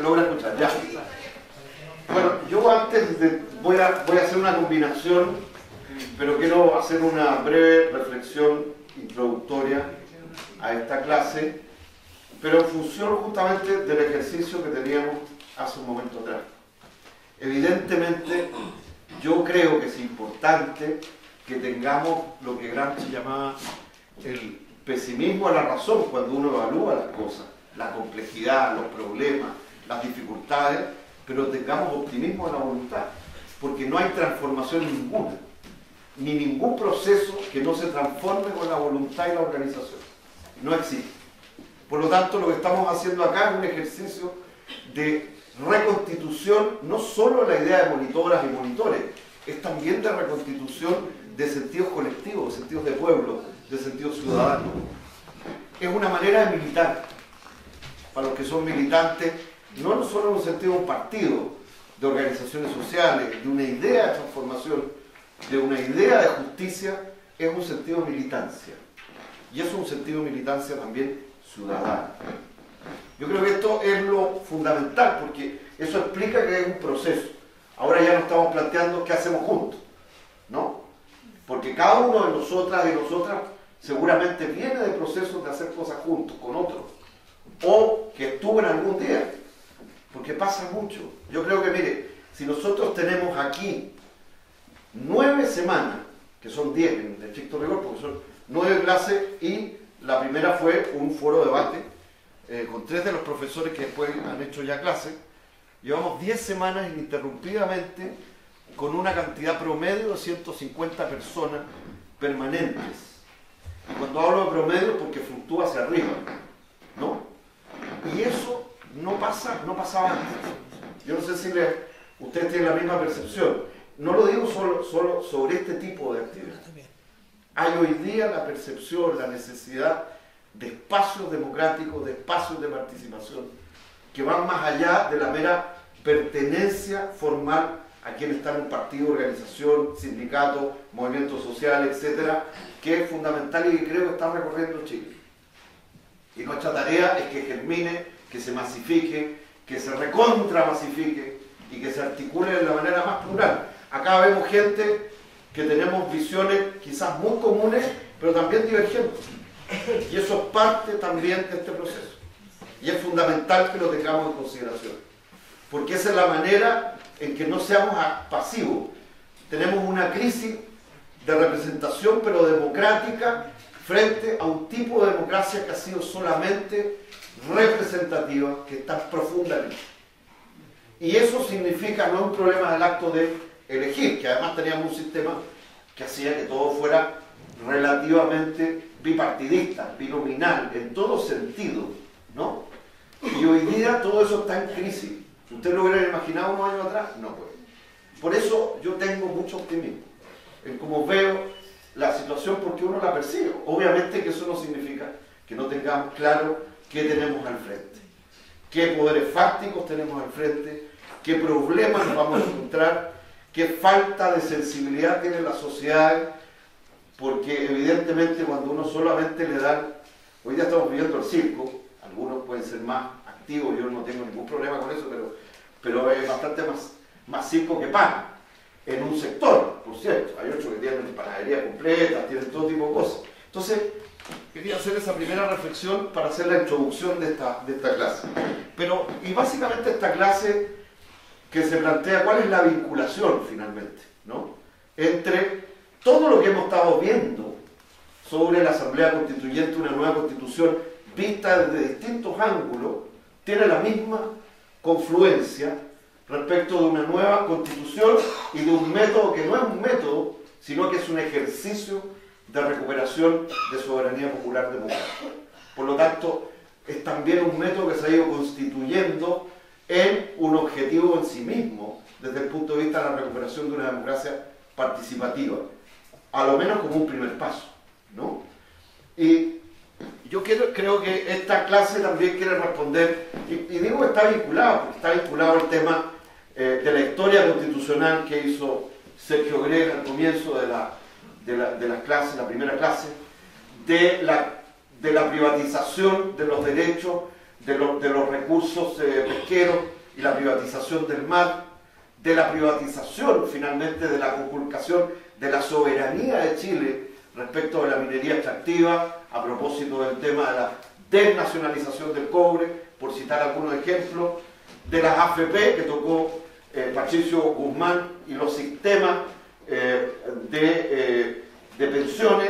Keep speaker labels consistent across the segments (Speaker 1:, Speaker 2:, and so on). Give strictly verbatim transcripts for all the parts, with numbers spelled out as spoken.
Speaker 1: se logra escuchar, ya. Bueno, yo antes de, voy, a, voy a hacer una combinación, pero quiero hacer una breve reflexión introductoria a esta clase, pero en función justamente del ejercicio que teníamos hace un momento atrás. Evidentemente, yo creo que es importante que tengamos lo que Gramsci llamaba el pesimismo a la razón cuando uno evalúa las cosas, la complejidad, los problemas, las dificultades, pero tengamos optimismo a la voluntad, porque no hay transformación ninguna, ni ningún proceso que no se transforme con la voluntad y la organización. No existe. Por lo tanto, lo que estamos haciendo acá es un ejercicio de reconstitución, no solo la idea de monitoras y monitores, es también de reconstitución de sentidos colectivos, de sentidos de pueblo, de sentidos ciudadanos. Es una manera de militar, para los que son militantes, no solo en un sentido de un partido, de organizaciones sociales, de una idea de transformación, de una idea de justicia, es un sentido de militancia. Y es un sentido de militancia también ciudadana. Yo creo que esto es lo fundamental, porque eso explica que es un proceso. Ahora ya nos estamos planteando qué hacemos juntos, ¿no? Porque cada uno de nosotras y nosotras seguramente viene de procesos de hacer cosas juntos, con otros, o que estuvo en algún día, porque pasa mucho. Yo creo que, mire, si nosotros tenemos aquí nueve semanas, que son diez en estricto rigor, porque son nueve clases, y la primera fue un foro de debate, eh, con tres de los profesores que después han hecho ya clases. Llevamos diez semanas ininterrumpidamente con una cantidad promedio de ciento cincuenta personas permanentes. Y cuando hablo de promedio, porque fluctúa hacia arriba, ¿no? Y eso no pasa, no pasaba antes. Yo no sé si le, ustedes tienen la misma percepción. No lo digo solo, solo sobre este tipo de actividad. Hay hoy día la percepción, la necesidad de espacios democráticos, de espacios de participación, que van más allá de la mera pertenencia formal a quien está en un partido, organización, sindicato, movimiento social, etcétera, que es fundamental y que creo que está recorriendo Chile. Y nuestra tarea es que germine, que se masifique, que se recontra masifique y que se articule de la manera más plural. Acá vemos gente que tenemos visiones quizás muy comunes, pero también divergentes. Y eso es parte también de este proceso. Y es fundamental que lo tengamos en consideración. Porque esa es la manera en que no seamos pasivos. Tenemos una crisis de representación, pero democrática, frente a un tipo de democracia que ha sido solamente representativa, que está profundamente. Y eso significa no un problema del acto de elegir, que además teníamos un sistema que hacía que todo fuera relativamente bipartidista, binominal, en todo sentido, ¿no? Y hoy día todo eso está en crisis. ¿Usted lo hubiera imaginado unos años atrás? No puede. Por eso yo tengo mucho optimismo en cómo veo la situación, porque uno la percibe. Obviamente que eso no significa que no tengamos claro qué tenemos al frente, qué poderes fácticos tenemos al frente, qué problemas nos vamos a encontrar, qué falta de sensibilidad tiene la sociedad, porque evidentemente cuando uno solamente le da, hoy día estamos viviendo el circo, algunos pueden ser más activos, yo no tengo ningún problema con eso, pero, pero es bastante más, más circo que pan, en un sector, por cierto. Hay otros que tienen panadería completa, tienen todo tipo de cosas. Entonces, quería hacer esa primera reflexión para hacer la introducción de esta, de esta clase. Pero, y básicamente esta clase que se plantea cuál es la vinculación finalmente, ¿no?, entre todo lo que hemos estado viendo sobre la Asamblea Constituyente, una nueva constitución vista desde distintos ángulos, tiene la misma confluencia respecto de una nueva constitución y de un método que no es un método, sino que es un ejercicio de recuperación de soberanía popular democrática. Por lo tanto, es también un método que se ha ido constituyendo en un objetivo en sí mismo, desde el punto de vista de la recuperación de una democracia participativa, a lo menos como un primer paso, ¿no? Y yo quiero, creo que esta clase también quiere responder, y, y digo que está vinculado, porque está vinculado al tema eh, de la historia constitucional que hizo Sergio Grega al comienzo de la, de la, de las clases, la primera clase, de la, de la privatización de los derechos, de, lo, de los recursos eh, pesqueros y la privatización del mar, de la privatización finalmente de la conculcación de la soberanía de Chile respecto de la minería extractiva, a propósito del tema de la desnacionalización del cobre, por citar algunos ejemplos, de las A F P que tocó eh, Patricio Guzmán y los sistemas eh, de, eh, de pensiones,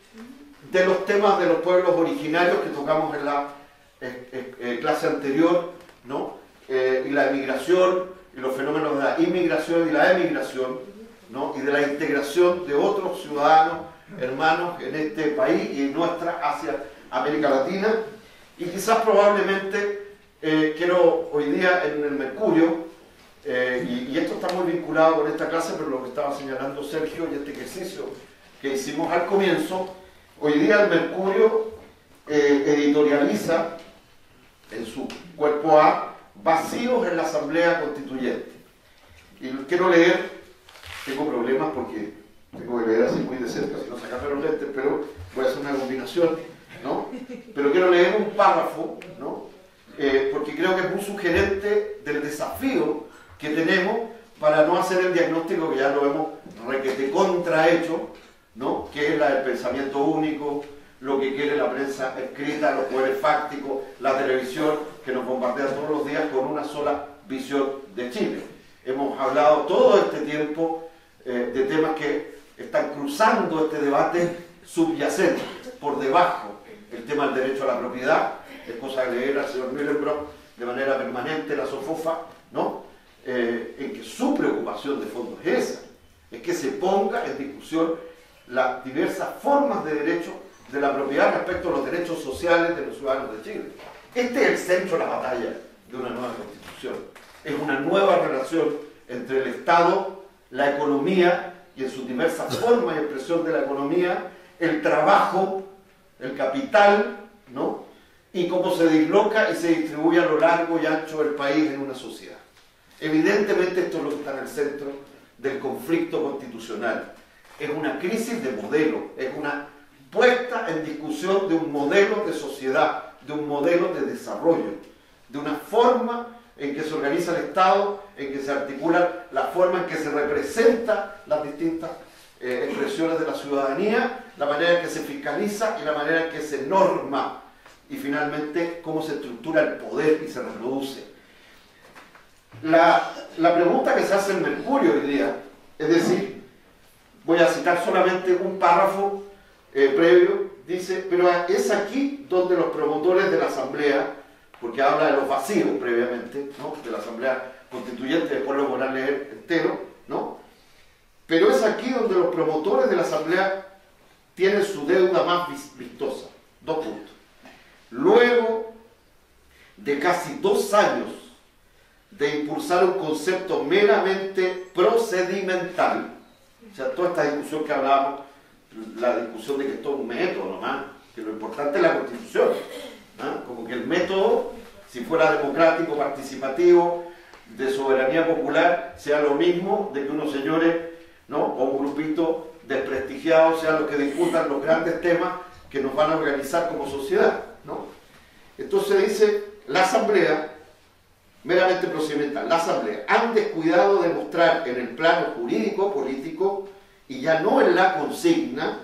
Speaker 1: de los temas de los pueblos originarios que tocamos en la eh, eh, clase anterior, ¿no? Eh, y la emigración, y los fenómenos de la inmigración y la emigración, ¿no? Y de la integración de otros ciudadanos, hermanos en este país y en nuestra hacia América Latina. Y quizás probablemente eh, quiero hoy día en el Mercurio, eh, y, y esto está muy vinculado con esta clase, pero lo que estaba señalando Sergio y este ejercicio que hicimos al comienzo, hoy día el Mercurio eh, editorializa en su cuerpo A vacíos en la Asamblea Constituyente. Y quiero leer, tengo problemas porque tengo que leer así muy de cerca, si no sacarme los lentes, pero voy a hacer una combinación, ¿no? Pero quiero leer un párrafo, ¿no? Eh, porque creo que es muy sugerente del desafío que tenemos para no hacer el diagnóstico que ya lo hemos requete contrahecho, ¿no? Que es la del pensamiento único, lo que quiere la prensa escrita, los poderes fácticos, la televisión, que nos bombardea todos los días con una sola visión de Chile. Hemos hablado todo este tiempo eh, de temas que están cruzando este debate subyacente, por debajo. El tema del derecho a la propiedad, es cosa de leer al señor Mühlenbrock de manera permanente, la SOFOFA, ¿no? Eh, en que su preocupación de fondo es esa, es que se ponga en discusión las diversas formas de derecho de la propiedad respecto a los derechos sociales de los ciudadanos de Chile. Este es el centro de la batalla de una nueva constitución. Es una nueva relación entre el Estado, la economía y en sus diversas formas y expresión de la economía, el trabajo, el capital, ¿no? Y cómo se disloca y se distribuye a lo largo y ancho del país en una sociedad. Evidentemente esto es lo que está en el centro del conflicto constitucional. Es una crisis de modelo, es una puesta en discusión de un modelo de sociedad, de un modelo de desarrollo, de una forma en que se organiza el Estado, en que se articula la forma en que se representan las distintas eh, expresiones de la ciudadanía, la manera en que se fiscaliza y la manera en que se norma, y finalmente cómo se estructura el poder y se reproduce. La, la pregunta que se hace en Mercurio hoy día, es decir, voy a citar solamente un párrafo eh, previo, dice, pero es aquí donde los promotores de la Asamblea, porque habla de los vacíos previamente, ¿no? De la Asamblea Constituyente, después lo podrán leer entero, ¿no? Pero es aquí donde los promotores de la Asamblea tienen su deuda más vistosa. Dos puntos. Luego de casi dos años de impulsar un concepto meramente procedimental, o sea, toda esta discusión que hablábamos, la discusión de que esto es un método nomás, que lo importante es la Constitución, ¿no? Como que el método, si fuera democrático, participativo, de soberanía popular, sea lo mismo de que unos señores, ¿no? O un grupito desprestigiado sean los que discutan los grandes temas que nos van a organizar como sociedad, ¿no? Entonces dice, la Asamblea, meramente procedimental, la Asamblea han descuidado de mostrar en el plano jurídico, político, y ya no en la consigna,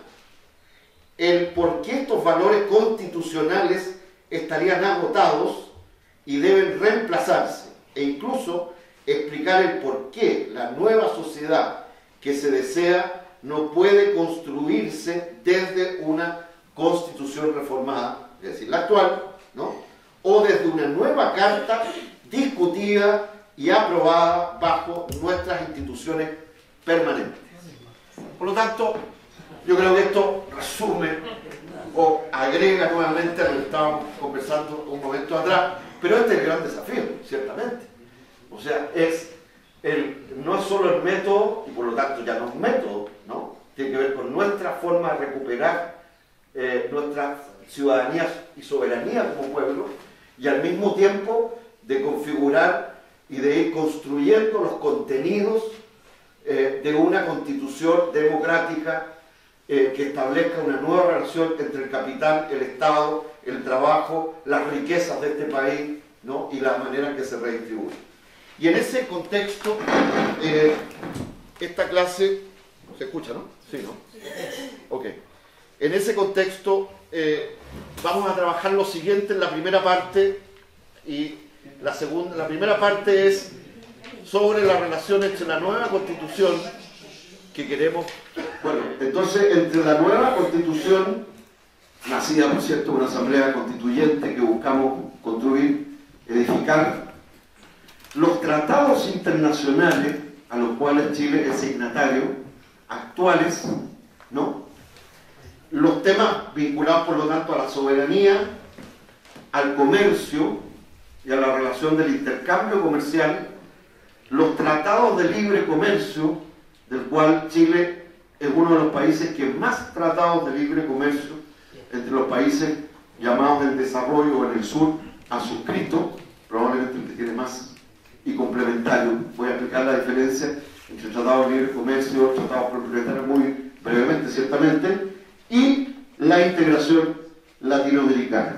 Speaker 1: el por qué estos valores constitucionales estarían agotados y deben reemplazarse, e incluso explicar el por qué la nueva sociedad que se desea no puede construirse desde una constitución reformada, es decir, la actual, ¿no? O desde una nueva carta discutida y aprobada bajo nuestras instituciones permanentes. Por lo tanto, yo creo que esto resume o agrega nuevamente a lo que estábamos conversando un momento atrás, pero este es el gran desafío, ciertamente. O sea, es el, no es solo el método, y por lo tanto ya no es un método, ¿no? Tiene que ver con nuestra forma de recuperar eh, nuestra ciudadanía y soberanía como pueblo, y al mismo tiempo de configurar y de ir construyendo los contenidos eh, de una constitución democrática eh, que establezca una nueva relación entre el capital, el Estado, el trabajo, las riquezas de este país, ¿no? Y la manera en que se redistribuye. Y en ese contexto, eh, esta clase, ¿se escucha, no? Sí, ¿no? Ok. En ese contexto, eh, vamos a trabajar lo siguiente en la primera parte, y la segunda, la primera parte es sobre la relación entre la nueva Constitución que queremos. Bueno, entonces, entre la nueva Constitución, nacida, por cierto, una asamblea constituyente que buscamos construir, edificar, los tratados internacionales a los cuales Chile es signatario, actuales, ¿no? Los temas vinculados, por lo tanto, a la soberanía, al comercio y a la relación del intercambio comercial, los tratados de libre comercio, del cual Chile es uno de los países que más tratados de libre comercio entre los países llamados del desarrollo o en el sur ha suscrito, probablemente el que tiene más y complementario. Voy a explicar la diferencia entre tratados de libre comercio, tratados complementarios muy brevemente, ciertamente, y la integración latinoamericana.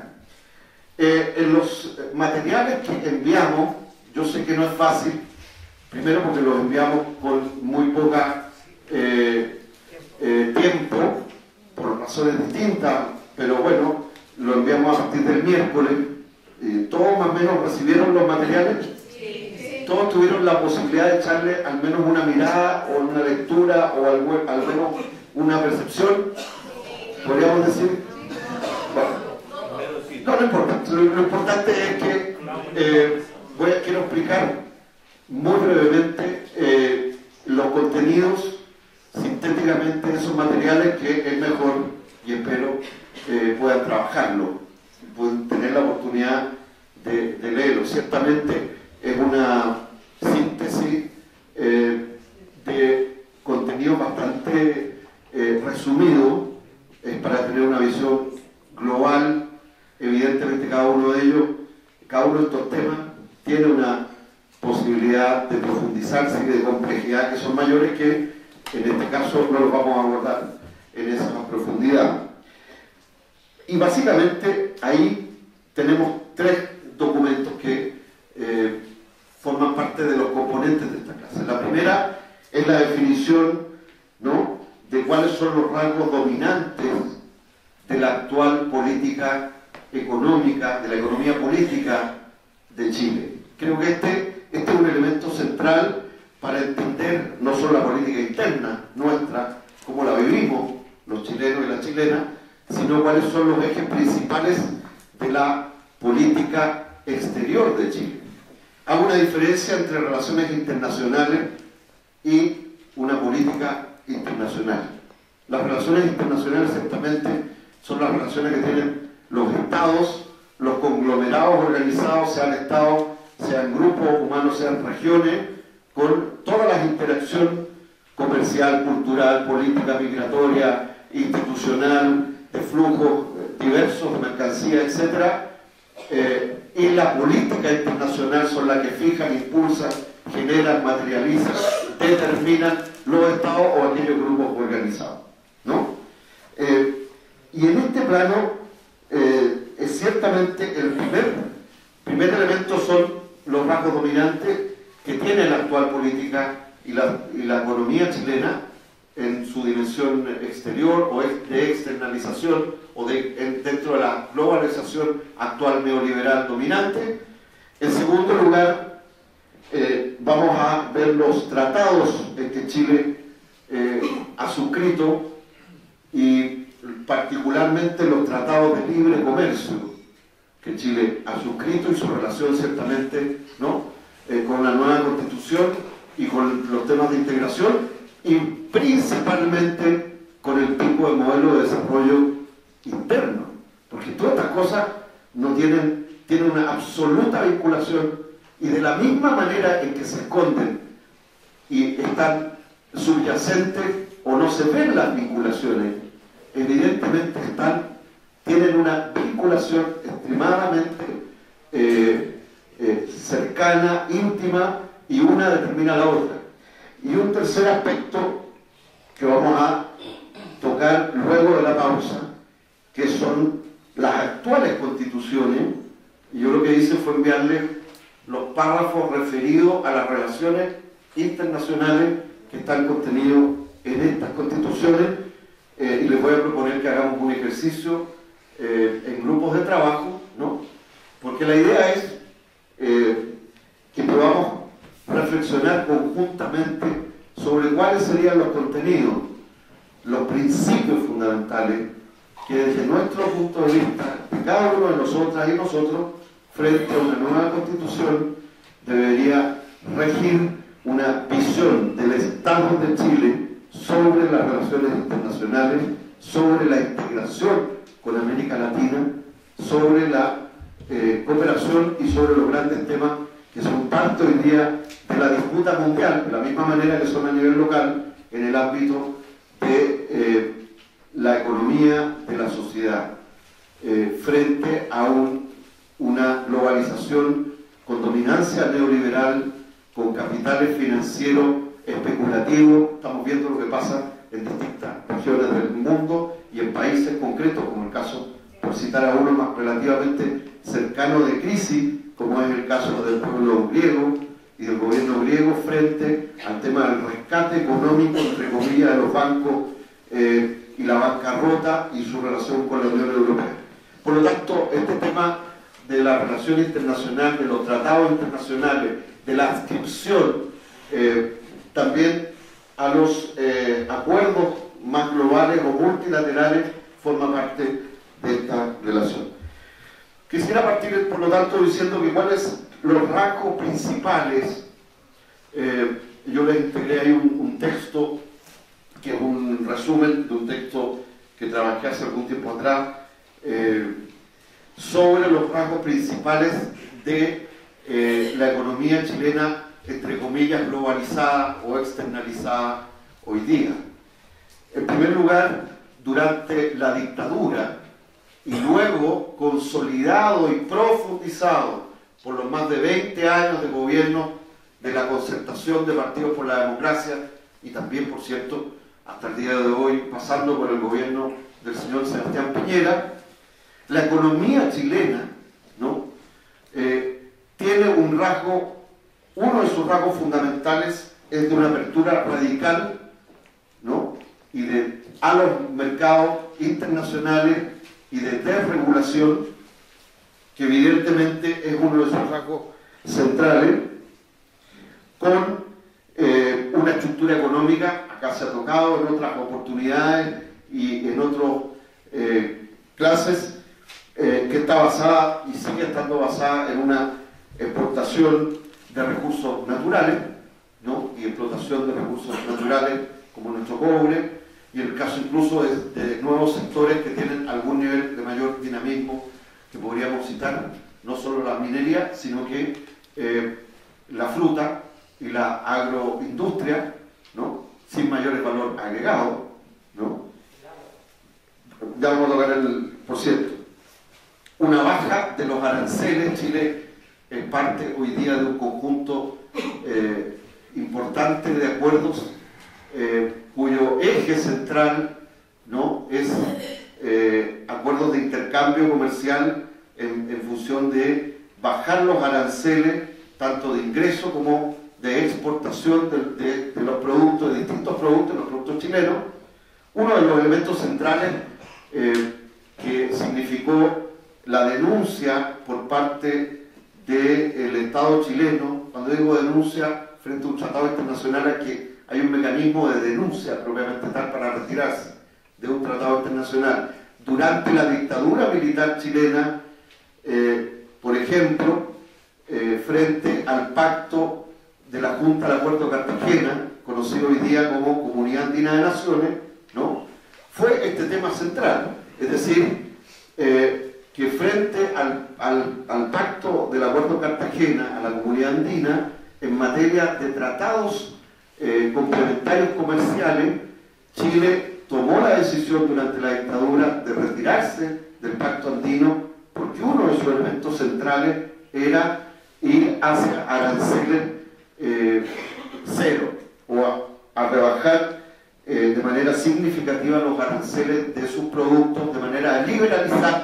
Speaker 1: Eh, en los materiales que enviamos, yo sé que no es fácil, primero porque los enviamos con muy poca eh, eh, tiempo, por razones distintas, pero bueno, lo enviamos a partir del miércoles. Eh, ¿Todos más o menos recibieron los materiales? Sí. ¿Todos tuvieron la posibilidad de echarle al menos una mirada o una lectura o algo, al menos una percepción? ¿Podríamos decir? Bueno. No, no importa. Lo, lo importante es que eh, voy a, quiero explicar muy brevemente eh, los contenidos sintéticamente de esos materiales, que es mejor, y espero eh, puedan trabajarlo, pueden tener la oportunidad de, de leerlo. Ciertamente es una síntesis eh, de contenido bastante eh, resumido, es para tener una visión global. Evidentemente cada uno de ellos, cada uno de estos temas tiene una posibilidad de profundizarse y de complejidad que son mayores, que en este caso no los vamos a abordar en esa profundidad. Y básicamente ahí tenemos tres documentos que eh, forman parte de los componentes de esta clase. La primera es la definición, ¿no?, de cuáles son los rasgos dominantes de la actual política económica, de la economía política de Chile. Creo que este, este es un elemento central para entender no solo la política interna nuestra, cómo la vivimos los chilenos y las chilenas, sino cuáles son los ejes principales de la política exterior de Chile. Hago una diferencia entre relaciones internacionales y una política internacional. Las relaciones internacionales ciertamente son las relaciones que tienen los estados, los conglomerados organizados, sean estados, sean grupos humanos, sean regiones, con todas las interacciones comercial, cultural, política, migratoria, institucional, de flujos diversos de mercancía, etcétera. Eh, y la política internacional son las que fijan, impulsan, generan, materializan, determinan los estados o aquellos grupos organizados, ¿no? Eh, y en este plano eh, es ciertamente el primer, primer elemento son los rasgos dominantes que tiene la actual política y la, y la economía chilena en su dimensión exterior o de externalización o de, en, dentro de la globalización actual neoliberal dominante. En segundo lugar, eh, vamos a ver los tratados en que Chile eh, ha suscrito, y particularmente los tratados de libre comercio que Chile ha suscrito y su relación ciertamente, ¿no?, eh, con la nueva constitución y con los temas de integración, y principalmente con el tipo de modelo de desarrollo interno, porque todas estas cosas no tienen, tienen una absoluta vinculación, y de la misma manera en que se esconden y están subyacentes o no se ven las vinculaciones, evidentemente están, tienen una vinculación extremadamente eh, eh, cercana, íntima, y una determina a la otra. Y un tercer aspecto que vamos a tocar luego de la pausa, que son las actuales constituciones, y yo lo que hice fue enviarle los párrafos referidos a las relaciones internacionales que están contenidos en estas constituciones, eh, y les voy a proponer que hagamos un ejercicio eh, en grupos de trabajo, ¿no? Porque la idea es eh, que podamos reflexionar conjuntamente sobre cuáles serían los contenidos, los principios fundamentales que desde nuestro punto de vista, de cada uno de nosotras y nosotros, frente a una nueva constitución, debería regir una visión del Estado de Chile sobre las relaciones internacionales, sobre la integración con América Latina, sobre la eh, cooperación y sobre los grandes temas que son parte hoy día de la disputa mundial, de la misma manera que son a nivel local, en el ámbito de eh, la economía de la sociedad, eh, frente a un, una globalización con dominancia neoliberal, con capitales financieros especulativos. Estamos viendo lo que pasa en distintas regiones del mundo y en países concretos, como el caso, por citar a uno más relativamente cercano de crisis, como es el caso del pueblo griego y del gobierno griego frente al tema del rescate económico, entre comillas, de los bancos eh, y la bancarrota y su relación con la Unión Europea. Por lo tanto, este tema de la relación internacional, de los tratados internacionales, de la adscripción eh, también a los eh, acuerdos más globales o multilaterales, forma parte de esta relación. Quisiera partir, por lo tanto, diciendo que cuáles los rasgos principales. Eh, yo les integré ahí un, un texto que es un resumen de un texto que trabajé hace algún tiempo atrás eh, sobre los rasgos principales de eh, la economía chilena, entre comillas, globalizada o externalizada hoy día. En primer lugar, durante la dictadura, y luego consolidado y profundizado por los más de veinte años de gobierno de la concertación de Partidos por la Democracia, y también, por cierto, hasta el día de hoy, pasando por el gobierno del señor Sebastián Piñera, la economía chilena, ¿no? eh, tiene un rasgo, uno de sus rasgos fundamentales es de una apertura radical, ¿no? y de, a los mercados internacionales y de desregulación, que evidentemente es uno de sus rasgos centrales, con eh, una estructura económica, acá se ha tocado en otras oportunidades y en otras eh, clases, eh, que está basada y sigue estando basada en una exportación de recursos naturales, ¿no? y explotación de recursos naturales como nuestro cobre, y el caso incluso es de nuevos sectores que tienen algún nivel de mayor dinamismo, que podríamos citar no solo la minería, sino que eh, la fruta y la agroindustria, ¿no? sin mayores valor agregado, ¿no? Ya vamos a tocar el por ciento. Una baja de los aranceles. Chile es parte hoy día de un conjunto eh, importante de acuerdos eh, cuyo eje central, ¿no? es eh, acuerdos de intercambio comercial en, en función de bajar los aranceles, tanto de ingreso como de exportación de, de, de los productos, de distintos productos, los productos chilenos. Uno de los elementos centrales eh, que significó la denuncia por parte del Estado chileno, cuando digo denuncia frente a un tratado internacional, es que hay un mecanismo de denuncia propiamente tal para retirarse de un tratado internacional. Durante la dictadura militar chilena, eh, por ejemplo, eh, frente al pacto de la Junta de Acuerdo de Cartagena, conocido hoy día como Comunidad Andina de Naciones, ¿no? fue este tema central. Es decir, eh, que frente al, al, al pacto del Acuerdo de Cartagena, a la Comunidad Andina, en materia de tratados eh, complementarios comerciales, Chile tomó la decisión durante la dictadura de retirarse del pacto andino, porque uno de sus elementos centrales era ir hacia aranceles eh, cero, o a, a rebajar eh, de manera significativa los aranceles de sus productos, de manera a liberalizar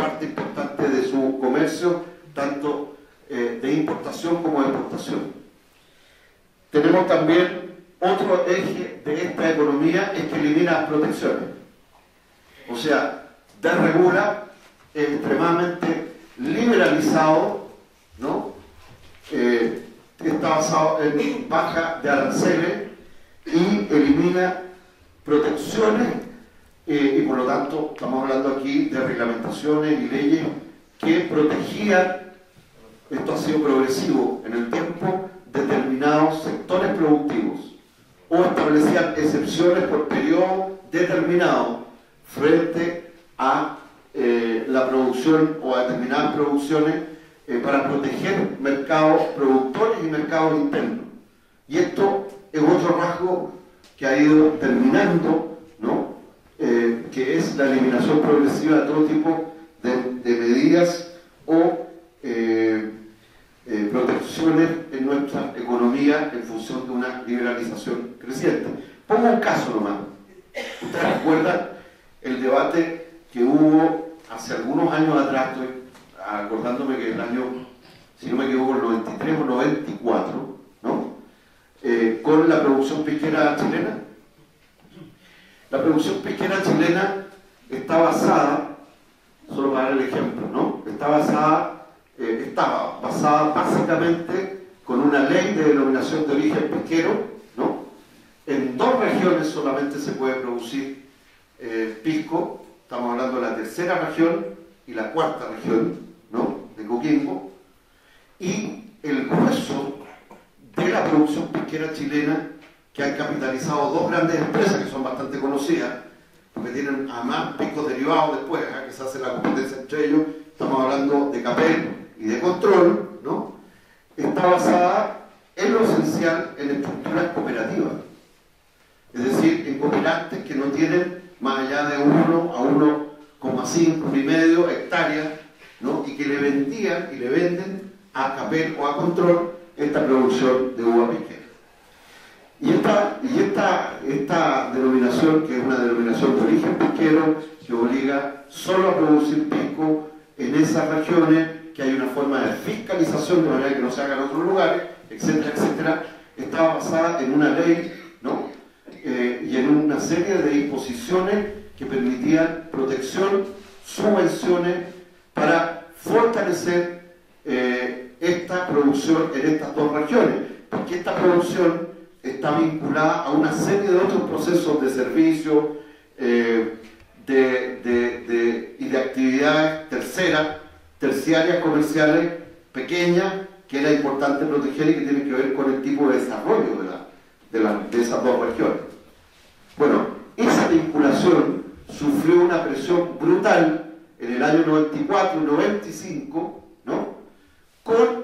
Speaker 1: parte importante de su comercio, tanto eh, de importación como de exportación. Tenemos también otro eje de esta economía, es que elimina las protecciones. O sea, desregula, es extremadamente liberalizado, ¿no? Eh, está basado en baja de aranceles y elimina protecciones eh, y por lo tanto estamos hablando aquí de reglamentaciones y leyes que protegían, esto ha sido progresivo en el tiempo, determinados sectores productivos o establecían excepciones por periodo determinado frente a eh, la producción o a determinadas producciones eh, para proteger mercados productores y mercados internos. Y esto es otro rasgo que ha ido terminando, ¿no? Eh, que es la eliminación progresiva de todo tipo de, de medidas o eh, eh, protecciones en nuestra economía en función de una liberalización creciente. Pongo un caso nomás. ¿Ustedes recuerdan el debate que hubo hace algunos años atrás? Estoy acordándome que el año, si no me equivoco, el noventa y tres o noventa y cuatro, ¿no? Eh, con la producción pesquera chilena. La producción pesquera chilena está basada, solo para dar el ejemplo, ¿no? Está basada, eh, estaba basada básicamente con una ley de denominación de origen pesquero, ¿no? En dos regiones solamente se puede producir eh, pisco, estamos hablando de la tercera región y la cuarta región, ¿no? De Coquimbo, y el grueso de la producción pesquera chilena, que han capitalizado dos grandes empresas que son bastante conocidas, porque tienen además piscos derivados después, ¿eh? Que se hace la competencia entre ellos, estamos hablando de Capel y de Control, ¿no? Está basada en lo esencial en estructuras cooperativas, es decir, en cooperantes que no tienen más allá de uno a uno coma cinco y medio hectáreas, ¿no? Y que le vendían y le venden a Capel o a Control esta producción de uva pesquera. Y, esta, y esta, esta denominación, que es una denominación de origen pesquero, que obliga solo a producir pisco en esas regiones, que hay una forma de fiscalización de manera que no se haga en otros lugares, etcétera, etcétera, estaba basada en una ley, ¿no? Eh, y en una serie de disposiciones que permitían protección, subvenciones para fortalecer eh, esta producción en estas dos regiones, porque esta producción está vinculada a una serie de otros procesos de servicio eh, de, de, de, y de actividades terceras, terciarias, comerciales, pequeñas, que era importante proteger y que tienen que ver con el tipo de desarrollo de, la, de, la, de esas dos regiones. Bueno, esa vinculación sufrió una presión brutal en el año noventa y cuatro y noventa y cinco, ¿no? Con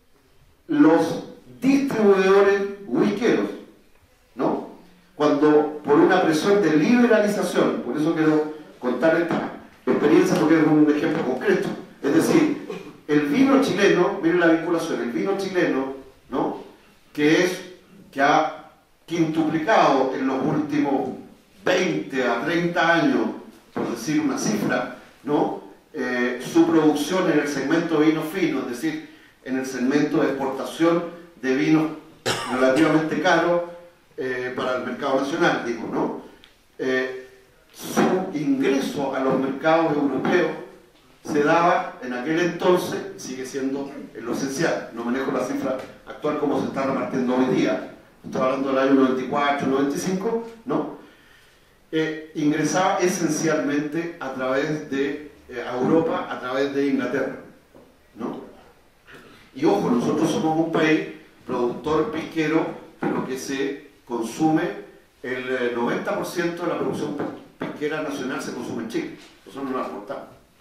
Speaker 1: los distribuidores whiskeros, ¿no? Cuando por una presión de liberalización, por eso quiero contar esta experiencia porque es un ejemplo concreto, es decir, el vino chileno, miren la vinculación, el vino chileno, ¿no? Que es, que ha quintuplicado en los últimos veinte a treinta años, por decir una cifra, ¿no? Eh, su producción en el segmento de vino fino, es decir, en el segmento de exportación de vinos relativamente caros eh, para el mercado nacional, digo, ¿no? Eh, su ingreso a los mercados europeos se daba en aquel entonces, sigue siendo en lo esencial, no manejo la cifra actual como se está repartiendo hoy día, estoy hablando del año noventa y cuatro, noventa y cinco, ¿no? Eh, ingresaba esencialmente a través de eh, a Europa, a través de Inglaterra, ¿no? Y ojo, nosotros somos un país productor pesquero, pero que se consume el noventa por ciento de la producción pesquera nacional se consume en Chile. Eso no lo aportamos.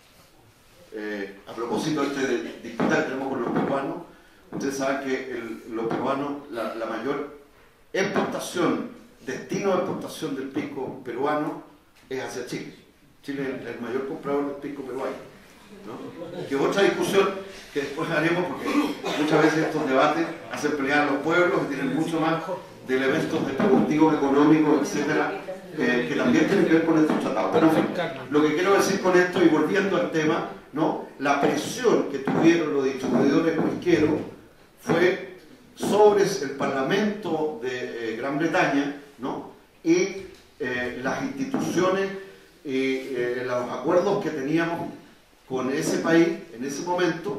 Speaker 1: Eh, a propósito de este disputa que tenemos con los peruanos, ustedes saben que el, los peruanos, la, la mayor exportación, destino de exportación del pisco peruano es hacia Chile. Chile es el mayor comprador del pisco peruano, ¿no? Que es otra discusión que después haremos porque muchas veces estos debates hacen pelear a los pueblos y tienen mucho más de elementos de productivos económicos, etcétera, eh, que también tiene que ver con estos tratados. Pero en fin, lo que quiero decir con esto, y volviendo al tema, ¿no? La presión que tuvieron los distribuidores whiskieros fue sobre el Parlamento de eh, Gran Bretaña, ¿no? Y eh, las instituciones y eh, los acuerdos que teníamos con ese país en ese momento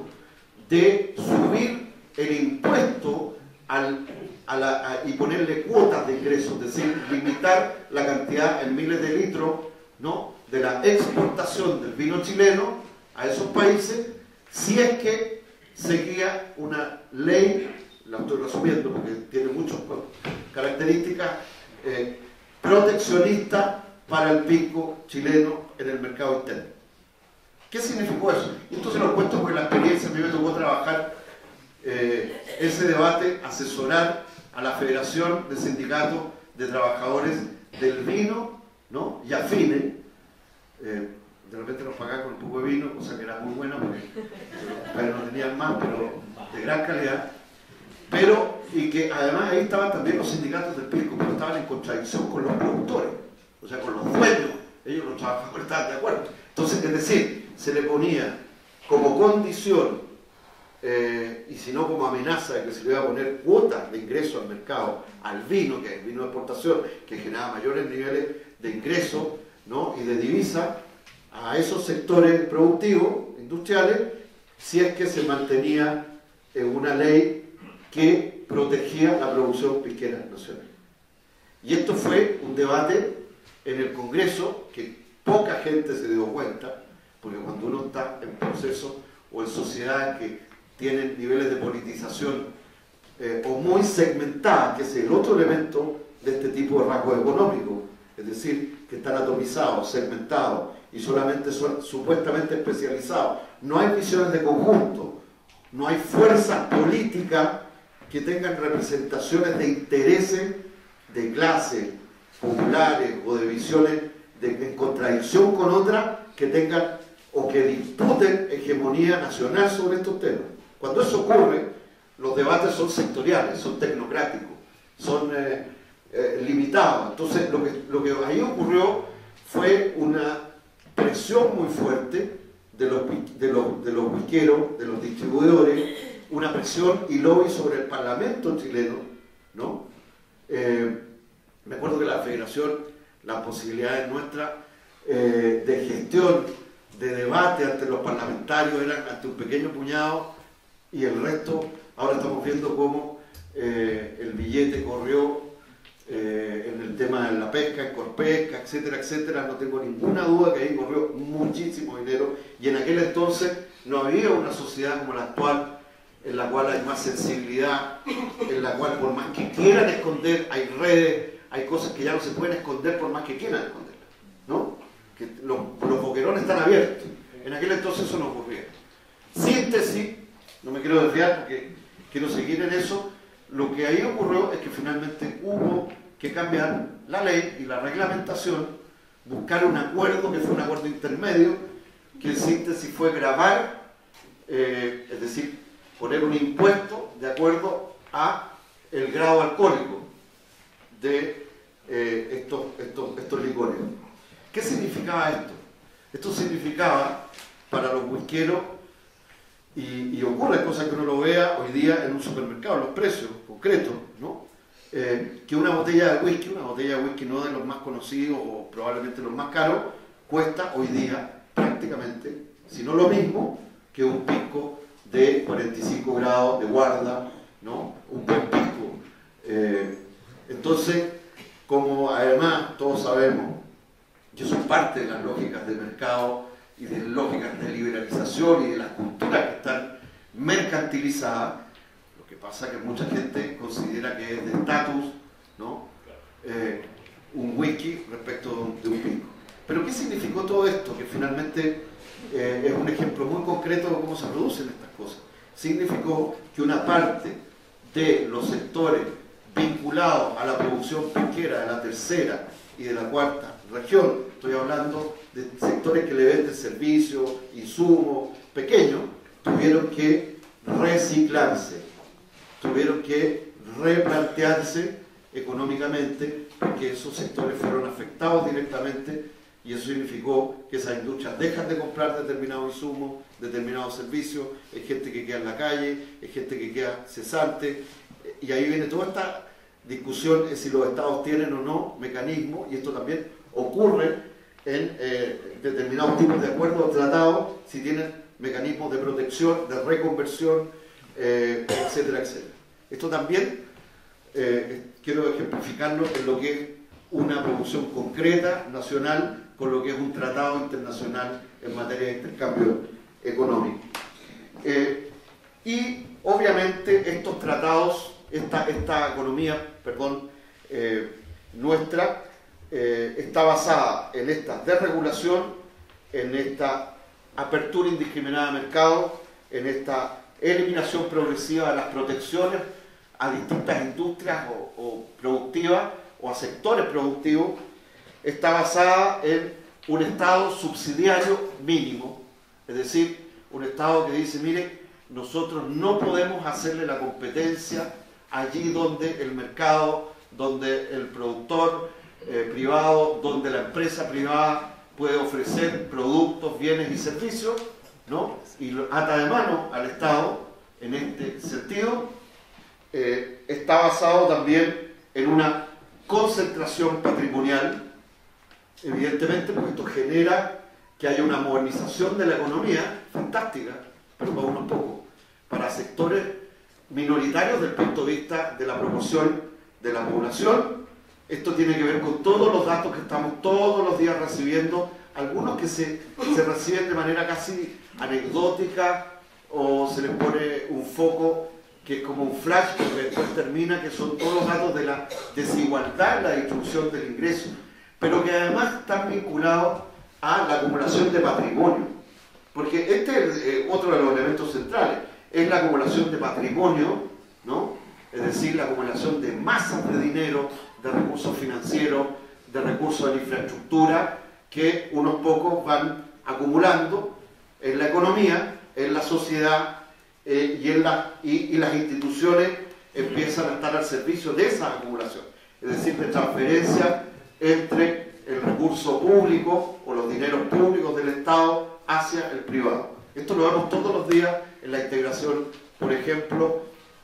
Speaker 1: de subir el impuesto al, a la, a, y ponerle cuotas de ingresos, es decir, limitar la cantidad en miles de litros, ¿no? De la exportación del vino chileno a esos países, si es que seguía una ley, la estoy resumiendo porque tiene muchas características, eh, proteccionista para el pisco chileno en el mercado interno. ¿Qué significó eso? Esto se lo cuento porque la experiencia, a mí me tocó trabajar eh, ese debate, asesorar a la Federación de Sindicatos de Trabajadores del Vino, ¿no? Y afines. Eh, de repente nos pagaban con un poco de vino, cosa que era muy buena porque pero no tenían más, pero de gran calidad. Pero, y que además ahí estaban también los sindicatos del pisco, pero estaban en contradicción con los productores, o sea, con los dueños. Ellos, los trabajadores, estaban de acuerdo. Entonces, es decir, se le ponía como condición, eh, y si no como amenaza, de que se le iba a poner cuotas de ingreso al mercado, al vino, que es el vino de exportación, que generaba mayores niveles de ingreso, ¿no? Y de divisa a esos sectores productivos, industriales, si es que se mantenía en una ley que protegía la producción pisquera nacional. Y esto fue un debate en el Congreso que poca gente se dio cuenta, porque cuando uno está en proceso o en sociedades que tienen niveles de politización eh, o muy segmentadas, que es el otro elemento de este tipo de rasgos económicos, es decir, que están atomizados, segmentados y solamente son supuestamente especializados. No hay visiones de conjunto, no hay fuerzas políticas que tengan representaciones de intereses de clases populares o de visiones de, en contradicción con otras que tengan o que disputen hegemonía nacional sobre estos temas. Cuando eso ocurre, los debates son sectoriales, son tecnocráticos, son eh, eh, limitados. Entonces, lo que, lo que ahí ocurrió fue una presión muy fuerte de los, de los, de los whiskieros, de los distribuidores, una presión y lobby sobre el Parlamento chileno, ¿no? Eh, me acuerdo que la Federación, las posibilidades nuestras eh, de gestión, de debate ante los parlamentarios eran ante un pequeño puñado y el resto, ahora estamos viendo cómo eh, el billete corrió eh, en el tema de la pesca, en Corpesca, etcétera, etcétera. No tengo ninguna duda que ahí corrió muchísimo dinero y en aquel entonces no había una sociedad como la actual en la cual hay más sensibilidad, en la cual por más que quieran esconder, hay redes, hay cosas que ya no se pueden esconder por más que quieran esconderlas, ¿no? Que los, los boquerones están abiertos. En aquel entonces eso no ocurría. Síntesis, no me quiero desviar porque quiero seguir en eso. Lo que ahí ocurrió es que finalmente hubo que cambiar la ley y la reglamentación, buscar un acuerdo que fue un acuerdo intermedio, que en síntesis fue gravar, eh, es decir, poner un impuesto de acuerdo a el grado alcohólico de eh, estos, estos, estos licores. ¿Qué significaba esto? Esto significaba para los whiskeros, y, y ocurre, cosa que uno lo vea hoy día en un supermercado, los precios concretos, ¿no? Eh, que una botella de whisky, una botella de whisky no de los más conocidos o probablemente los más caros, cuesta hoy día prácticamente, si no lo mismo, que un pisco de cuarenta y cinco grados de guarda, ¿no? Un buen pisco. Eh, entonces, como además todos sabemos, yo soy parte de las lógicas de mercado y de las lógicas de liberalización y de las culturas que están mercantilizadas, lo que pasa es que mucha gente considera que es de estatus, ¿no? Eh, un whisky respecto de un, de un pisco. Pero ¿qué significó todo esto? Que finalmente eh, es un ejemplo muy concreto de cómo se producen estas cosas. Significó que una parte de los sectores vinculados a la producción pesquera de la tercera y de la cuarta región, estoy hablando de sectores que le venden servicios, insumos, pequeños, tuvieron que reciclarse, tuvieron que replantearse económicamente porque esos sectores fueron afectados directamente y eso significó que esas industrias dejan de comprar determinados insumos, determinados servicios, hay gente que queda en la calle, hay gente que queda cesante, y ahí viene toda esta discusión de si los estados tienen o no mecanismos, y esto también ocurre en eh, determinados tipos de acuerdos o tratados, si tienen mecanismos de protección, de reconversión, eh, etcétera, etcétera. Esto también eh, quiero ejemplificarlo en lo que es una producción concreta, nacional, con lo que es un tratado internacional en materia de intercambio económico. Eh, y obviamente estos tratados, esta, esta economía, perdón, eh, nuestra, eh, está basada en esta desregulación, en esta apertura indiscriminada de mercado, en esta eliminación progresiva de las protecciones a distintas industrias o, o productivas o a sectores productivos. Está basada en un Estado subsidiario mínimo, es decir, un Estado que dice, mire, nosotros no podemos hacerle la competencia allí donde el mercado, donde el productor eh, privado, donde la empresa privada puede ofrecer productos, bienes y servicios, ¿no? Y lo ata de mano al Estado en este sentido. Eh, está basado también en una concentración patrimonial, evidentemente, porque esto genera que haya una modernización de la economía fantástica, pero para unos pocos, para sectores minoritarios desde el punto de vista de la proporción de la población. Esto tiene que ver con todos los datos que estamos todos los días recibiendo, algunos que se, se reciben de manera casi anecdótica o se les pone un foco que es como un flash que después termina, que son todos los datos de la desigualdad en la distribución del ingreso, pero que además están vinculados a la acumulación de patrimonio, porque este es eh, otro de los elementos centrales, es la acumulación de patrimonio, ¿no? Es decir, la acumulación de masas de dinero, de recursos financieros, de recursos de infraestructura, que unos pocos van acumulando en la economía, en la sociedad, eh, y, en la, y, y las instituciones empiezan a estar al servicio de esa acumulación, es decir, de transferencia entre el recurso público o los dineros públicos del Estado hacia el privado. Esto lo vemos todos los días en la integración, por ejemplo,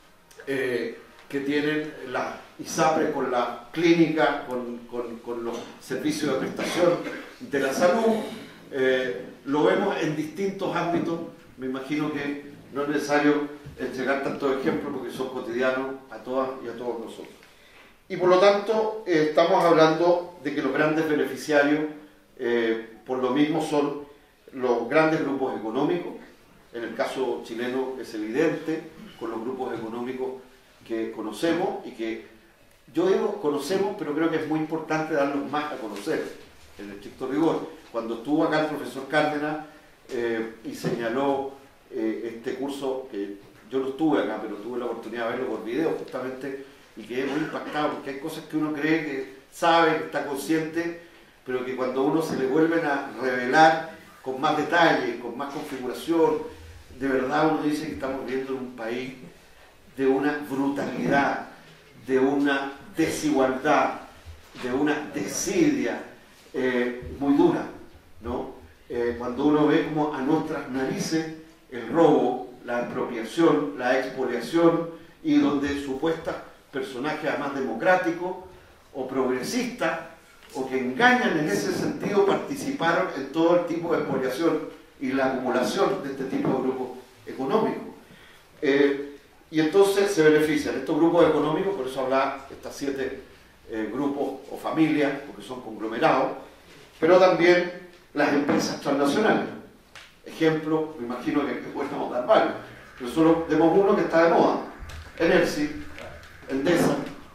Speaker 1: eh, que tienen la ISAPRE con la clínica, con, con, con los servicios de prestación de la salud. Eh, lo vemos en distintos ámbitos. Me imagino que no es necesario entregar tantos ejemplos porque son cotidianos a todas y a todos nosotros. Y por lo tanto, eh, estamos hablando de que los grandes beneficiarios, eh, por lo mismo, son los grandes grupos económicos. En el caso chileno es evidente, con los grupos económicos que conocemos y que, yo digo conocemos, pero creo que es muy importante darlos más a conocer, en el estricto rigor. Cuando estuvo acá el profesor Cárdenas eh, y señaló eh, este curso, que yo no estuve acá, pero tuve la oportunidad de verlo por video justamente, y quedé muy impactado, porque hay cosas que uno cree que sabe, que está consciente, pero que cuando uno se le vuelven a revelar con más detalle, con más configuración, de verdad uno dice que estamos viviendo en un país de una brutalidad, de una desigualdad, de una desidia eh, muy dura, ¿no? Eh, cuando uno ve como a nuestras narices el robo, la expropiación, la expoliación, y donde supuestos personajes además democráticos o progresistas o que engañan en ese sentido participaron en todo el tipo de expoliación y la acumulación de este tipo de grupos económicos. Eh, y entonces se benefician estos grupos económicos, por eso hablaba de estos siete eh, grupos o familias, porque son conglomerados, pero también las empresas transnacionales. Ejemplo, me imagino que podemos dar varios, pero solo demos uno que está de moda: Energy, Endesa,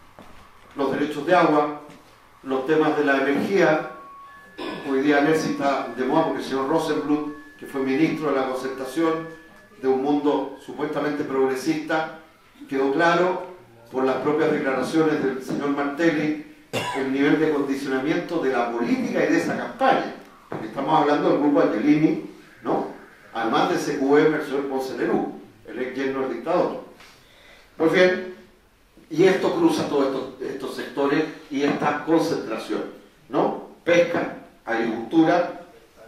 Speaker 1: los derechos de agua, los temas de la energía. Hoy día Energy está de moda porque el señor Rosenbluth, que fue ministro de la concertación de un mundo supuestamente progresista, quedó claro por las propias declaraciones del señor Martelli el nivel de condicionamiento de la política y de esa campaña, porque estamos hablando del grupo Angelini, ¿no? Además de C Q M, el señor Ponce Lerú, el ex yerno del dictador. Pues bien, Y esto cruza todos estos, estos sectores y esta concentración, ¿no? Pesca, agricultura,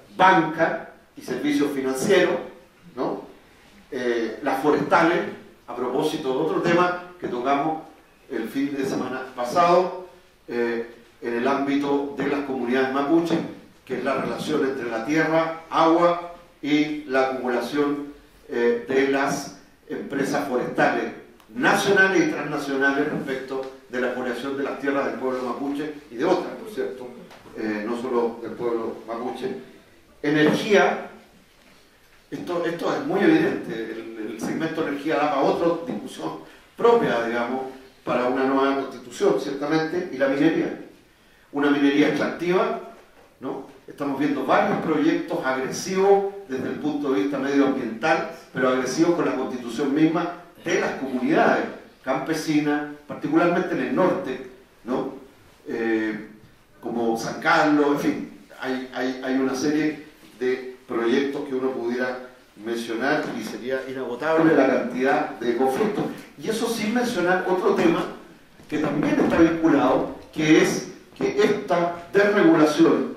Speaker 1: banca y servicios financieros, ¿no? Eh, las forestales, a propósito de otro tema que tocamos el fin de semana pasado, eh, en el ámbito de las comunidades mapuche, que es la relación entre la tierra, agua y la acumulación eh, de las empresas forestales nacionales y transnacionales respecto de la explotación de las tierras del pueblo mapuche y de otras, por cierto, eh, no solo del pueblo mapuche. Energía, esto, esto es muy evidente, el, el segmento de energía da para otra discusión propia, digamos, para una nueva constitución, ciertamente, y la minería. Una minería extractiva, ¿no? Estamos viendo varios proyectos agresivos desde el punto de vista medioambiental, pero agresivos con la constitución misma de las comunidades campesinas, particularmente en el norte, ¿no? Eh, como San Carlos, en fin, hay, hay, hay una serie de proyectos que uno pudiera mencionar y sería inagotable la cantidad de conflictos. Y eso sin mencionar otro tema que también está vinculado, que es que esta desregulación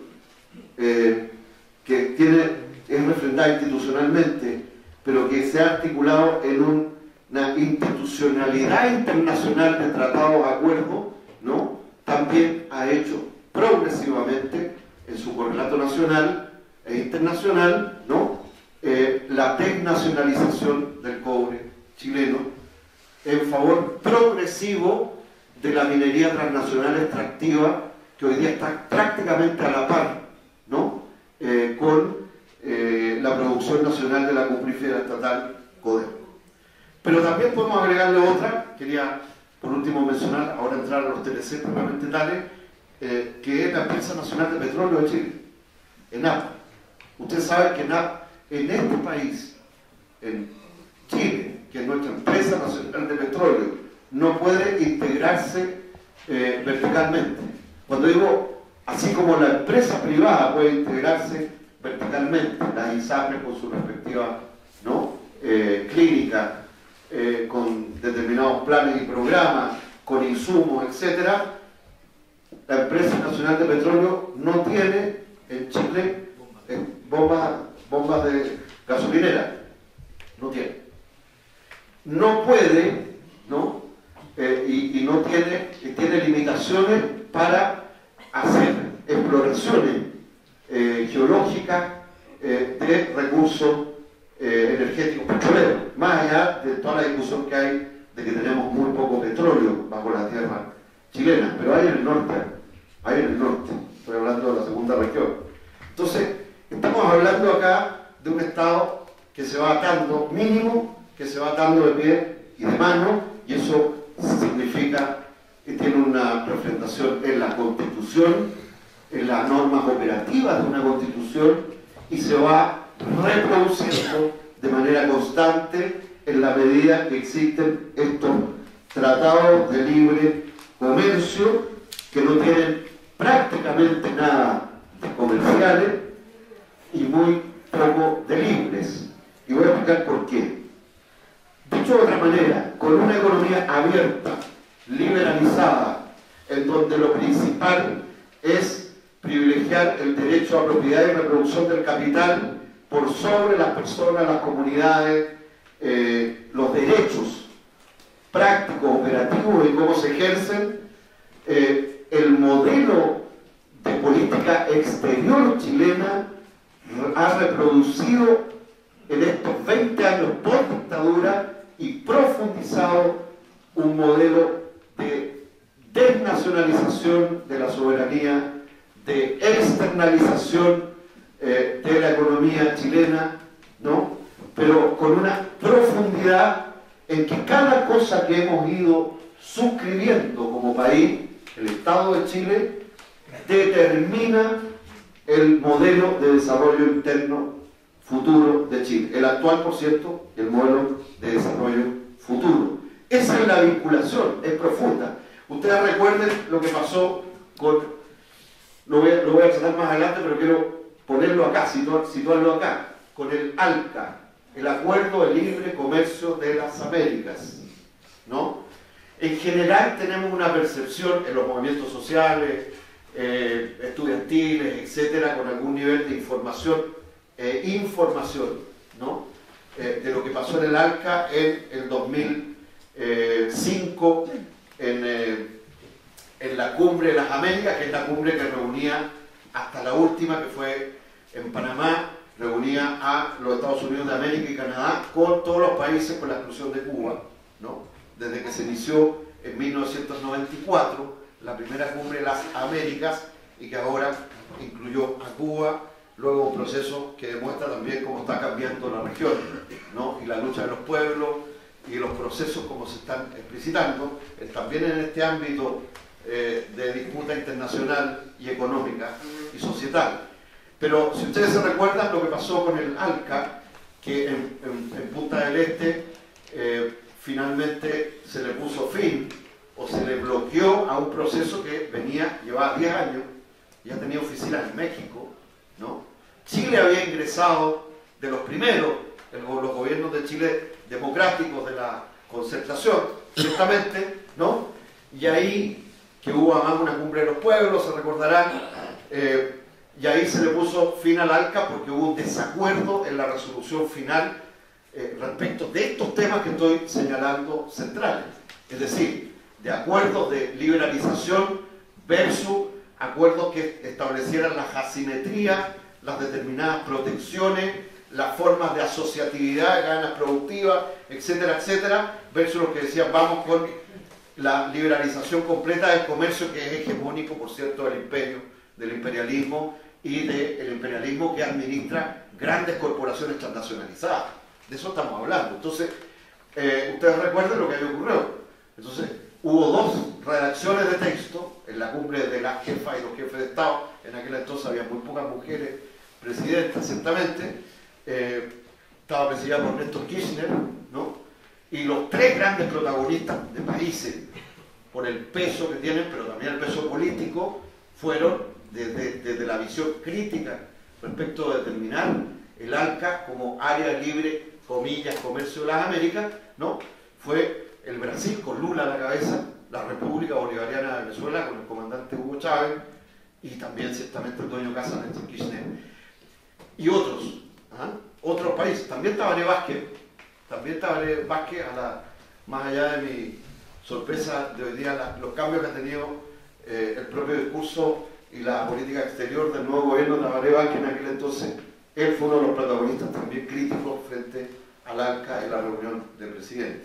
Speaker 1: eh, que tiene, es refrendada institucionalmente, pero que se ha articulado en un, una institucionalidad internacional de tratados, acuerdos, ¿no? También ha hecho progresivamente en su correlato nacional e internacional, ¿no? Eh, la desnacionalización del cobre chileno en favor progresivo de la minería transnacional extractiva que hoy día está prácticamente a la par, ¿no? Eh, con eh, la producción nacional de la cuprífera estatal Codelco. Pero también podemos agregarle otra, quería por último mencionar, ahora entrar a los T L C propiamente tales, eh, que es la Empresa Nacional de Petróleo de Chile, ENAP. Usted sabe que ENAP en este país, en Chile, que es nuestra Empresa Nacional de Petróleo, no puede integrarse eh, verticalmente. Cuando digo, así como la empresa privada puede integrarse verticalmente, las ISAPRES con su respectiva, ¿no? eh, clínica, eh, con determinados planes y programas, con insumos, etcétera, la Empresa Nacional de Petróleo no tiene en Chile eh, bombas, bombas de gasolinera, no tiene. No puede, ¿no? Eh, y, y no tiene, y tiene limitaciones para hacer exploraciones eh, geológicas eh, de recursos eh, energéticos petroleros, más allá de toda la discusión que hay de que tenemos muy poco petróleo bajo la tierra chilena, pero hay en el norte, hay en el norte, estoy hablando de la segunda región. Entonces, estamos hablando acá de un Estado que se va atando, mínimo, que se va atando de pie y de mano, y eso significa que tiene una representación en la Constitución, en las normas operativas de una Constitución, y se va reproduciendo de manera constante en la medida que existen estos tratados de libre comercio que no tienen prácticamente nada de comerciales y muy poco de libres. Y voy a explicar por qué. Dicho de otra manera, con una economía abierta, liberalizada, en donde lo principal es privilegiar el derecho a propiedad y reproducción del capital por sobre las personas, las comunidades, eh, los derechos prácticos, operativos y cómo se ejercen, eh, el modelo de política exterior chilena ha reproducido en estos veinte años por dictadura y profundizado un modelo de desnacionalización de la soberanía, de externalización eh, de la economía chilena, ¿no? Pero con una profundidad en que cada cosa que hemos ido suscribiendo como país, el Estado de Chile, determina el modelo de desarrollo interno futuro de Chile. El actual, por cierto, el modelo de desarrollo futuro. Esa es la vinculación, es profunda. Ustedes recuerden lo que pasó con, lo voy a, lo voy a tratar más adelante, pero quiero ponerlo acá, situar, situarlo acá, con el ALCA, el Acuerdo de Libre Comercio de las Américas, ¿no? En general tenemos una percepción en los movimientos sociales, eh, estudiantiles, etcétera, con algún nivel de información, eh, información, ¿no? Eh, de lo que pasó en el ALCA en el dos mil cinco, en, eh, en la Cumbre de las Américas, que es la cumbre que reunía hasta la última, que fue en Panamá, reunía a los Estados Unidos de América y Canadá con todos los países, con la exclusión de Cuba, ¿no? Desde que se inició en mil novecientos noventa y cuatro, la primera cumbre de las Américas, y que ahora incluyó a Cuba, luego un proceso que demuestra también cómo está cambiando la región, ¿no? Y la lucha de los pueblos y los procesos como se están explicitando, eh, también en este ámbito eh, de disputa internacional y económica y societal. Pero si ustedes se recuerdan lo que pasó con el ALCA, que en, en, en Punta del Este eh, finalmente se le puso fin o se le bloqueó a un proceso que venía, llevaba diez años, ya tenía oficinas en México, ¿no? Chile había ingresado de los primeros, el, los gobiernos de Chile democráticos de la concertación, ciertamente, ¿no? Y ahí, que hubo además una cumbre de los pueblos, se recordarán, eh, y ahí se le puso fin al ALCA porque hubo un desacuerdo en la resolución final eh, respecto de estos temas que estoy señalando centrales. Es decir, de acuerdos de liberalización versus acuerdos que establecieran la asimetría, las determinadas protecciones, las formas de asociatividad, ganas productivas, etcétera, etcétera, versus los que decían vamos con la liberalización completa del comercio, que es hegemónico, por cierto, del imperio, del imperialismo y del imperialismo que administra grandes corporaciones transnacionalizadas. De eso estamos hablando. Entonces, eh, ustedes recuerden lo que había ocurrido. Entonces, hubo dos redacciones de texto en la cumbre de la jefa y los jefes de Estado. En aquel entonces había muy pocas mujeres presidentas, ciertamente. Eh, estaba presidida por Néstor Kirchner, ¿no? Y los tres grandes protagonistas de países, por el peso que tienen, pero también el peso político, fueron desde, desde la visión crítica respecto de determinar el ALCA como área libre, comillas, comercio de las Américas, ¿no? Fue el Brasil con Lula a la cabeza, la República Bolivariana de Venezuela con el comandante Hugo Chávez y también ciertamente el dueño casa Néstor Kirchner y otros, ¿ah? Otros países. También Tabaré Vázquez, también Tabaré Vázquez, a la, más allá de mi sorpresa de hoy día, la, los cambios que ha tenido eh, el propio discurso y la política exterior del nuevo gobierno de Tabaré Vázquez en aquel entonces, él fue uno de los protagonistas también críticos frente al ALCA en la reunión del presidente.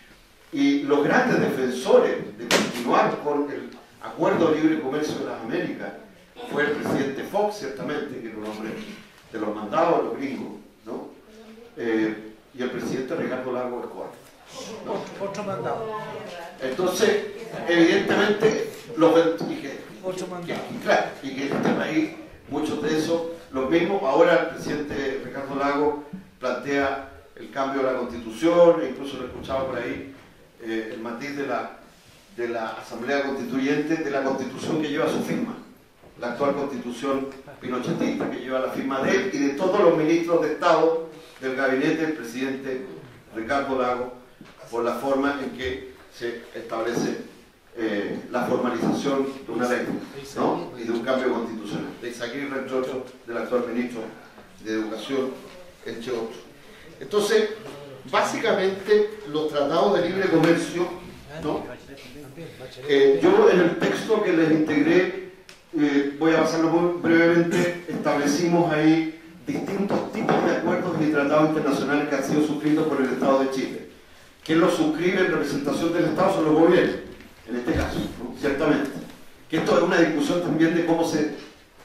Speaker 1: Y los grandes defensores de continuar con el Acuerdo de Libre Comercio de las Américas fue el presidente Fox, ciertamente, que era un hombre de los mandados de los gringos, ¿no? Eh, y el presidente Ricardo Lagos Escobar, ¿no?
Speaker 2: Otro mandado.
Speaker 1: Entonces, evidentemente, los y que,
Speaker 2: Otro mandado.
Speaker 1: y, claro, y que en este país, muchos de esos, los mismos, ahora el presidente Ricardo Lagos plantea el cambio de la Constitución, e incluso lo escuchaba por ahí, eh, el matiz de la, de la Asamblea Constituyente, de la Constitución que lleva su firma, la actual Constitución pinochetista que lleva la firma de él y de todos los ministros de Estado del gabinete del presidente Ricardo Lagos, por la forma en que se establece eh, la formalización de una ley, ¿no? Y de un cambio constitucional. De Izaguirre, entre otros, del actual ministro de Educación, entre otros. Entonces, básicamente, los tratados de libre comercio, ¿no? Eh, yo en el texto que les integré, eh, voy a pasarlo muy brevemente, establecimos ahí distintos tipos de acuerdos y tratados internacionales que han sido suscritos por el Estado de Chile. ¿Quién los suscribe en representación del Estado? Son los gobiernos, en este caso, ¿no? Ciertamente. Que esto es una discusión también de cómo se,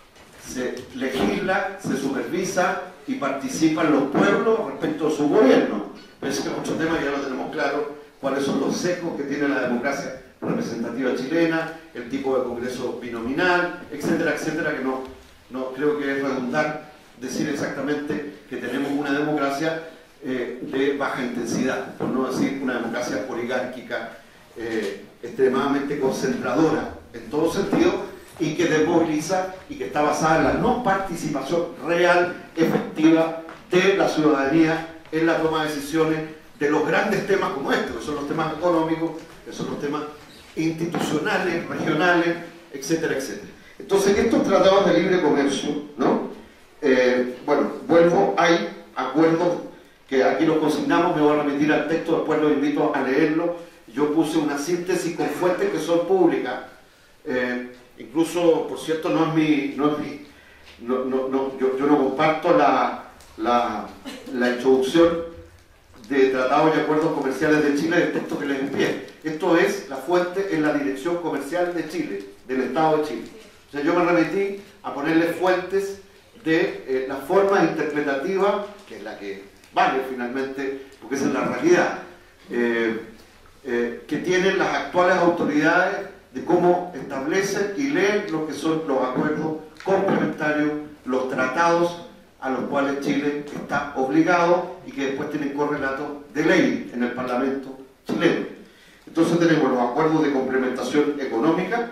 Speaker 1: se legisla, se supervisa y participan los pueblos respecto a su gobierno. Pero ese es otro tema que ya lo tenemos claro, cuáles son los sesgos que tiene la democracia representativa chilena, el tipo de congreso binominal, etcétera, etcétera, que no, no creo que es redundar decir exactamente que tenemos una democracia eh, de baja intensidad, por no decir una democracia oligárquica, eh, extremadamente concentradora en todo sentido, y que desmoviliza y que está basada en la no participación real, efectiva de la ciudadanía en la toma de decisiones de los grandes temas como este, que son los temas económicos, que son los temas institucionales, regionales, etcétera, etcétera. Entonces, estos tratados de libre comercio, ¿no? Eh, bueno, vuelvo, hay acuerdos que aquí los consignamos, me voy a remitir al texto, después los invito a leerlo. Yo puse una síntesis con fuentes que son públicas, eh, incluso, por cierto, no es mi, no es mi no, no, no, yo, yo no comparto la, la, la introducción de tratados y acuerdos comerciales de Chile del texto que les envié. Esto es la fuente en la Dirección Comercial de Chile, del Estado de Chile. O sea, yo me remití a ponerle fuentes de eh, la forma interpretativa, que es la que vale finalmente, porque esa es la realidad, eh, eh, que tienen las actuales autoridades de cómo establecen y leen lo que son los acuerdos complementarios, los tratados a los cuales Chile está obligado y que después tienen correlato de ley en el Parlamento chileno. Entonces tenemos los acuerdos de complementación económica,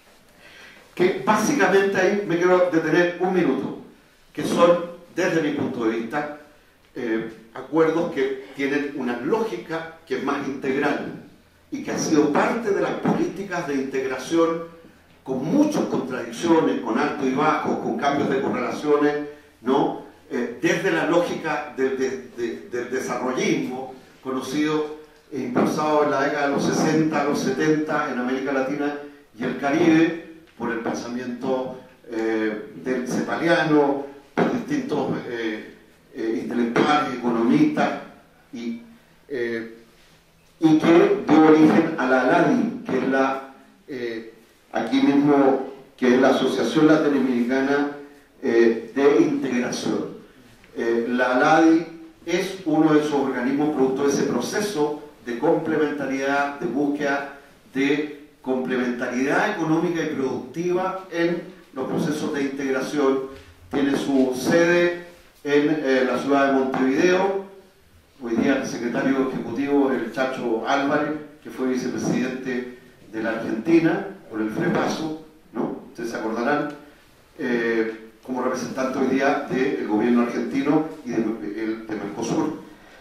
Speaker 1: que básicamente ahí me quiero detener un minuto, que son, desde mi punto de vista, eh, acuerdos que tienen una lógica que es más integral y que ha sido parte de las políticas de integración con muchas contradicciones, con alto y bajo, con cambios de correlaciones, ¿no? Eh, desde la lógica del, de, de, del desarrollismo, conocido e impulsado en la década de los sesenta, los setenta en América Latina y el Caribe, por el pensamiento eh, del cepaliano, por distintos eh, eh, intelectuales, economistas, y, eh, y que dio origen a la ALADI, que es la, eh, aquí mismo, que es la Asociación Latinoamericana eh, de Integración. Eh, la ALADI es uno de esos organismos producto de ese proceso de complementariedad, de búsqueda de complementariedad económica y productiva en los procesos de integración. Tiene su sede en eh, la ciudad de Montevideo. Hoy día el secretario ejecutivo es el Chacho Álvarez, que fue vicepresidente de la Argentina por el FREPASO, ¿no? Ustedes se acordarán, eh, como representante hoy día del gobierno argentino y de, de, de Mercosur.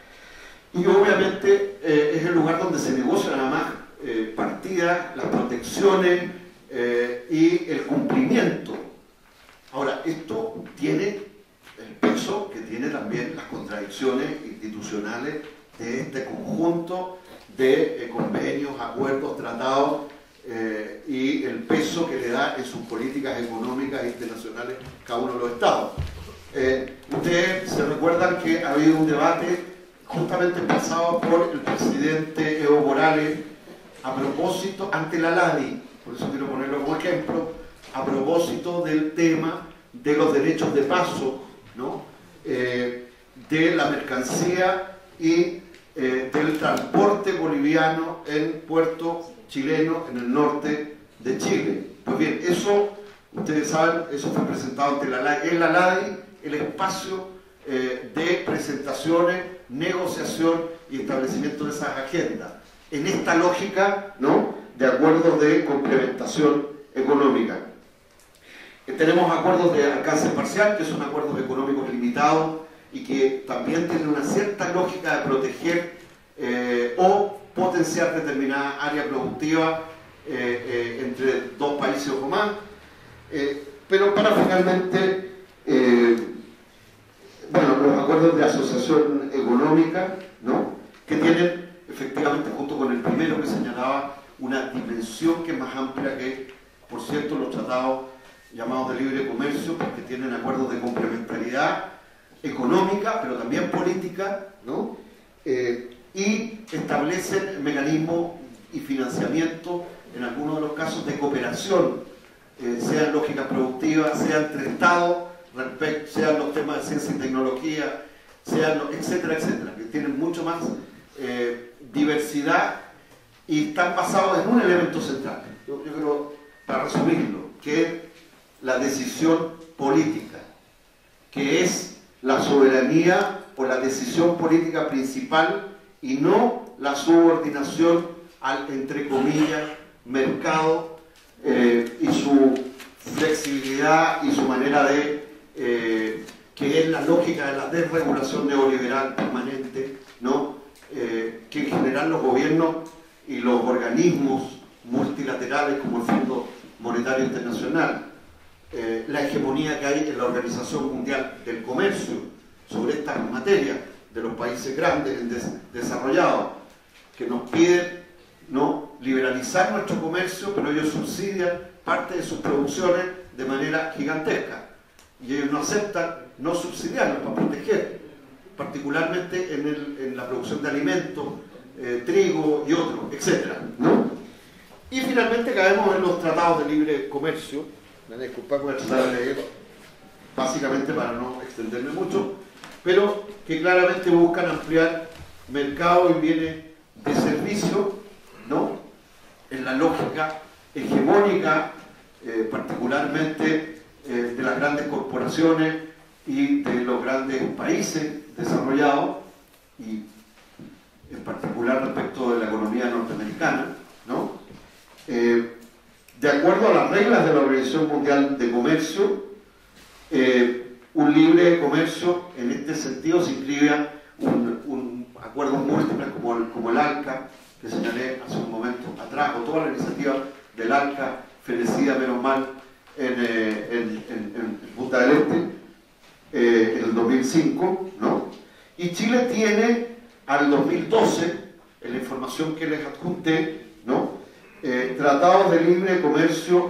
Speaker 1: Y obviamente eh, es el lugar donde se negocia nada más Eh, partidas, las protecciones eh, y el cumplimiento. Ahora, esto tiene el peso que tiene también las contradicciones institucionales de este conjunto de eh, convenios, acuerdos, tratados eh, y el peso que le da en sus políticas económicas internacionales cada uno de los estados. Eh, ustedes se recuerdan que ha habido un debate justamente pasado por el presidente Evo Morales a propósito, ante la ALADI, por eso quiero ponerlo como ejemplo, a propósito del tema de los derechos de paso, ¿no? eh, de la mercancía y eh, del transporte boliviano en puerto chileno en el norte de Chile. Pues bien, eso, ustedes saben, eso fue presentado ante la ALADI, en la ALADI, el espacio eh, de presentaciones, negociación y establecimiento de esas agendas, en esta lógica, ¿no?, de acuerdos de complementación económica. Eh, tenemos acuerdos de alcance parcial, que son acuerdos económicos limitados y que también tienen una cierta lógica de proteger eh, o potenciar determinada área productiva eh, eh, entre dos países o más, eh, pero para finalmente, eh, bueno, los acuerdos de asociación económica, ¿no?, que tienen efectivamente, junto con el primero que señalaba, una dimensión que es más amplia que, por cierto, los tratados llamados de libre comercio, porque tienen acuerdos de complementariedad económica, pero también política, ¿no? Eh, y establecen mecanismos y financiamiento, en algunos de los casos, de cooperación, eh, sean lógicas productivas, sean entre estados, sean los temas de ciencia y tecnología, sean los, etcétera, etcétera, que tienen mucho más eh, diversidad y están basados en un elemento central. Yo, yo creo, para resumirlo, que es la decisión política, que es la soberanía o la decisión política principal y no la subordinación al, entre comillas, mercado eh, y su flexibilidad y su manera de, eh, que es la lógica de la desregulación neoliberal permanente, ¿no? eh, que en general los gobiernos y los organismos multilaterales como el Fondo Monetario Internacional, eh, la hegemonía que hay en la Organización Mundial del Comercio sobre estas materias de los países grandes, des desarrollados, que nos piden, ¿no?, liberalizar nuestro comercio, pero ellos subsidian parte de sus producciones de manera gigantesca y ellos no aceptan no subsidiarlos para proteger, particularmente en, el, en la producción de alimentos, eh, trigo y otros, etcétera, ¿no? Y finalmente caemos en los tratados de libre comercio. Me disculpa, voy a tratar de leer básicamente para no extenderme mucho, pero que claramente buscan ampliar mercados y bienes de servicio, ¿no?, en la lógica hegemónica, eh, particularmente eh, de las grandes corporaciones y de los grandes países desarrollados, y en particular respecto de la economía norteamericana, ¿no? Eh, de acuerdo a las reglas de la Organización Mundial de Comercio, eh, un libre comercio en este sentido se inscribe un, un acuerdo múltiple como el, como el ALCA, que señalé hace un momento atrás, o toda la iniciativa del ALCA, fenecida menos mal en, eh, en, en, en Punta del Este, eh, en el dos mil cinco, ¿no? Y Chile tiene al dos mil doce, en la información que les adjunté, ¿no?, eh, tratados de libre comercio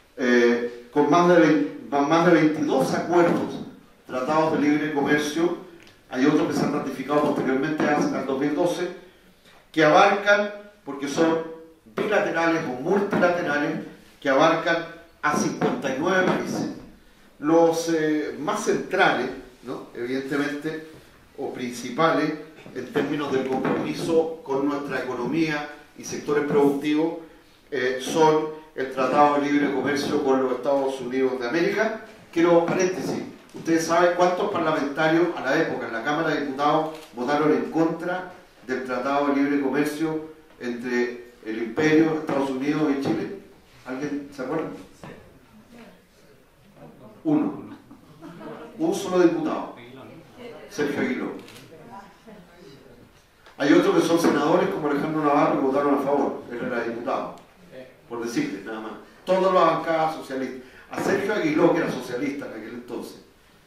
Speaker 1: eh, con más de, veinte, más de veintidós acuerdos, tratados de libre comercio. Hay otros que se han ratificado posteriormente hasta el dos mil doce, que abarcan, porque son bilaterales o multilaterales, que abarcan a cincuenta y nueve países. Los eh, más centrales, ¿no?, evidentemente, o principales, en términos del compromiso con nuestra economía y sectores productivos, eh, son el Tratado de Libre Comercio con los Estados Unidos de América. Quiero paréntesis, ustedes saben cuántos parlamentarios a la época en la Cámara de Diputados votaron en contra del Tratado de Libre Comercio entre el Imperio, Estados Unidos y Chile. ¿Alguien se acuerda? Uno. Un solo diputado. Sergio Aguiló. Hay otros que son senadores como Alejandro Navarro que votaron a favor. Él era diputado. Por decirles nada más. Todos los bancadas socialistas. A Sergio Aguiló, que era socialista en aquel entonces,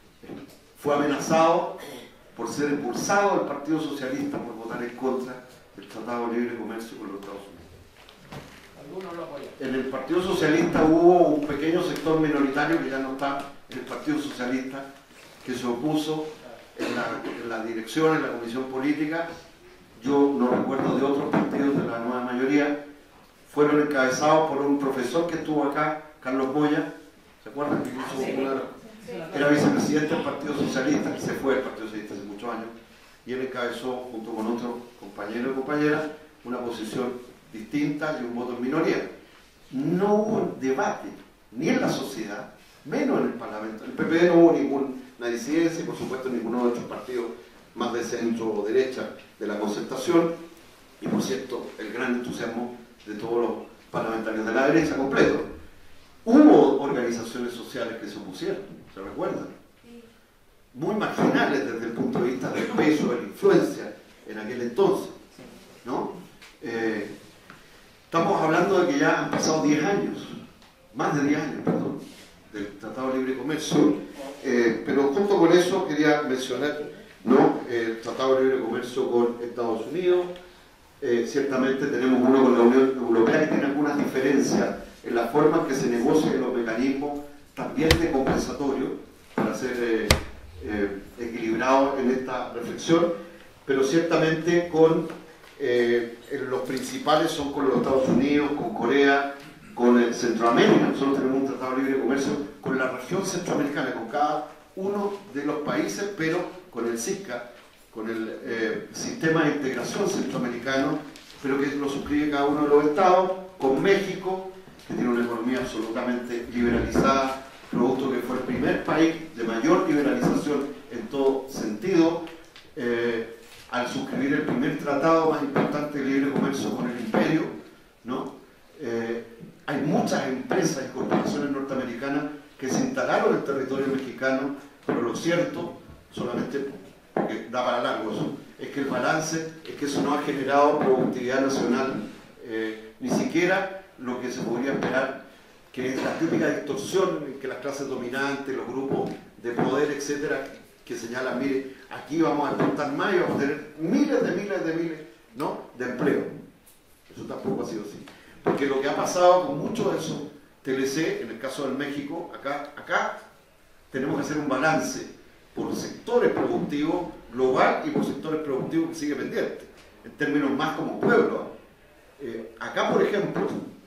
Speaker 1: fue amenazado por ser expulsado del Partido Socialista por votar en contra del Tratado de Libre Comercio con los Estados Unidos. Algunos lo apoyan. En el Partido Socialista hubo un pequeño sector minoritario que ya no está en el Partido Socialista, que se opuso en la, en la dirección, en la comisión política. Yo no recuerdo de otros partidos de la nueva mayoría. Fueron encabezados por un profesor que estuvo acá, Carlos Moya. ¿Se acuerdan? Que hizo una, era vicepresidente del Partido Socialista, que se fue del Partido Socialista hace muchos años, y él encabezó, junto con otro compañero y compañera, una posición distinta y un voto en minoría. No hubo debate, ni en la sociedad, menos en el Parlamento. En el P P D no hubo ninguna disidencia, y por supuesto ninguno de otros partidos más de centro o derecha de la concertación, y por cierto, el gran entusiasmo de todos los parlamentarios de la derecha completo. Hubo organizaciones sociales que se opusieron, ¿se recuerdan? Muy marginales desde el punto de vista del peso, de la influencia en aquel entonces, ¿no? Eh, estamos hablando de que ya han pasado diez años, más de diez años, perdón, del Tratado de Libre Comercio, eh, pero junto con eso quería mencionar, ¿no?, el Tratado de Libre Comercio con Estados Unidos. Eh, ciertamente tenemos uno con la Unión Europea que tiene algunas diferencias en la forma en que se negocian los mecanismos también de compensatorio para ser eh, eh, equilibrados en esta reflexión, pero ciertamente con eh, los principales son con los Estados Unidos, con Corea, con eh, Centroamérica. Nosotros tenemos un tratado de libre comercio con la región centroamericana, con cada uno de los países, pero con el SICA, con el eh, sistema de integración centroamericano, pero que lo suscribe cada uno de los estados, con México, que tiene una economía absolutamente liberalizada, producto que fue el primer país de mayor liberalización en todo sentido, eh, al suscribir el primer tratado más importante de libre comercio con el imperio, ¿no? Eh, hay muchas empresas y corporaciones norteamericanas que se instalaron en el territorio mexicano, pero lo cierto, solamente porque da para largo eso, es que el balance es que eso no ha generado productividad nacional, eh, ni siquiera lo que se podría esperar, que es la típica distorsión en que las clases dominantes, los grupos de poder, etcétera, que señalan, mire, aquí vamos a exportar más y vamos a tener miles de miles de miles, ¿no?, de empleo. Eso tampoco ha sido así. Porque lo que ha pasado con mucho de eso, T L C, en el caso del México, acá, acá tenemos que hacer un balance por sectores productivos global y por sectores productivos que sigue pendiente, en términos más como pueblo. Eh, acá, por ejemplo,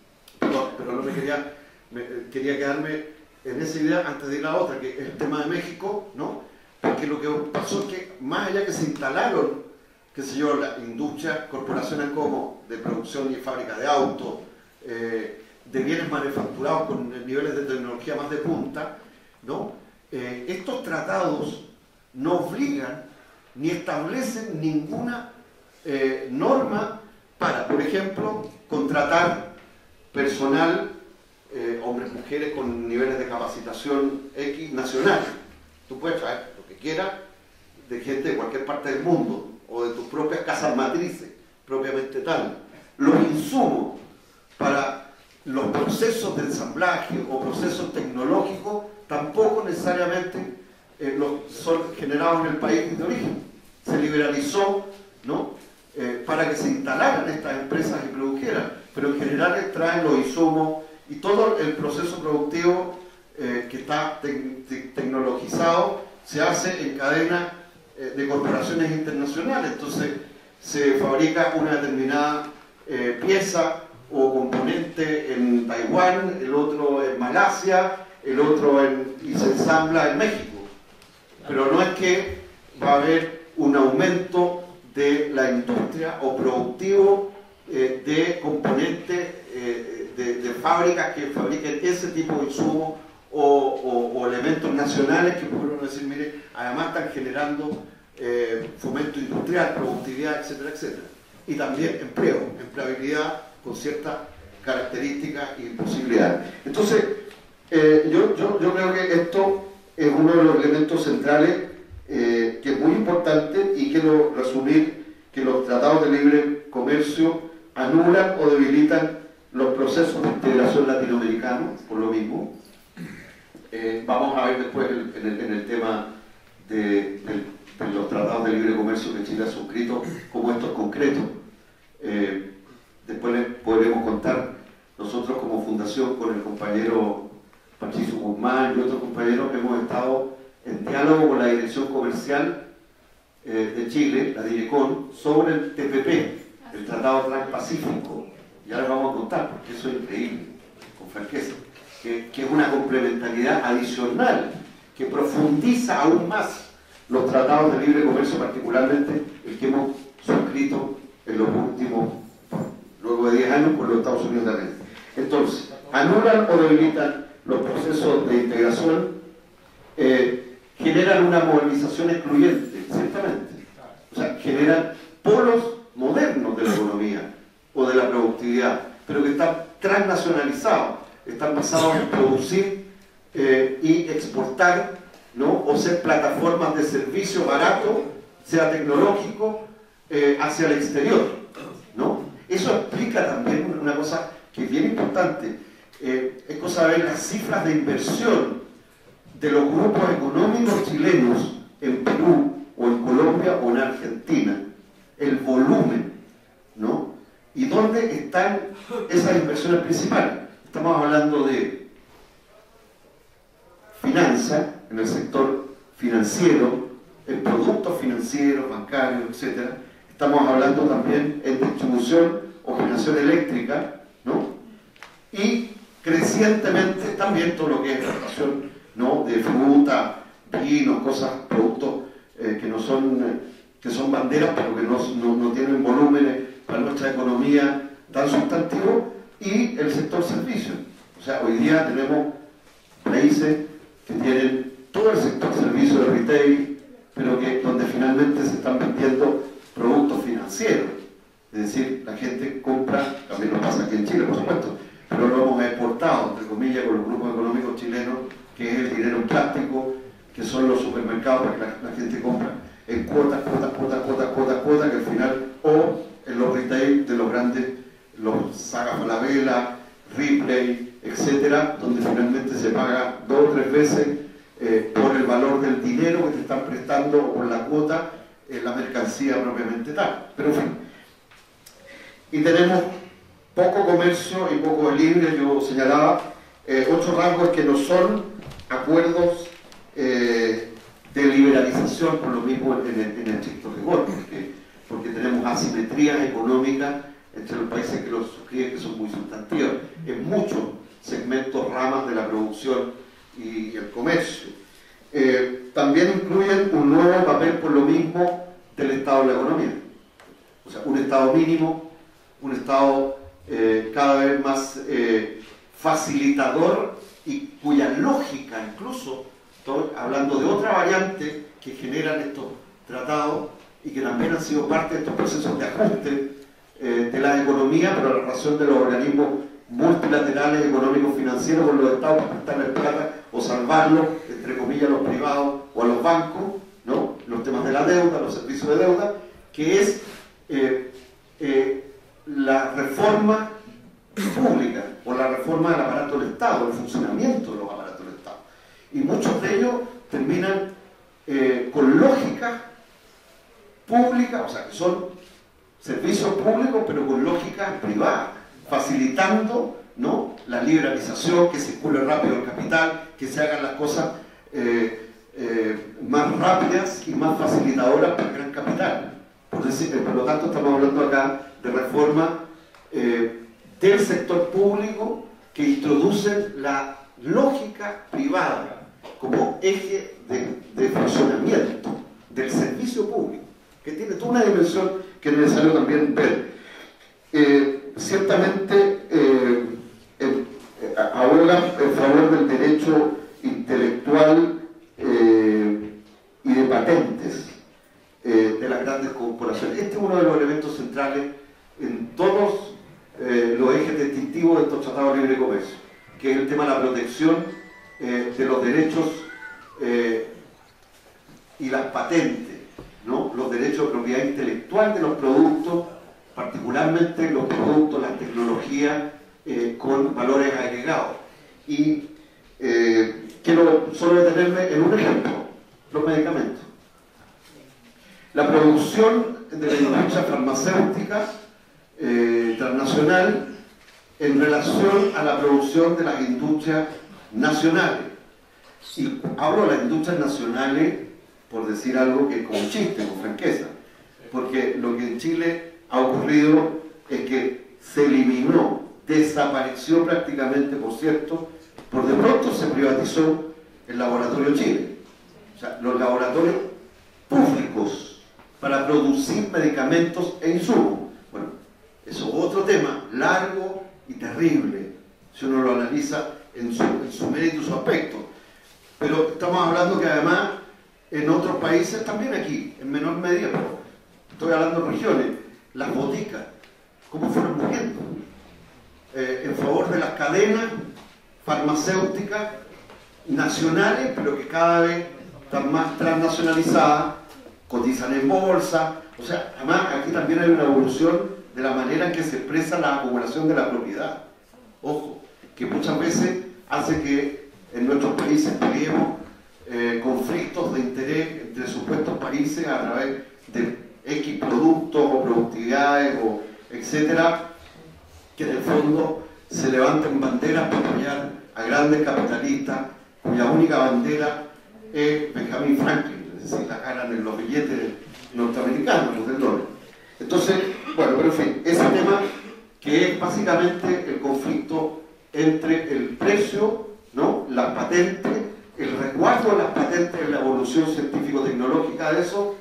Speaker 1: no, pero no me quería, me, quería quedarme en esa idea antes de ir a la otra, que es el tema de México, ¿no? Porque lo que pasó es que, más allá que se instalaron, qué sé yo, las industrias, corporaciones como de producción y fábrica de autos, eh, de bienes manufacturados con niveles de tecnología más de punta, ¿no? Eh, estos tratados no obligan ni establecen ninguna eh, norma para, por ejemplo, contratar personal, eh, hombres, mujeres con niveles de capacitación X nacional. Tú puedes traer lo que quieras de gente de cualquier parte del mundo o de tus propias casas matrices, propiamente tal. Los insumos para los procesos de ensamblaje o procesos tecnológicos tampoco necesariamente eh, los son generados en el país de origen. Se liberalizó, ¿no?, eh, para que se instalaran estas empresas y produjeran, pero en general traen los insumos y todo el proceso productivo eh, que está te te tecnologizado se hace en cadena eh, de corporaciones internacionales. Entonces se fabrica una determinada eh, pieza o componente en Taiwán, el otro en Malasia, el otro en, y se ensambla en México. Pero no es que va a haber un aumento de la industria o productivo eh, de componentes eh, de, de fábricas que fabriquen ese tipo de insumos o, o, o elementos nacionales que podemos decir, mire, además están generando eh, fomento industrial, productividad, etcétera, etcétera. Y también empleo, empleabilidad con ciertas características y posibilidades. Entonces, eh, yo, yo, yo creo que esto es uno de los elementos centrales eh, que es muy importante, y quiero resumir que los tratados de libre comercio anulan o debilitan los procesos de integración latinoamericanos, por lo mismo. Eh, vamos a ver después el, en, el, en el tema de, de, de los tratados de libre comercio que Chile ha suscrito como estos concretos. Eh, después les podremos contar, nosotros como fundación con el compañero Patricio Guzmán y otros compañeros hemos estado en diálogo con la Dirección Comercial eh, de Chile, la Direcon, sobre el T P P, el Tratado Transpacífico. Ya les vamos a contar, porque eso es increíble, con franqueza, que, que es una complementariedad adicional que profundiza aún más los tratados de libre comercio, particularmente el que hemos suscrito en los últimos, luego de diez años, con los Estados Unidos de América. Entonces, anulan o debilitan los procesos de integración, eh, generan una movilización excluyente, ciertamente. O sea, generan polos modernos de la economía o de la productividad, pero que están transnacionalizados, están basados en producir eh, y exportar, ¿no?, o ser plataformas de servicio barato, sea tecnológico, eh, hacia el exterior, ¿no? Eso explica también una cosa que es bien importante. Eh, es cosa de ver las cifras de inversión de los grupos económicos chilenos en Perú o en Colombia o en Argentina, el volumen, ¿no? ¿Y dónde están esas inversiones principales? Estamos hablando de finanzas, en el sector financiero, en productos financieros, bancarios, etcétera. Estamos hablando también en distribución o generación eléctrica, ¿no? Y crecientemente también todo lo que es exportación, ¿no?, de fruta, vinos, cosas, productos eh, que no son, eh, que son banderas, pero que no, no, no tienen volúmenes para nuestra economía tan sustantivos, y el sector servicios. O sea, hoy día tenemos países que tienen todo el sector servicio de retail, pero que donde finalmente se están vendiendo productos financieros. Es decir, la gente compra, también lo pasa aquí en Chile, por supuesto, pero lo hemos exportado, entre comillas, con los grupos económicos chilenos, que es el dinero en plástico, que son los supermercados para que la, la gente compra en cuotas, cuotas, cuotas, cuotas, cuotas, cuotas, Saga Falabella, Ripley, etcétera, donde finalmente se paga dos o tres veces eh, por el valor del dinero que te están prestando o por la cuota en la mercancía propiamente tal. Pero en fin. Y tenemos poco comercio y poco libre. Yo señalaba eh, ocho rasgos que no son acuerdos eh, de liberalización por lo mismo en el, en el estricto rigor, porque, porque tenemos asimetrías económicas entre los países que los suscriben, que son muy sustantivas en muchos segmentos, ramas de la producción y el comercio. Eh, también incluyen un nuevo papel por lo mismo del Estado en la economía. O sea, un Estado mínimo, un Estado eh, cada vez más eh, facilitador y cuya lógica, incluso, estoy hablando de otra variante que generan estos tratados y que también han sido parte de estos procesos de ajuste eh, de la economía, pero a la razón de los organismos multilaterales económicos financieros con los estados para prestarles plata o salvarlos, entre comillas, a los privados o a los bancos, ¿no? Los temas de la deuda, los servicios de deuda, que es eh, eh, la reforma pública o la reforma del aparato del Estado, el funcionamiento de los aparatos del Estado. Y muchos de ellos terminan eh, con lógica pública, o sea, que son servicios públicos pero con lógica privada, facilitando, ¿no?, la liberalización, que circule rápido el capital, que se hagan las cosas eh, eh, más rápidas y más facilitadoras para el gran capital. Por, decir, por lo tanto, estamos hablando acá de reforma eh, del sector público que introducen la lógica privada como eje de, de funcionamiento del servicio público, que tiene toda una dimensión que es necesario también ver. Eh, ciertamente eh, eh, abogan en favor del derecho intelectual eh, y de patentes eh, de las grandes corporaciones. Este es uno de los elementos centrales en todos eh, los ejes distintivos de estos tratados de libre comercio, que es el tema de la protección eh, de los derechos eh, y las patentes, ¿no? Los derechos de propiedad intelectual de los productos, particularmente los productos, las tecnologías eh, con valores agregados. Y eh, quiero solo detenerme en un ejemplo: los medicamentos. La producción de la industria farmacéutica eh, transnacional en relación a la producción de las industrias nacionales. Y hablo de las industrias nacionales por decir algo que con chiste, con franqueza, porque lo que en Chile ha ocurrido es que se eliminó, desapareció prácticamente, por cierto, por de pronto se privatizó el Laboratorio Chile. O sea, los laboratorios públicos para producir medicamentos e insumos. Bueno, eso es otro tema largo y terrible, si uno lo analiza en su, en su mérito y su aspecto. Pero estamos hablando que además en otros países, también aquí, en menor medida, pero estoy hablando de regiones, las boticas, ¿cómo fueron muriendo? Eh, en favor de las cadenas farmacéuticas nacionales, pero que cada vez están más transnacionalizadas, cotizan en bolsa. O sea, además aquí también hay una evolución de la manera en que se expresa la acumulación de la propiedad. Ojo, que muchas veces hace que en nuestros países peleemos eh, conflictos de interés entre supuestos países a través de X productos o productividades, o etcétera, que en el fondo se levanten banderas para apoyar a grandes capitalistas cuya única bandera es Benjamin Franklin, es decir, la ganan en los billetes norteamericanos, los del dólar. Entonces, bueno, pero en fin, ese tema que es básicamente el conflicto entre el precio, ¿no?, las patentes, el resguardo de las patentes en la evolución científico-tecnológica de eso,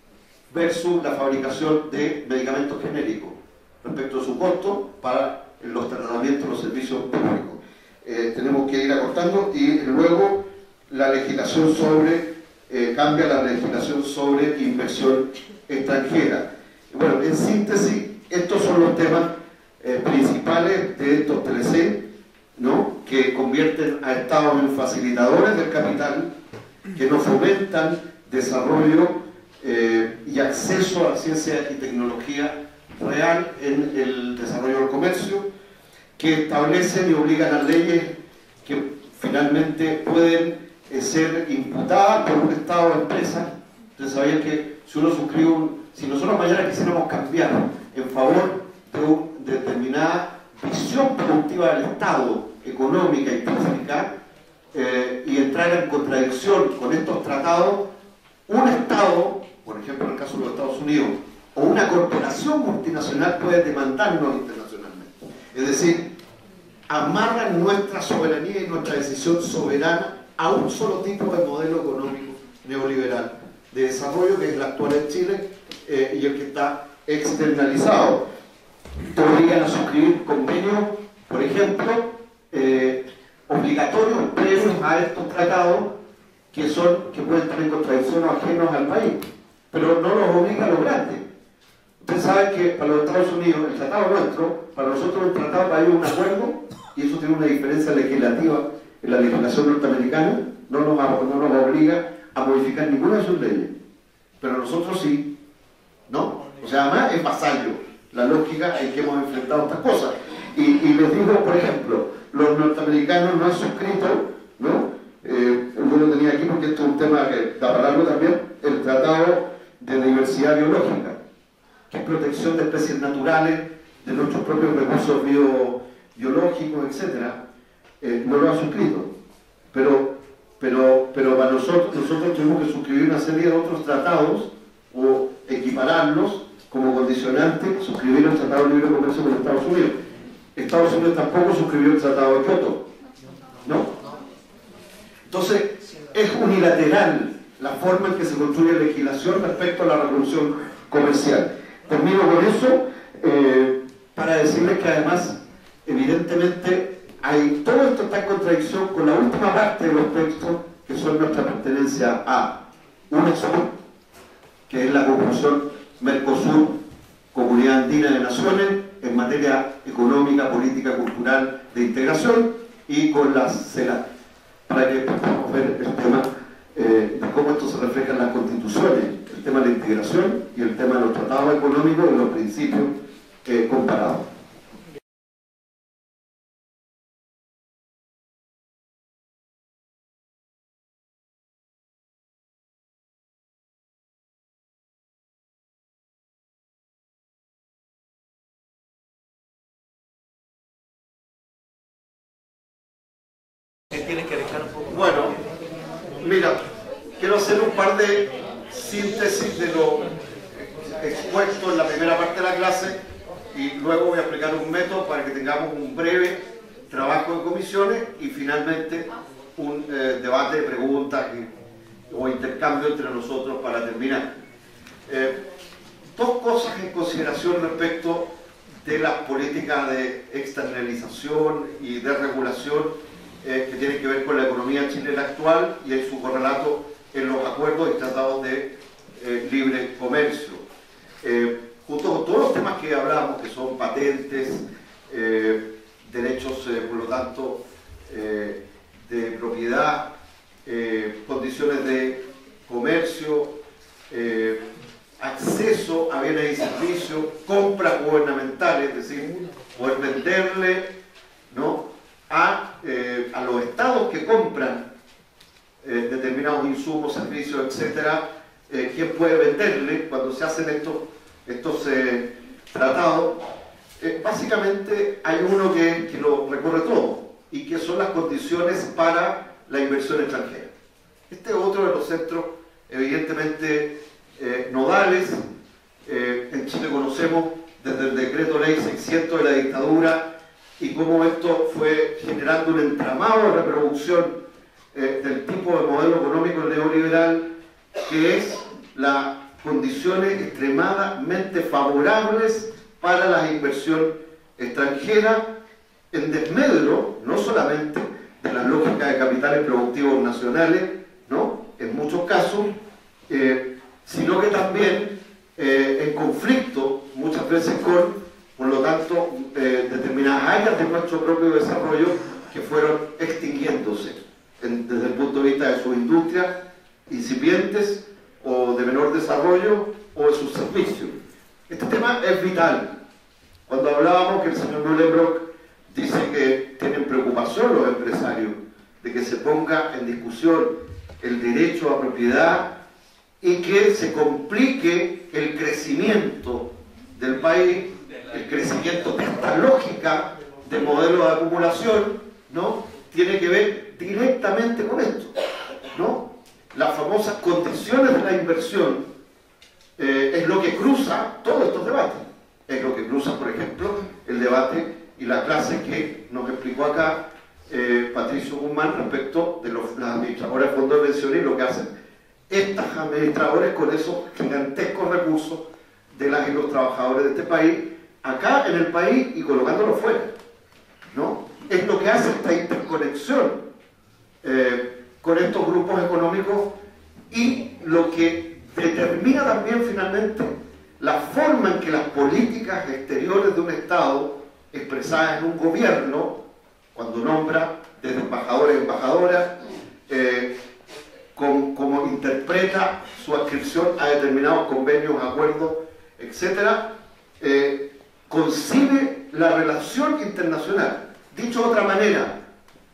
Speaker 1: versus la fabricación de medicamentos genéricos respecto a su costo para los tratamientos, los servicios públicos. Eh, tenemos que ir acortando. Y luego la legislación sobre, eh, cambia la legislación sobre inversión extranjera. Bueno, en síntesis, estos son los temas eh, principales de estos T L C, ¿no?, que convierten a estados en facilitadores del capital, que no fomentan desarrollo eh, y acceso a ciencia y tecnología real en el desarrollo del comercio, que establecen y obligan a leyes que finalmente pueden eh, ser imputadas por un Estado o empresa. Ustedes sabían que si uno suscribe un, si nosotros mañana quisiéramos cambiar en favor de una de determinada visión productiva del Estado, económica y técnica, eh, y entrar en contradicción con estos tratados, un Estado, por ejemplo en el caso de los Estados Unidos, o una corporación multinacional puede demandarnos internacionalmente. Es decir, amarran nuestra soberanía y nuestra decisión soberana a un solo tipo de modelo económico neoliberal de desarrollo, que es el actual en Chile, eh, y el que está externalizado. Te obligan a suscribir convenios, por ejemplo, eh, obligatorios previos a estos tratados que, son, que pueden estar en contradicción o ajenos al país, pero no los obliga a los grandes. Ustedes saben que para los Estados Unidos, el tratado nuestro, para nosotros el tratado para ellos es un acuerdo, y eso tiene una diferencia legislativa en la legislación norteamericana, no nos, no nos obliga a modificar ninguna de sus leyes, pero nosotros sí, ¿no? O sea, además es vasallo la lógica en que hemos enfrentado estas cosas. Y, y les digo, por ejemplo, los norteamericanos no han suscrito, ¿no? Eh, yo lo tenía aquí porque esto es un tema que da para largo también, el Tratado de Diversidad Biológica, que es protección de especies naturales, de nuestros propios recursos bio, biológicos, etcétera. Eh, no lo han suscrito. Pero, pero, pero para nosotros, nosotros tuvimos que suscribir una serie de otros tratados o equipararlos como condicionante, suscribir el Tratado de Libre Comercio con Estados Unidos. Estados Unidos tampoco suscribió el Tratado de Kioto, ¿no? Entonces, es unilateral la forma en que se construye legislación respecto a la revolución comercial. Termino con eso, eh, para decirles que además, evidentemente, hay, todo esto está en contradicción con la última parte de los textos, que son nuestra pertenencia a UNESUR, que es la conclusión Mercosur, Comunidad Andina de Naciones, en materia económica, política, cultural, de integración, y con la CELAC, para que podamos ver el tema eh, de cómo esto se refleja en las constituciones, el tema de la integración y el tema de los tratados económicos y los principios eh, comparados.
Speaker 2: Tienen que dejar un poco.
Speaker 1: Bueno, mira, quiero hacer un par de síntesis de lo expuesto en la primera parte de la clase y luego voy a explicar un método para que tengamos un breve trabajo de comisiones y finalmente un eh, debate de preguntas y, o intercambio entre nosotros para terminar. Eh, dos cosas en consideración respecto de las políticas de externalización y de regulación Eh, que tiene que ver con la economía chilena actual y en su correlato en los acuerdos y tratados de eh, libre comercio. Eh, junto con todos los temas que hablamos, que son patentes, eh, derechos, eh, por lo tanto, eh, de propiedad, eh, condiciones de comercio, eh, acceso a bienes y servicios, compras gubernamentales, es decir, poder venderle, ¿no?, A, eh, a los estados que compran eh, determinados insumos, servicios, etcétera, eh, ¿quién puede venderle cuando se hacen estos, estos eh, tratados? Eh, básicamente hay uno que, que lo recorre todo y que son las condiciones para la inversión extranjera. Este es otro de los centros evidentemente eh, nodales. Eh, en Chile conocemos desde el decreto ley seiscientos de la dictadura y cómo esto fue generando un entramado de reproducción eh, del tipo de modelo económico neoliberal, que es las condiciones extremadamente favorables para la inversión extranjera, en desmedro no solamente de las lógicas de capitales productivos nacionales, ¿no?, en muchos casos, eh, sino que también eh, en conflicto muchas veces con, por lo tanto, eh, determinadas áreas de nuestro propio desarrollo que fueron extinguiéndose en, desde el punto de vista de sus industrias incipientes o de menor desarrollo o de sus servicios. Este tema es vital. Cuando hablábamos que el señor Mühlenbrock dice ponga en discusión el derecho a propiedad y que se complique el crecimiento del país, el crecimiento de esta lógica de modelo de acumulación, ¿no? Tiene que ver directamente con esto, ¿no? Las famosas condiciones de la inversión eh, es lo que cruza todos estos debates. Es lo que cruza, por ejemplo, el debate y la clase que nos explicó acá eh, Patricio Guzmán respecto de los, las administradoras de fondos de pensiones y lo que hacen estas administradoras con esos gigantescos recursos de las y los trabajadores de este país, acá en el país y colocándolos fuera, ¿no? Es lo que hace esta interconexión eh, con estos grupos económicos y lo que determina también finalmente la forma en que las políticas exteriores de un Estado expresadas en un gobierno, cuando nombra desde embajadores y embajadoras, eh, como, como interpreta su adscripción a determinados convenios, acuerdos, etcétera, eh, concibe la relación internacional. Dicho de otra manera,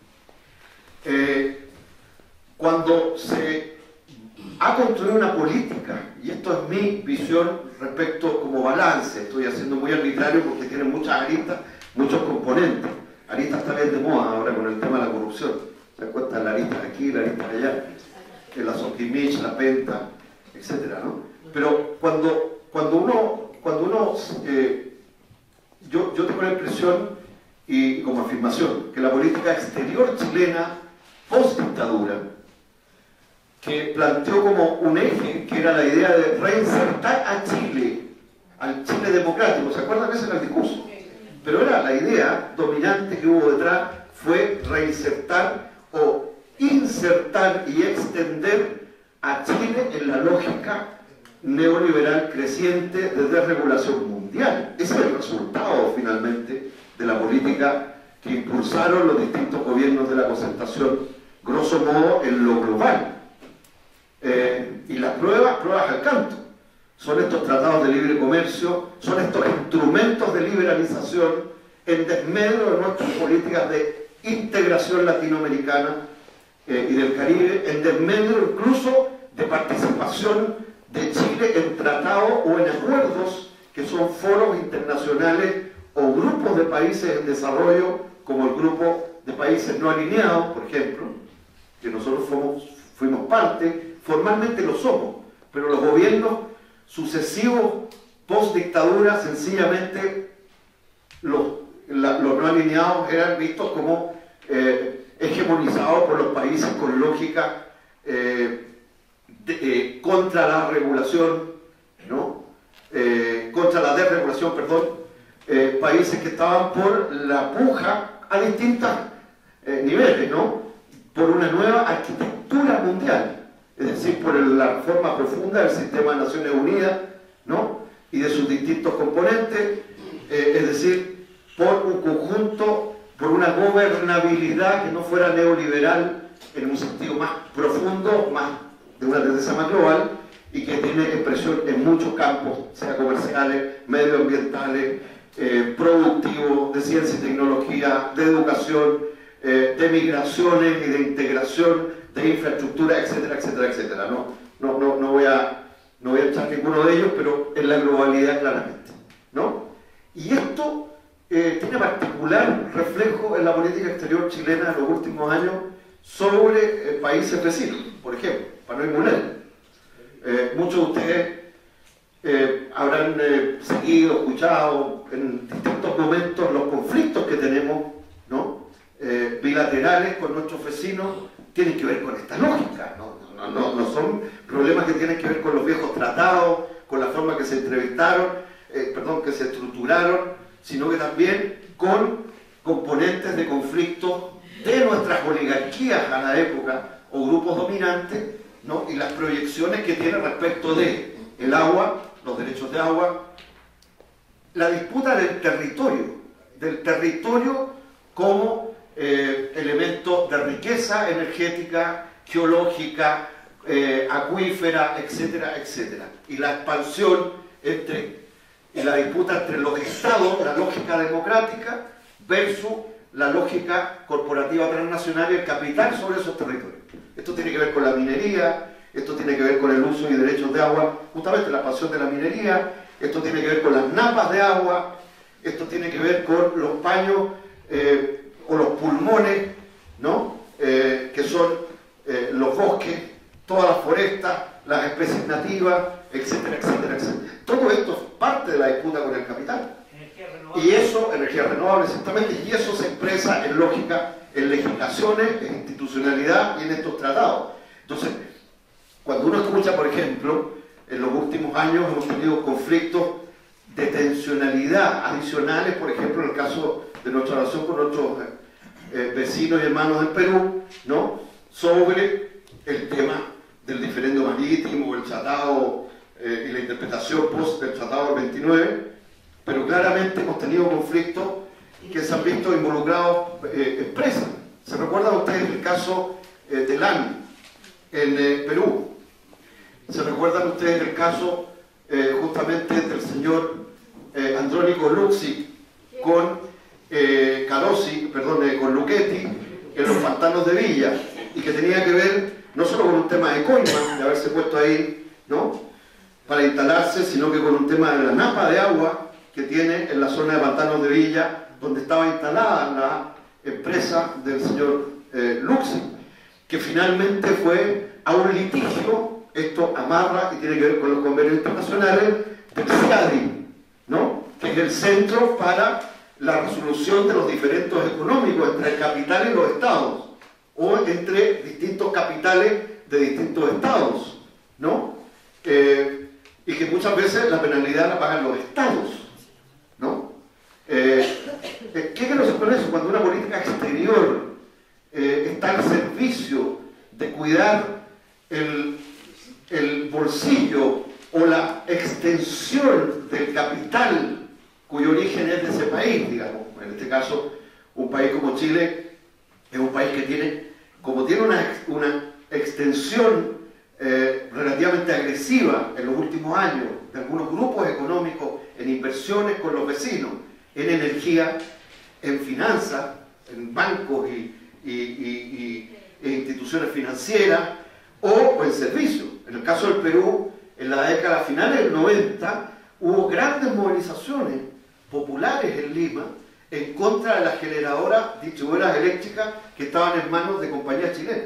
Speaker 1: eh, cuando se ha construido una política, y esto es mi visión respecto como balance, estoy haciendo muy arbitrario porque tiene muchas aristas, muchos componentes. Aristas está bien de moda ahora con el tema de la corrupción. Se dan cuenta, la arista de aquí, la arista de allá, la Sokimich, la Penta, etcétera, ¿no? Pero cuando, cuando uno, cuando uno eh, yo, yo tengo la impresión, y como afirmación, que la política exterior chilena post-dictadura, que planteó como un eje, que era la idea de reinsertar a Chile, al Chile democrático, ¿se acuerdan? Ese era el discurso. Pero era la idea dominante que hubo detrás, fue reinsertar o insertar y extender a Chile en la lógica neoliberal creciente de desregulación mundial. Ese es el resultado, finalmente, de la política que impulsaron los distintos gobiernos de la concertación, grosso modo, en lo global. Eh, y las pruebas, pruebas al canto, son estos tratados de libre comercio, son estos instrumentos de liberalización en desmedro de nuestras políticas de integración latinoamericana eh, y del Caribe, en desmedro incluso de participación de Chile en tratados o en acuerdos que son foros internacionales o grupos de países en desarrollo, como el grupo de países no alineados, por ejemplo, que nosotros fuimos, fuimos parte. Formalmente lo somos, pero los gobiernos sucesivos post-dictadura, sencillamente los, la, los no alineados eran vistos como eh, hegemonizados por los países con lógica eh, de, eh, contra la regulación, ¿no? Eh, contra la desregulación, perdón, eh, países que estaban por la puja a distintos eh, niveles, ¿no? Por una nueva arquitectura mundial. Es decir, por la reforma profunda del sistema de Naciones Unidas, ¿no? Y de sus distintos componentes, eh, es decir, por un conjunto, por una gobernabilidad que no fuera neoliberal en un sentido más profundo, más de una tendencia más global, y que tiene expresión en muchos campos, sea comerciales, medioambientales, eh, productivos, de ciencia y tecnología, de educación, eh, de migraciones y de integración, de infraestructura, etcétera, etcétera, etcétera. No, no, no, no, voy a, no voy a echar ninguno de ellos, pero en la globalidad claramente, ¿no? Y esto eh, tiene particular reflejo en la política exterior chilena en los últimos años sobre eh, países vecinos, por ejemplo, para no ir muy lejos. Eh, muchos de ustedes eh, habrán eh, seguido, escuchado en distintos momentos los conflictos que tenemos, ¿no? Eh, bilaterales con nuestros vecinos. Tienen que ver con esta lógica, ¿no? No, no, no son problemas que tienen que ver con los viejos tratados, con la forma que se entrevistaron, eh, perdón, que se estructuraron, sino que también con componentes de conflicto de nuestras oligarquías a la época o grupos dominantes, ¿no? Y las proyecciones que tiene respecto de el agua, los derechos de agua, la disputa del territorio, del territorio como Eh, elementos de riqueza energética, geológica, eh, acuífera, etcétera, etcétera. Y la expansión entre, y la disputa entre los estados, la lógica democrática, versus la lógica corporativa transnacional y el capital sobre esos territorios. Esto tiene que ver con la minería, esto tiene que ver con el uso y derechos de agua, justamente la expansión de la minería, esto tiene que ver con las napas de agua, esto tiene que ver con los paños eh, o los pulmones, ¿no? Eh, que son eh, los bosques, todas las forestas, las especies nativas, etcétera, etcétera, etcétera. Todo esto es parte de la disputa con el capital. Y eso, energía renovable, exactamente, y eso se expresa en lógica, en legislaciones, en institucionalidad y en estos tratados. Entonces, cuando uno escucha, por ejemplo, en los últimos años hemos tenido conflictos de tensionalidad adicionales, por ejemplo, en el caso de nuestra relación con nuestros eh, vecinos y hermanos del Perú, ¿no? Sobre el tema del diferendo marítimo, el tratado eh, y la interpretación post del tratado del veintinueve, pero claramente hemos tenido conflictos que se han visto involucrados eh, en presas. ¿Se recuerdan ustedes el caso eh, de Lami en eh, Perú? ¿Se recuerdan ustedes el caso eh, justamente del señor eh, Andrónico Luxi con eh, Carosi, perdón, eh, con Luchetti en los pantanos de Villa, y que tenía que ver no solo con un tema de coima, de haberse puesto ahí, ¿no?, para instalarse, sino que con un tema de la napa de agua que tiene en la zona de pantanos de Villa, donde estaba instalada la empresa del señor eh, Luxi, que finalmente fue a un litigio. Esto amarra y tiene que ver con los convenios internacionales del CIADI, ¿no?, que es el centro para la resolución de los diferendos económicos entre el capital y los estados, o entre distintos capitales de distintos estados, ¿no? Eh, y que muchas veces la penalidad la pagan los estados, ¿no? Eh, ¿Qué quiero decir con eso? Cuando una política exterior eh, está al servicio de cuidar el, el bolsillo o la extensión del capital cuyo origen es de ese país, digamos, en este caso un país como Chile es un país que tiene, como tiene una, una extensión eh, relativamente agresiva en los últimos años de algunos grupos económicos en inversiones con los vecinos, en energía, en finanzas, en bancos y, y, y, y, e instituciones financieras, o, o en servicios. En el caso del Perú, en la década finales del noventa, hubo grandes movilizaciones populares en Lima en contra de las generadoras distribuidoras eléctricas que estaban en manos de compañías chilenas,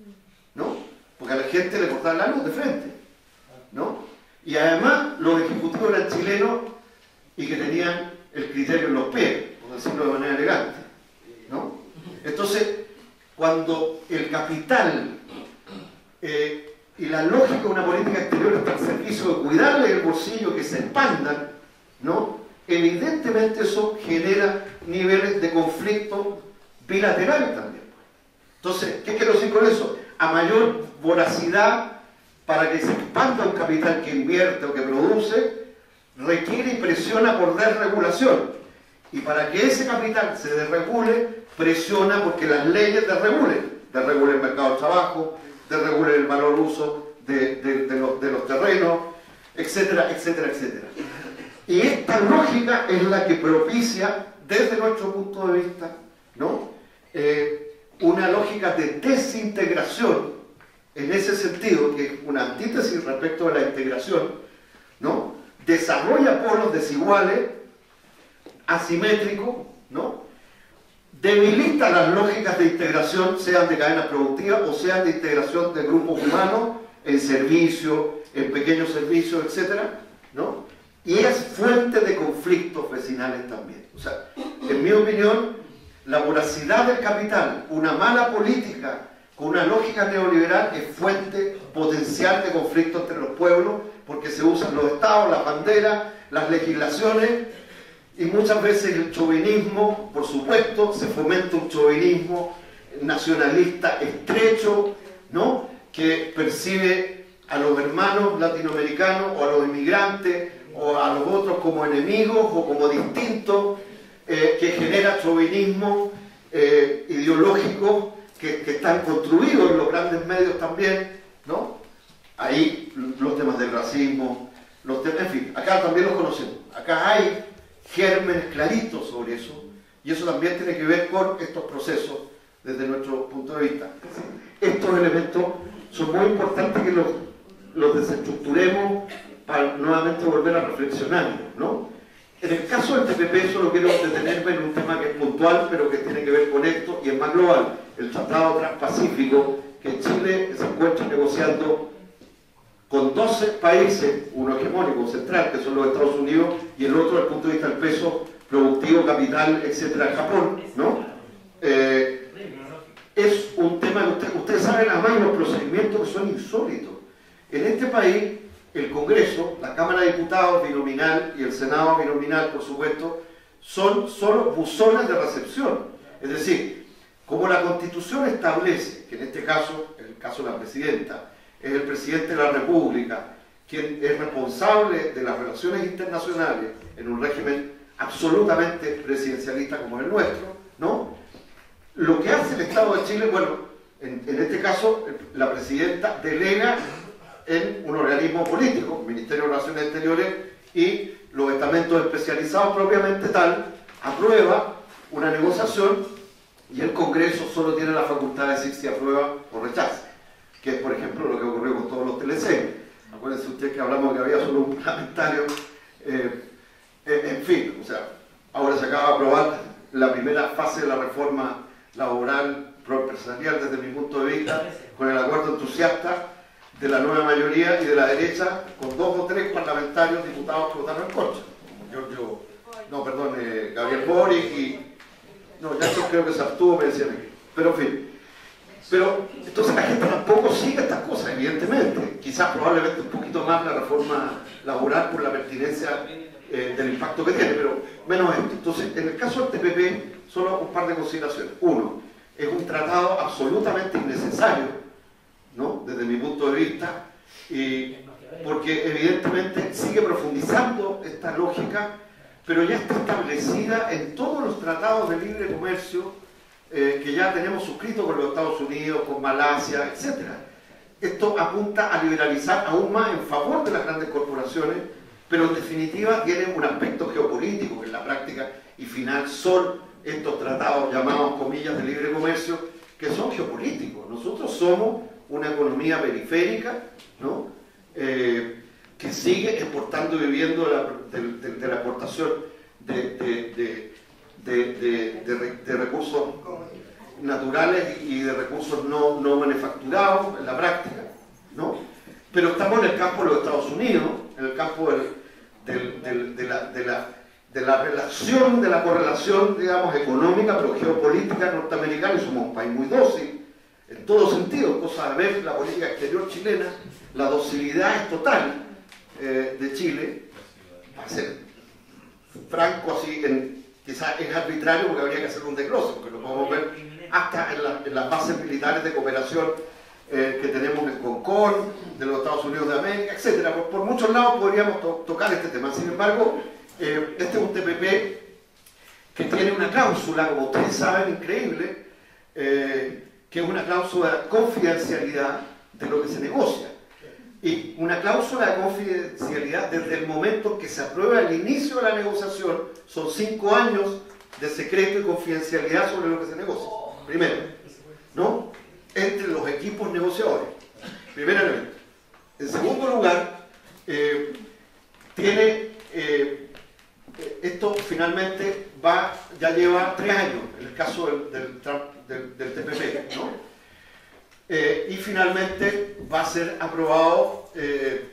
Speaker 1: ¿no? Porque a la gente le cortaban la luz de frente, ¿no? Y además los ejecutivos eran chilenos y que tenían el criterio en los pies, por decirlo de manera elegante, ¿no? Entonces, cuando el capital eh, y la lógica de una política exterior está al servicio de cuidarle el bolsillo, que se expandan, ¿no?, evidentemente eso genera niveles de conflicto bilaterales también. Entonces, ¿qué quiero decir con eso? A mayor voracidad para que se expanda un capital que invierte o que produce, requiere y presiona por desregulación. Y para que ese capital se desregule, presiona porque las leyes desregulen. Desregulen el mercado del trabajo, desregulen el valor uso de, de, de, los, de los terrenos, etcétera, etcétera, etcétera. Y esta lógica es la que propicia, desde nuestro punto de vista, ¿no?, eh, una lógica de desintegración, en ese sentido, que es una antítesis respecto a la integración, ¿no?, desarrolla polos desiguales, asimétricos, ¿no?, debilita las lógicas de integración, sean de cadenas productivas o sean de integración de grupos humanos en servicios, en pequeños servicios, etcétera, ¿no?, y es fuente de conflictos vecinales también. O sea, en mi opinión, la voracidad del capital, una mala política con una lógica neoliberal, es fuente potencial de conflictos entre los pueblos, porque se usan los estados, las banderas, las legislaciones, y muchas veces el chauvinismo, por supuesto, se fomenta un chauvinismo nacionalista estrecho, ¿no?, que percibe a los hermanos latinoamericanos o a los inmigrantes o a los otros como enemigos o como distintos, eh, que genera chauvinismo eh, ideológico que, que están construidos en los grandes medios también, ¿no? Ahí los temas del racismo, los temas, en fin, acá también los conocemos. Acá hay gérmenes claritos sobre eso, Y eso también tiene que ver con estos procesos desde nuestro punto de vista. Estos elementos son muy importantes que los, los desestructuremos para nuevamente volver a reflexionar, ¿no? En el caso del T P P solo quiero detenerme en un tema que es puntual, pero que tiene que ver con esto y es más global. El Tratado Transpacífico, que Chile se encuentra negociando con doce países, uno hegemónico, central, que son los Estados Unidos, y el otro desde el punto de vista del peso productivo, capital, etcétera, Japón, ¿no? Eh, es un tema que usted, ustedes saben, además, los procedimientos que son insólitos. En este país, el Congreso, la Cámara de Diputados binominal y el Senado binominal, por supuesto, son solo buzones de recepción. Es decir, como la Constitución establece, que en este caso, en el caso de la Presidenta, es el Presidente de la República quien es responsable de las relaciones internacionales en un régimen absolutamente presidencialista como el nuestro, ¿no? Lo que hace el Estado de Chile, bueno, en, en este caso, la Presidenta delega en un organismo político, Ministerio de Relaciones Exteriores, y los estamentos especializados propiamente tal, aprueba una negociación y el Congreso solo tiene la facultad de decir si aprueba o rechaza, que es, por ejemplo, lo que ocurrió con todos los teleseries. Acuérdense usted que hablamos que había solo un parlamentario, eh, eh, en fin, o sea, ahora se acaba de aprobar la primera fase de la reforma laboral pro-empresarial desde mi punto de vista, con el acuerdo entusiasta de la nueva mayoría y de la derecha, con dos o tres parlamentarios diputados que votaron en contra, como Giorgio, no, perdón, eh, Gabriel Boric y, no, ya yo creo que se abstuvo, me decían aquí, pero en fin. Pero, entonces la gente tampoco sigue estas cosas, evidentemente, quizás probablemente un poquito más la reforma laboral por la pertinencia eh, del impacto que tiene, pero menos esto. Entonces, en el caso del T P P, solo un par de consideraciones. Uno, es un tratado absolutamente innecesario, ¿no? Desde mi punto de vista, y porque evidentemente sigue profundizando esta lógica, pero ya está establecida en todos los tratados de libre comercio eh, que ya tenemos suscritos con los Estados Unidos, con Malasia, etcétera. Esto apunta a liberalizar aún más en favor de las grandes corporaciones, pero en definitiva tiene un aspecto geopolítico que en la práctica y final son estos tratados llamados comillas de libre comercio, que son geopolíticos. Nosotros somos una economía periférica, ¿no? eh, que sigue exportando y viviendo de la, de, de, de la exportación de, de, de, de, de, de, de recursos naturales y de recursos no, no manufacturados en la práctica, ¿no? Pero estamos en el campo de los Estados Unidos, en el campo del, del, del, de, la, de, la, de la relación, de la correlación, digamos, económica, pero geopolítica norteamericana, y somos un país muy dócil, en todo sentido, cosa de ver la política exterior chilena, la docilidad es total eh, de Chile, va a ser franco así, en, quizás es arbitrario porque habría que hacer un desglose, porque lo podemos ver hasta en, la, en las bases militares de cooperación eh, que tenemos en Concón, de los Estados Unidos de América, etcétera. Por, por muchos lados podríamos to tocar este tema. Sin embargo, eh, este es un T P P que tiene una cláusula, como ustedes saben, increíble, eh, que es una cláusula de confidencialidad de lo que se negocia. Y una cláusula de confidencialidad desde el momento en que se aprueba el inicio de la negociación, son cinco años de secreto y confidencialidad sobre lo que se negocia. Primero, ¿no? Entre los equipos negociadores. Primer elemento. En segundo lugar, eh, tiene, eh, esto finalmente va, ya lleva tres años, en el caso del, del, del, del T P P, ¿no? Eh, y finalmente va a ser aprobado eh,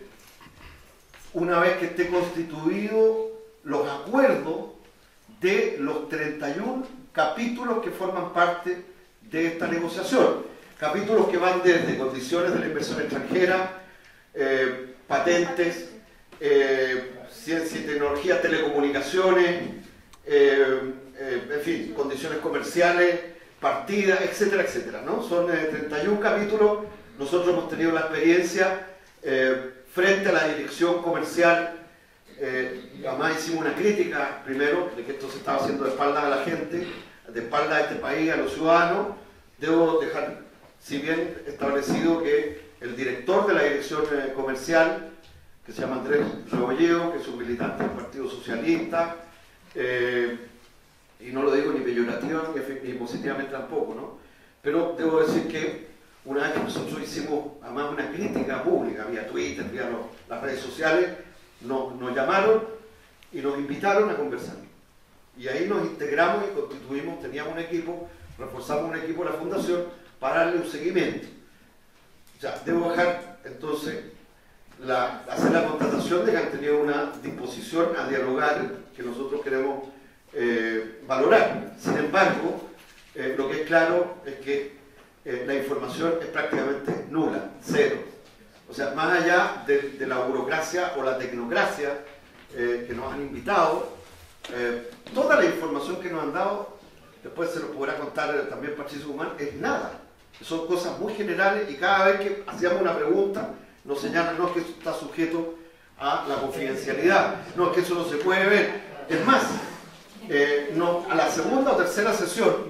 Speaker 1: una vez que esté constituido los acuerdos de los treinta y uno capítulos que forman parte de esta negociación. Capítulos que van desde condiciones de la inversión extranjera, eh, patentes, eh, ciencia y tecnología, telecomunicaciones, eh, eh, en fin, condiciones comerciales, partidas, etcétera, etcétera, ¿no? Son eh, treinta y uno capítulos. Nosotros hemos tenido la experiencia eh, frente a la dirección comercial. Eh, además hicimos una crítica primero de que esto se estaba haciendo de espaldas a la gente, de espaldas a este país, a los ciudadanos. Debo dejar, si bien establecido, que el director de la dirección eh, comercial, que se llama Andrés Rebolledo, que es un militante del Partido Socialista, eh, y no lo digo ni peyorativa ni, ni positivamente tampoco, ¿no? Pero debo decir que una vez que nosotros hicimos además una crítica pública, vía Twitter, vía los, las redes sociales, nos, nos llamaron y nos invitaron a conversar. Y ahí nos integramos y constituimos, teníamos un equipo, reforzamos un equipo de la Fundación para darle un seguimiento. O sea, debo bajar entonces, la, hacer la constatación de que han tenido una disposición a dialogar que nosotros queremos eh, valorar. Sin embargo, eh, lo que es claro es que eh, la información es prácticamente nula, cero. O sea, más allá de, de la burocracia o la tecnocracia eh, que nos han invitado, eh, toda la información que nos han dado, después se lo podrá contar también Patricio Guzmán, es nada. Son cosas muy generales y cada vez que hacíamos una pregunta nos señalan, no, es que eso está sujeto a la confidencialidad, no, es que eso no se puede ver. Es más, eh, no, a la segunda o tercera sesión,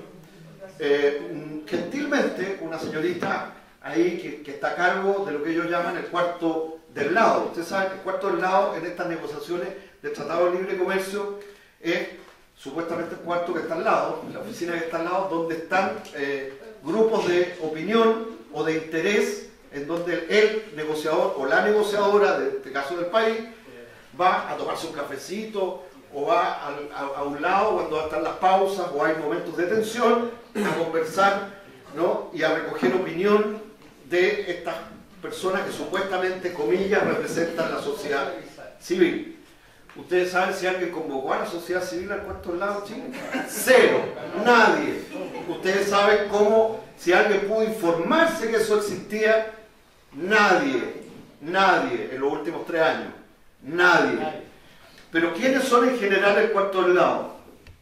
Speaker 1: eh, gentilmente una señorita ahí que, que está a cargo de lo que ellos llaman el cuarto del lado. Ustedes saben que el cuarto del lado en estas negociaciones del Tratado de Libre Comercio es supuestamente el cuarto que está al lado, la oficina que está al lado, donde están eh, grupos de opinión o de interés, en donde el negociador o la negociadora, de este caso del país, va a tomarse un cafecito o va a, a, a un lado cuando están las pausas o hay momentos de tensión, a conversar, ¿no? Y a recoger opinión de estas personas que supuestamente, comillas, representan la sociedad civil. ¿Ustedes saben si alguien convocó a la sociedad civil al cuarto del lado, Chile? Cero, nadie. ¿Ustedes saben cómo, si alguien pudo informarse que eso existía? Nadie, nadie en los últimos tres años, nadie. Pero ¿quiénes son en general el cuarto del lado?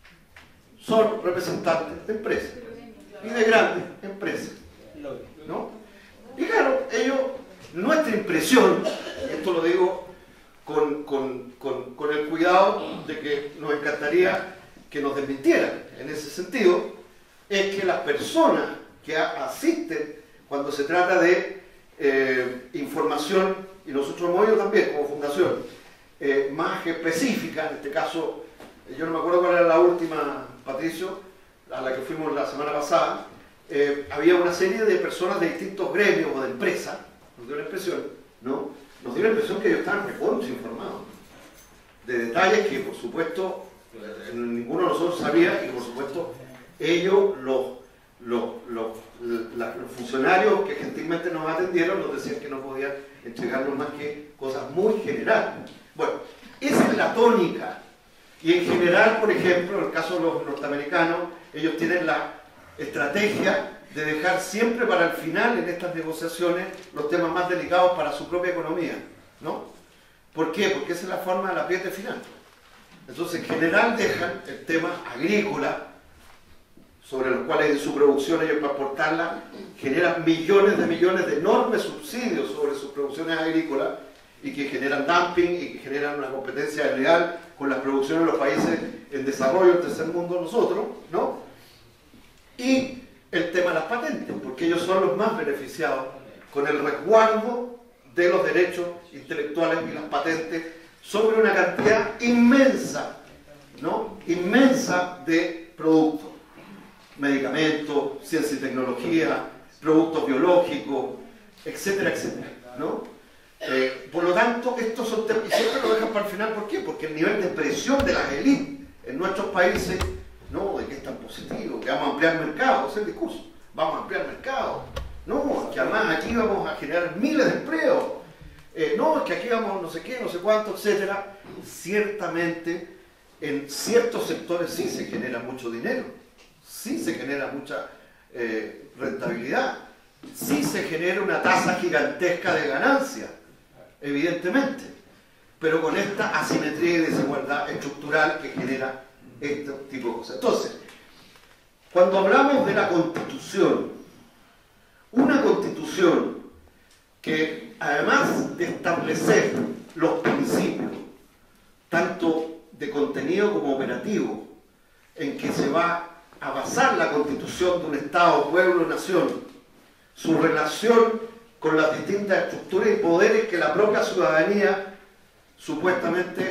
Speaker 1: Son representantes de empresas y de grandes empresas, ¿no? Y claro, ellos, nuestra impresión, y esto lo digo con, con, con, con el cuidado de que nos encantaría que nos desmintieran en ese sentido, es que las personas que asisten cuando se trata de eh, información, y nosotros hemos ido también como fundación, eh, más específica, en este caso, yo no me acuerdo cuál era la última, Patricio, a la que fuimos la semana pasada, eh, había una serie de personas de distintos gremios o de empresas, nos dio la impresión, ¿no? Nos dio la impresión que ellos estaban recontra informados de detalles que, por supuesto, ninguno de nosotros sabía y, por supuesto, ellos, los, los, los, la, los funcionarios que gentilmente nos atendieron, nos decían que no podían entregarnos más que cosas muy generales. Bueno, esa es la tónica. Y en general, por ejemplo, en el caso de los norteamericanos, ellos tienen la estrategia de dejar siempre para el final en estas negociaciones los temas más delicados para su propia economía, ¿no? ¿Por qué? Porque esa es la forma de la pieza final. Entonces, en general dejan el tema agrícola, sobre los cuales en su producción ellos para aportarla generan millones de millones de enormes subsidios sobre sus producciones agrícolas y que generan dumping y que generan una competencia desleal con las producciones de los países en desarrollo, el tercer mundo, nosotros, ¿no? Y el tema de las patentes, porque ellos son los más beneficiados con el resguardo de los derechos intelectuales y las patentes sobre una cantidad inmensa, ¿no? Inmensa de productos, medicamentos, ciencia y tecnología, productos biológicos, etcétera, etcétera, ¿no? Eh, por lo tanto, estos son temas, y siempre lo dejan para el final, ¿por qué? Porque el nivel de presión de las élites en nuestros países, no, de que es tan positivo, que vamos a ampliar mercado, ese es el discurso, vamos a ampliar mercado, no, que además aquí vamos a generar miles de empleos, eh, no, es que aquí vamos no sé qué, no sé cuánto, etcétera. Ciertamente, en ciertos sectores sí se genera mucho dinero, sí se genera mucha eh, rentabilidad, sí se genera una tasa gigantesca de ganancia, evidentemente, pero con esta asimetría y desigualdad estructural que genera este tipo de cosas. Entonces, cuando hablamos de la Constitución, una Constitución que además de establecer los principios, tanto de contenido como operativo, en que se va a basar la Constitución de un Estado, pueblo, nación, su relación con las distintas estructuras y poderes que la propia ciudadanía supuestamente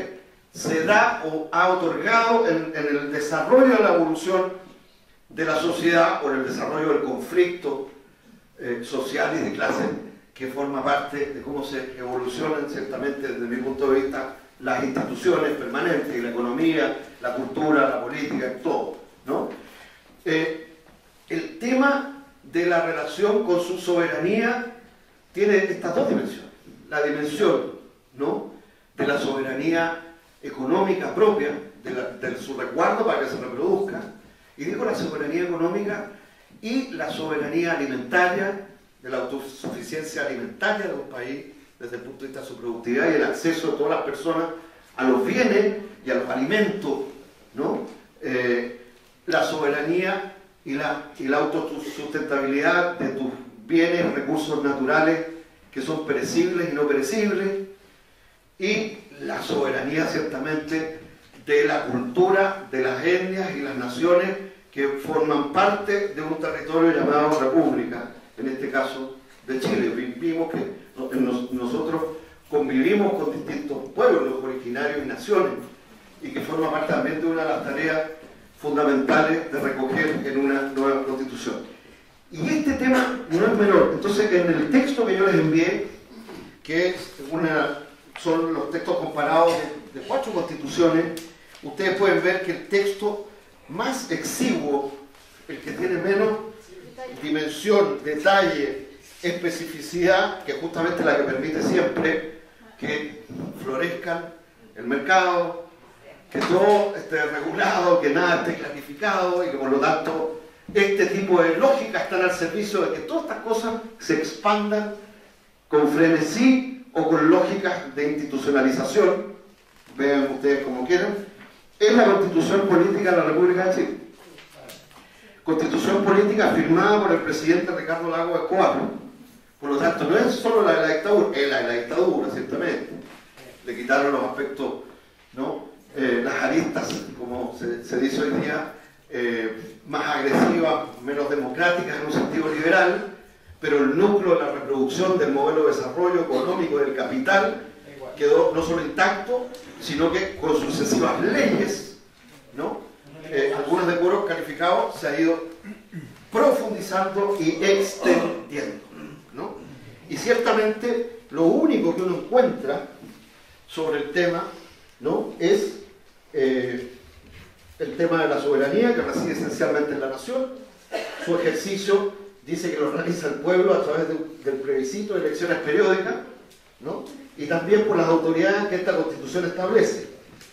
Speaker 1: se da o ha otorgado en, en el desarrollo de la evolución de la sociedad o en el desarrollo del conflicto eh, social y de clase que forma parte de cómo se evolucionan ciertamente desde mi punto de vista las instituciones permanentes, y la economía, la cultura, la política, todo, ¿no? Eh, el tema de la relación con su soberanía tiene estas dos dimensiones. La dimensión, ¿no?, de la soberanía económica propia, de, la, de su resguardo para que se reproduzca, y digo la soberanía económica y la soberanía alimentaria, de la autosuficiencia alimentaria de un país desde el punto de vista de su productividad y el acceso de todas las personas a los bienes y a los alimentos, ¿no? Eh, la soberanía y la, y la autosustentabilidad de tus bienes, recursos naturales que son perecibles y no perecibles, y la soberanía ciertamente de la cultura, de las etnias y las naciones que forman parte de un territorio llamado República, en este caso de Chile. Vimos que nosotros convivimos con distintos pueblos originarios y naciones, y que forma parte también de una de las tareas fundamentales de recoger en una nueva constitución. Y este tema no es menor. Entonces, en el texto que yo les envié, que es una, son los textos comparados de, de cuatro constituciones, ustedes pueden ver que el texto más exiguo, el que tiene menos dimensión, detalle, especificidad, que es justamente la que permite siempre que florezcan el mercado, que todo esté regulado, que nada esté clarificado, y que por lo tanto este tipo de lógica están al servicio de que todas estas cosas se expandan con frenesí o con lógicas de institucionalización. Vean ustedes como quieran. Es la Constitución Política de la República de Chile. Constitución política firmada por el presidente Ricardo Lagos Escobar. Por lo tanto, no es solo la de la dictadura, es la de la dictadura, ciertamente. Le quitaron los aspectos, ¿no?, eh, las aristas, como se, se dice hoy día, eh, más agresivas, menos democráticas en un sentido liberal, pero el núcleo de la reproducción del modelo de desarrollo económico del capital quedó no solo intacto, sino que con sucesivas leyes, ¿no?, eh, algunos de puros calificados, se ha ido profundizando y extendiendo, ¿no? Y ciertamente lo único que uno encuentra sobre el tema, ¿no?, es eh, el tema de la soberanía, que reside esencialmente en la nación. Su ejercicio dice que lo realiza el pueblo a través de, del plebiscito de elecciones periódicas, ¿no?, y también por las autoridades que esta Constitución establece.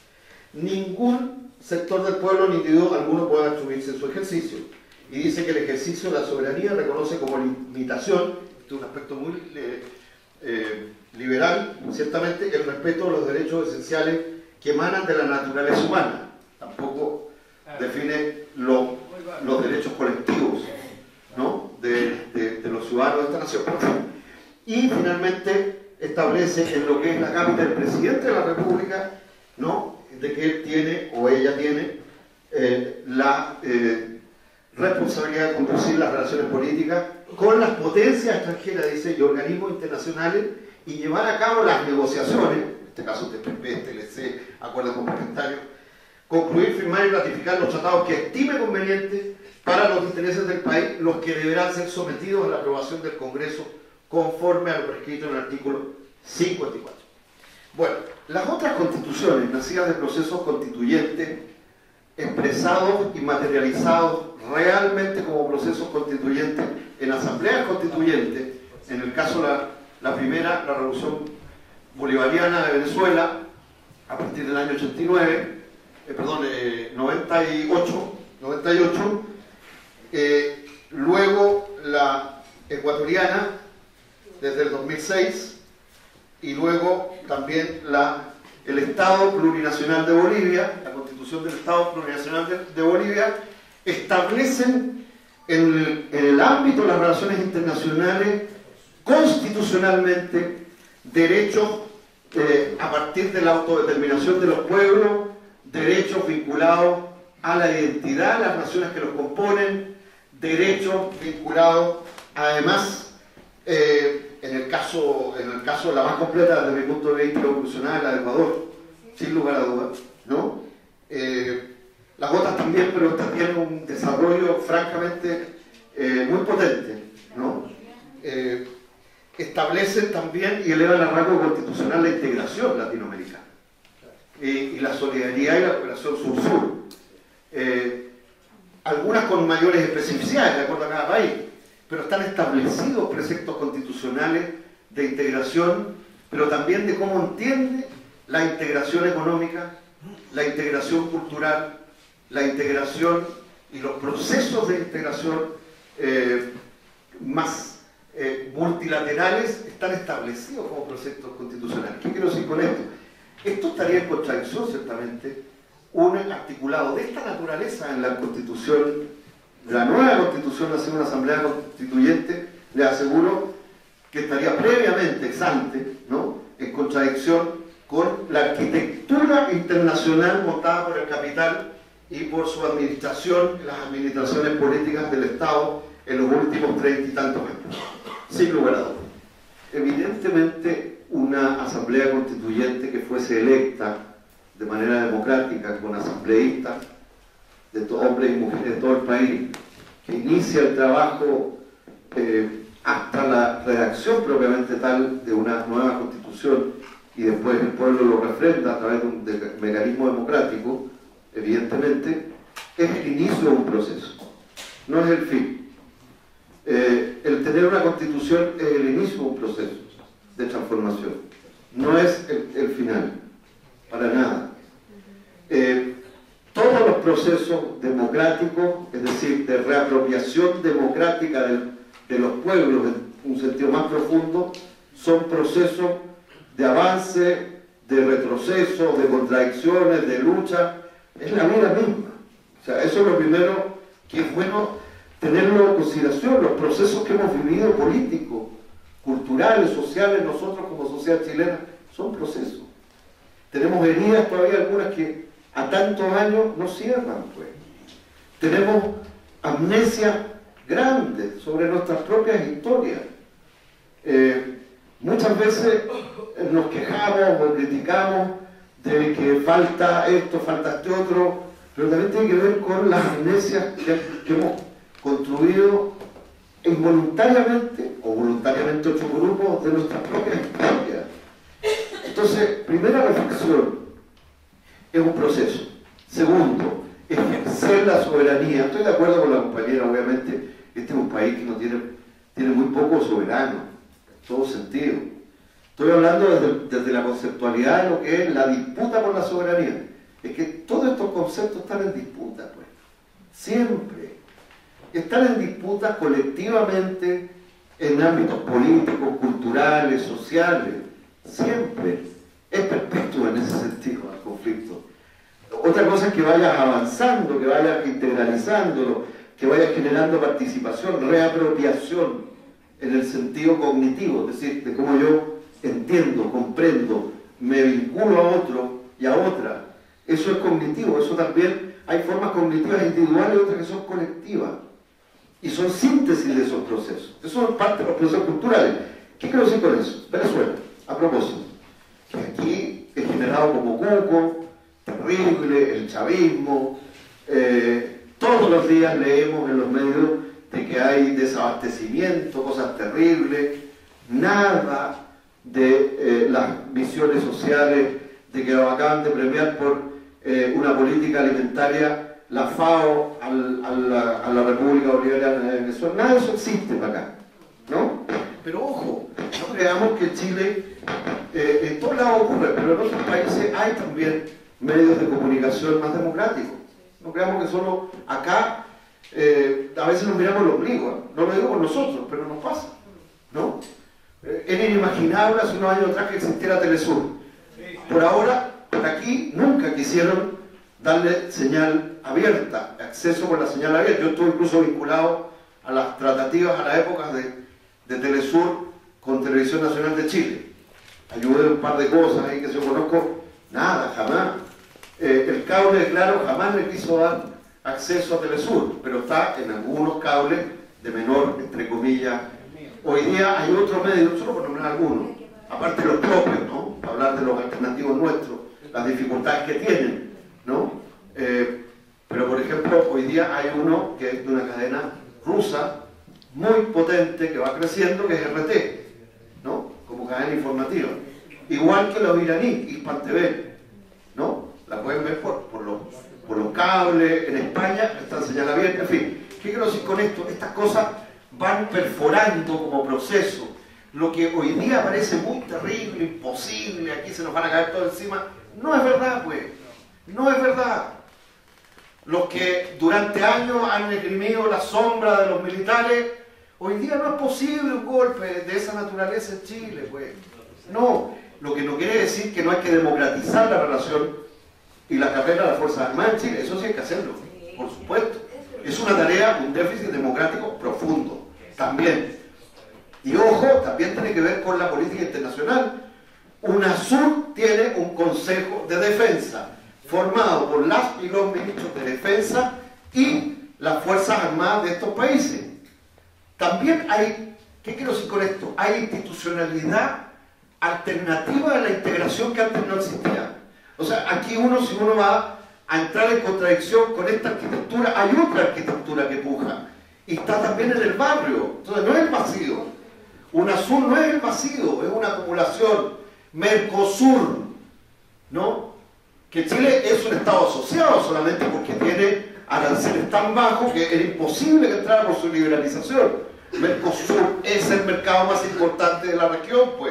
Speaker 1: Ningún sector del pueblo ni individuo alguno puede atribuirse en su ejercicio, y dice que el ejercicio de la soberanía reconoce como limitación, este es un aspecto muy eh, eh, liberal, ciertamente, el respeto a los derechos esenciales que emanan de la naturaleza humana. Tampoco define lo, los derechos colectivos, ¿no?, de, de, de los ciudadanos de esta nación. Y finalmente establece en lo que es la cámara del presidente de la República, ¿no?, de que él tiene o ella tiene eh, la eh, responsabilidad de conducir las relaciones políticas con las potencias extranjeras, dice, y organismos internacionales, y llevar a cabo las negociaciones, en este caso T P P, T L C, acuerdos complementarios, concluir, firmar y ratificar los tratados que estime convenientes para los intereses del país, los que deberán ser sometidos a la aprobación del Congreso conforme a lo prescrito en el artículo cincuenta y cuatro. Bueno, las otras constituciones nacidas de procesos constituyentes expresados y materializados realmente como procesos constituyentes en asambleas constituyentes, en el caso la, la primera, la Revolución Bolivariana de Venezuela, a partir del año ochenta y nueve, eh, perdón, eh, noventa y ocho, noventa y ocho, eh, luego la ecuatoriana desde el dos mil seis, y luego también la, el Estado Plurinacional de Bolivia, la Constitución del Estado Plurinacional de, de Bolivia, establecen en el, en el ámbito de las relaciones internacionales constitucionalmente derechos eh, a partir de la autodeterminación de los pueblos, derechos vinculados a la identidad de las naciones que los componen, derechos vinculados además eh, en el caso en el caso de la más completa desde mi punto de vista evolucionaria, la de Ecuador, sin lugar a dudas, ¿no? Eh, las otras también, pero estas tienen un desarrollo francamente eh, muy potente, ¿no? Eh, establecen también y elevan al rango constitucional la integración latinoamericana y, y la solidaridad y la cooperación sur-sur. Eh, algunas con mayores especificidades de acuerdo a cada país, pero están establecidos preceptos constitucionales de integración, pero también de cómo entiende la integración económica, la integración cultural, la integración y los procesos de integración eh, más eh, multilaterales están establecidos como preceptos constitucionales. ¿Qué quiero decir con esto? Esto estaría en contradicción, ciertamente, un articulado de esta naturaleza en la Constitución, la nueva Constitución, hacia una Asamblea Constituyente, le aseguro que estaría previamente, ex ante, ¿no?, en contradicción con la arquitectura internacional montada por el capital y por su administración, las administraciones políticas del Estado en los últimos treinta y tantos años. Sin lugar a dudas. Evidentemente, una Asamblea Constituyente que fuese electa de manera democrática, con asambleístas, de hombres y mujeres de todo el país, que inicia el trabajo eh, hasta la redacción propiamente tal de una nueva Constitución y después el pueblo lo refrenda a través de un de mecanismo democrático, evidentemente, es el inicio de un proceso, no es el fin. Eh, el tener una Constitución es el inicio de un proceso de transformación, no es el, el final, para nada. Eh, todos los procesos democráticos, es decir, de reapropiación democrática de, de los pueblos en un sentido más profundo, son procesos de avance, de retroceso, de contradicciones, de lucha, es la vida misma. O sea, eso es lo primero que es bueno tenerlo en consideración, los procesos que hemos vivido políticos, culturales, sociales, nosotros como sociedad chilena, son procesos. Tenemos heridas todavía algunas que a tantos años no cierran, pues. Tenemos amnesia grande sobre nuestras propias historias. Eh, muchas veces nos quejamos o criticamos de que falta esto, falta este otro, pero también tiene que ver con las amnesias que, que hemos construido involuntariamente o voluntariamente otros grupos de nuestras propias historias. Entonces, primera reflexión, es un proceso. Segundo, ejercer la soberanía. Estoy de acuerdo con la compañera, obviamente, este es un país que no tiene, tiene muy poco soberano, en todo sentido. Estoy hablando desde, desde la conceptualidad de lo que es la disputa por la soberanía. Es que todos estos conceptos están en disputa, pues. Siempre. Están en disputa colectivamente en ámbitos políticos, culturales, sociales. Siempre. Es perpetuo en ese sentido el conflicto. Otra cosa es que vayas avanzando, que vayas integralizándolo, que vayas generando participación, reapropiación en el sentido cognitivo, es decir, de cómo yo entiendo, comprendo, me vinculo a otro y a otra. Eso es cognitivo, eso también hay formas cognitivas individuales y otras que son colectivas. Y son síntesis de esos procesos. Eso es parte de los procesos culturales. ¿Qué quiero decir con eso? Venezuela, a propósito, que aquí es generado como cuco, terrible, el chavismo, eh, todos los días leemos en los medios de que hay desabastecimiento, cosas terribles, nada de eh, las misiones sociales, de que lo acaban de premiar por eh, una política alimentaria, la FAO al, a, la, a la República Bolivariana de Venezuela, nada de eso existe para acá, ¿no? Pero ojo, no creamos que Chile, eh, en todos lados ocurre, pero en otros países hay también medios de comunicación más democráticos. No creamos que solo acá, eh, a veces nos miramos el ombligo, no lo digo por nosotros, pero nos pasa, ¿no? Eh, era inimaginable hace unos años atrás que existiera Telesur. Por ahora, por aquí, nunca quisieron darle señal abierta, acceso por la señal abierta. Yo estuve incluso vinculado a las tratativas, a las épocas de, de Telesur con Televisión Nacional de Chile. Ayudé un par de cosas ahí que yo conozco, nada, jamás. Eh, el cable, claro, jamás le quiso dar acceso a Telesur, pero está en algunos cables de menor, entre comillas. Hoy día hay otros medios, solo por nombrar algunos, aparte de los propios, ¿no? Hablar de los alternativos nuestros, las dificultades que tienen, ¿no? Eh, pero por ejemplo, hoy día hay uno que es de una cadena rusa muy potente que va creciendo, que es R T, ¿no? Como cadena informativa. Igual que los iraníes, Hispan T V, ¿no? La pueden ver por, por, los, por los cables, en España están señaladas bien, en fin. ¿Qué quiero decir con esto? Estas cosas van perforando como proceso. Lo que hoy día parece muy terrible, imposible, aquí se nos van a caer todo encima, no es verdad, pues. No es verdad. Los que durante años han esgrimido la sombra de los militares, hoy día no es posible un golpe de esa naturaleza en Chile, pues. No, lo que no quiere decir que no hay que democratizar la relación y la carrera de las Fuerzas Armadas en Chile, eso sí hay que hacerlo, por supuesto. Es una tarea, un déficit democrático profundo, también. Y ojo, también tiene que ver con la política internacional. UNASUR tiene un Consejo de Defensa, formado por las y los ministros de Defensa y las Fuerzas Armadas de estos países. También hay, ¿qué quiero decir con esto? Hay institucionalidad alternativa a la integración que antes no existía. O sea, aquí uno, si uno va a entrar en contradicción con esta arquitectura, hay otra arquitectura que puja, y está también en el barrio. Entonces no es el vacío. UNASUR no es el vacío, es una acumulación. Mercosur, ¿no? Que Chile es un estado asociado solamente porque tiene aranceles tan bajos que era imposible que entrara por su liberalización. Mercosur es el mercado más importante de la región, pues.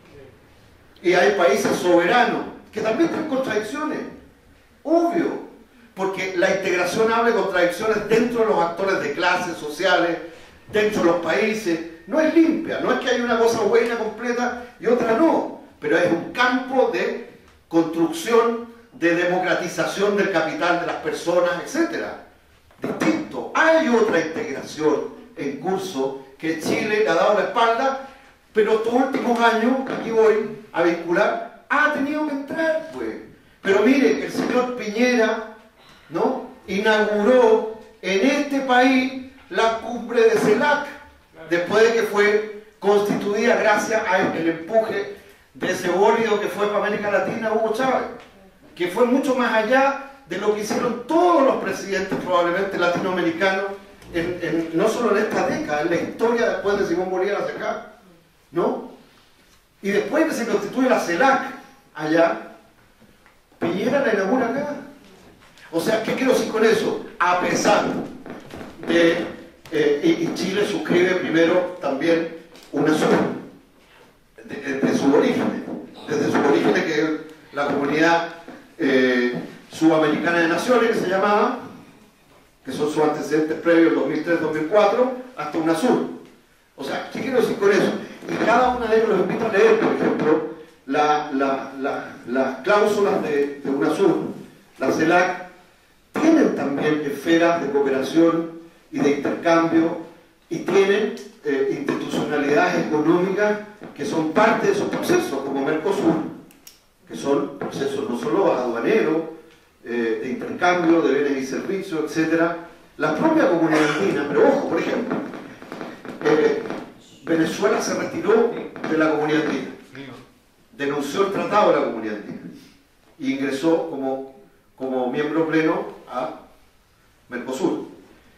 Speaker 1: Y hay países soberanos que también tienen contradicciones, obvio, porque la integración habla de contradicciones dentro de los actores de clases sociales, dentro de los países. No es limpia, no es que hay una cosa buena completa y otra no, pero es un campo de construcción, de democratización del capital de las personas, etcétera. Distinto. Hay otra integración en curso que Chile le ha dado la espalda, pero estos últimos años, aquí voy a vincular, ha tenido que entrar, pues. Pero mire, el señor Piñera, ¿no?, inauguró en este país la cumbre de CELAC, después de que fue constituida gracias al empuje de ese bólido que fue para América Latina, Hugo Chávez, que fue mucho más allá de lo que hicieron todos los presidentes probablemente latinoamericanos, en, en, no solo en esta década, en la historia después de Simón Bolívar hacia acá, ¿no? Y después que se constituye la CELAC allá, Piñera la inaugura acá. O sea, ¿qué quiero decir con eso? A pesar de, eh, y, y Chile suscribe primero también UNASUR, desde de sus orígenes, desde sus orígenes que es la comunidad eh, subamericana de naciones, que se llamaba, que son sus antecedentes previos dos mil tres dos mil cuatro, hasta UNASUR. O sea, ¿qué quiero decir con eso? Y cada una de ellos los invito a leer, por ejemplo, las la, la, la cláusulas de, de UNASUR, la CELAC, tienen también esferas de cooperación y de intercambio y tienen eh, institucionalidades económicas que son parte de esos procesos, como Mercosur, que son procesos no solo aduaneros, eh, de intercambio de bienes y servicios, etcétera. La propia comunidad andina, pero ojo, por ejemplo, eh, Venezuela se retiró de la comunidad andina, denunció el tratado de la comunidad andina y ingresó como, como miembro pleno a Mercosur.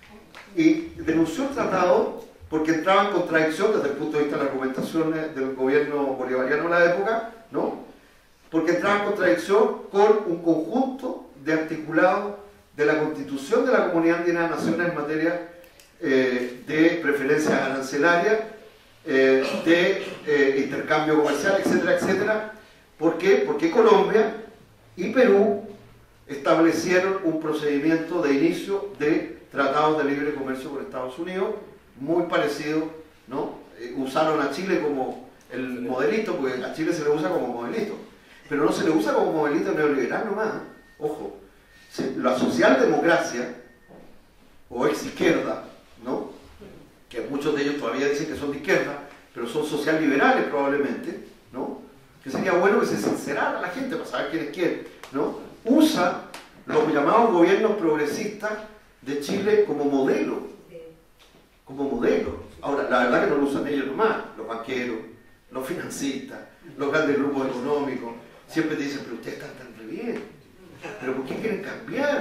Speaker 1: Y denunció el tratado porque entraba en contradicción desde el punto de vista de la argumentación del gobierno bolivariano de la época, ¿no? Porque entraba en contradicción con un conjunto de articulados de la Constitución de la Comunidad Andina de Naciones en materia eh, de preferencias arancelarias, eh, de eh, intercambio comercial, etcétera, etcétera. ¿Por qué? Porque Colombia y Perú establecieron un procedimiento de inicio de tratados de libre comercio con Estados Unidos, muy parecido, ¿no? Eh, usaron a Chile como el modelito, porque a Chile se le usa como modelito, pero no se le usa como modelito neoliberal nomás, ¿eh? Ojo, se, la socialdemocracia, o ex izquierda, ¿no?, que muchos de ellos todavía dicen que son de izquierda, pero son socialliberales probablemente, ¿no?, que sería bueno que se sincerara a la gente para saber quién es quién, ¿no?, usa los llamados gobiernos progresistas de Chile como modelo, como modelo. Ahora, la verdad que no lo usan ellos nomás, los banqueros, los financistas, los grandes grupos económicos, siempre te dicen, pero ustedes están tan bien. ¿Pero por qué quieren cambiar?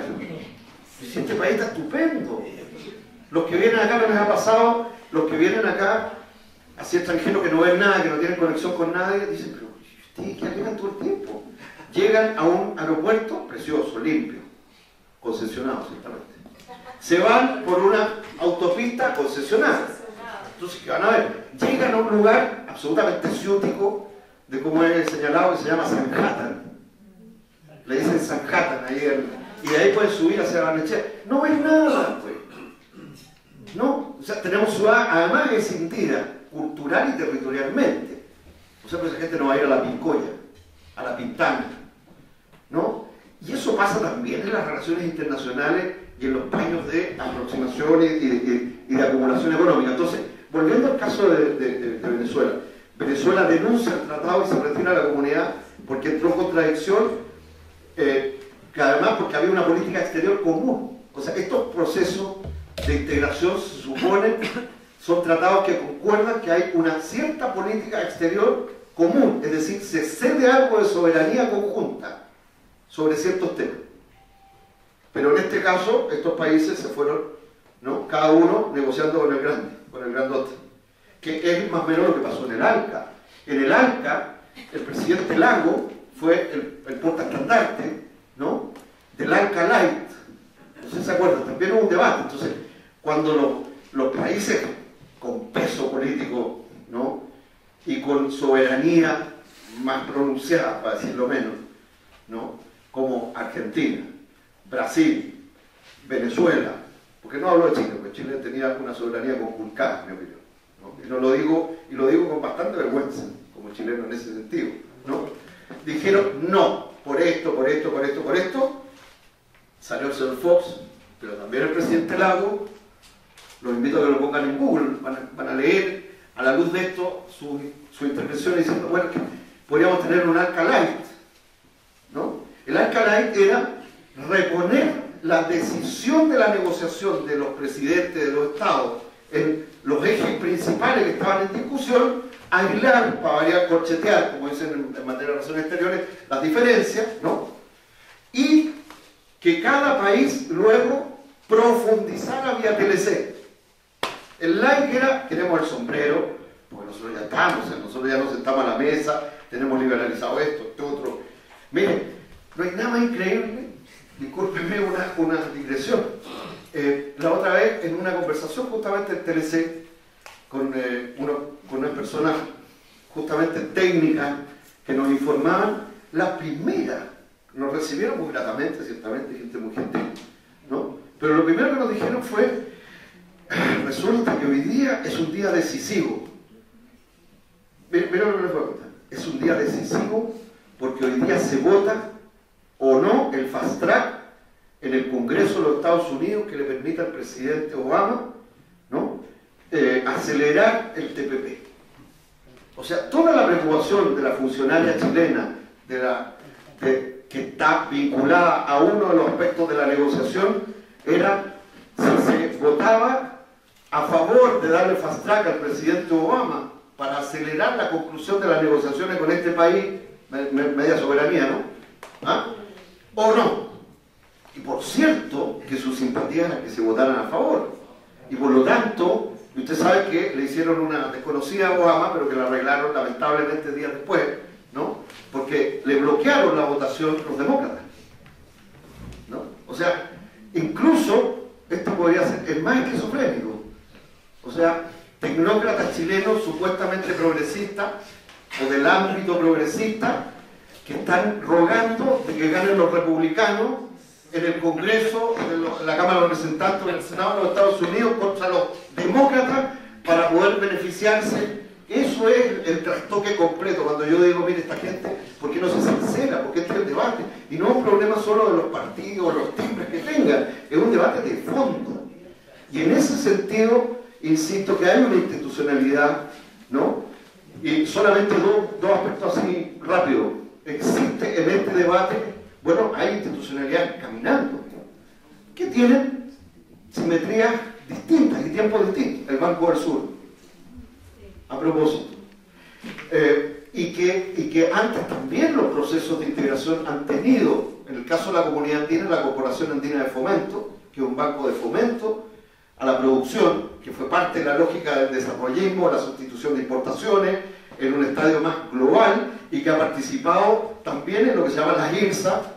Speaker 1: Si este país está estupendo. Los que vienen acá, no les ha pasado, los que vienen acá, así extranjeros que no ven nada, que no tienen conexión con nadie, dicen, pero ustedes que llegan todo el tiempo. Llegan a un aeropuerto precioso, limpio, concesionado, ciertamente. Se van por una autopista concesionada. Entonces, ¿qué van a ver? Llegan a un lugar absolutamente ciútico, de como es señalado, que se llama Sanhattan. Le dicen Sanhattan ahí, el, y de ahí pueden subir hacia Barnechea. No ven nada, pues. No, o sea, tenemos ciudad, además extendida, cultural y territorialmente. O sea, pues esa gente no va a ir a la Pincoya, a la Pintana, ¿no? Y eso pasa también en las relaciones internacionales y en los paños de aproximación y de, y, y de acumulación económica. Entonces, volviendo al caso de, de, de, de Venezuela, Venezuela denuncia el tratado y se retira a la comunidad porque entró en contradicción, eh, que además porque había una política exterior común. O sea, estos procesos de integración se supone son tratados que concuerdan que hay una cierta política exterior común, es decir, se cede algo de soberanía conjunta sobre ciertos temas. Pero en este caso, estos países se fueron, ¿no?, cada uno negociando con el grande, con el grandote, que es más o menos lo que pasó en el ALCA. En el ALCA, el presidente Lago fue el, el portaestandarte, ¿no?, del ALCA Light. ¿Ustedes se acuerdan? También hubo un debate. Entonces, cuando los, los países con peso político, ¿no?, y con soberanía más pronunciada, para decirlo menos, ¿no?, como Argentina, Brasil, Venezuela, porque no hablo de Chile, porque Chile tenía una soberanía conculcada, en mi opinión, ¿no? Y, no lo digo, y lo digo con bastante vergüenza, como chileno en ese sentido, ¿no? Dijeron no, por esto, por esto, por esto, por esto. Salió el señor Fox, pero también el presidente Lago. Los invito a que lo pongan en Google, van a, van a leer a la luz de esto su, su intervención diciendo, bueno, que podríamos tener un ALCA Light, ¿no? El ALCA Light era reponer la decisión de la negociación de los presidentes de los estados en los ejes principales que estaban en discusión, aislar, para variar, corchetear, como dicen en, en materia de relaciones exteriores, las diferencias, ¿no? Y que cada país luego profundizara vía T L C. El like era, queremos el sombrero, porque nosotros ya estamos, o sea, nosotros ya nos sentamos a la mesa, tenemos liberalizado esto, esto, otro. Miren, no hay nada más increíble, discúlpenme una, una digresión. Eh, la otra vez, en una conversación justamente en T L C, con, eh, uno, con unas personas justamente técnicas que nos informaban, la primera, nos recibieron muy gratamente, ciertamente, gente muy gentil, ¿no? Pero lo primero que nos dijeron fue, resulta que hoy día es un día decisivo. Miren lo que les voy a contar. Es un día decisivo porque hoy día se vota o no el fast track en el Congreso de los Estados Unidos que le permita al presidente Obama, ¿no?, eh, acelerar el T P P. O sea, toda la preocupación de la funcionaria chilena, de la, de, que está vinculada a uno de los aspectos de la negociación, era si se votaba a favor de darle fast track al presidente Obama para acelerar la conclusión de las negociaciones con este país, media soberanía, ¿no? ¿Ah? O no. Y por cierto, que su simpatía era que se votaran a favor. Y por lo tanto, y usted sabe que le hicieron una desconocida a Obama, pero que la arreglaron lamentablemente días después, ¿no? Porque le bloquearon la votación los demócratas, ¿no? O sea, incluso esto podría ser, es más esquizofrénico. O sea, tecnócratas chilenos supuestamente progresistas o del ámbito progresista que están rogando de que ganen los republicanos en el Congreso, en lo, la Cámara de Representantes, en el Senado de los Estados Unidos contra los demócratas para poder beneficiarse. Eso es el trastoque completo. Cuando yo digo, mire, esta gente, ¿por qué no se sincera? ¿Por qué este es el debate? Y no es un problema solo de los partidos, los timbres que tengan, es un debate de fondo. Y en ese sentido, insisto que hay una institucionalidad, ¿no? Y solamente dos, dos aspectos así rápido. Existe en este debate, bueno, hay institucionalidad caminando, que tienen simetrías distintas y tiempos distintos. El Banco del Sur, a propósito. Eh, y, que, y que antes también los procesos de integración han tenido, en el caso de la comunidad andina, la Corporación Andina de Fomento, que es un banco de fomento a la producción, que fue parte de la lógica del desarrollismo, la sustitución de importaciones, en un estadio más global, y que ha participado también en lo que se llama las I R S A,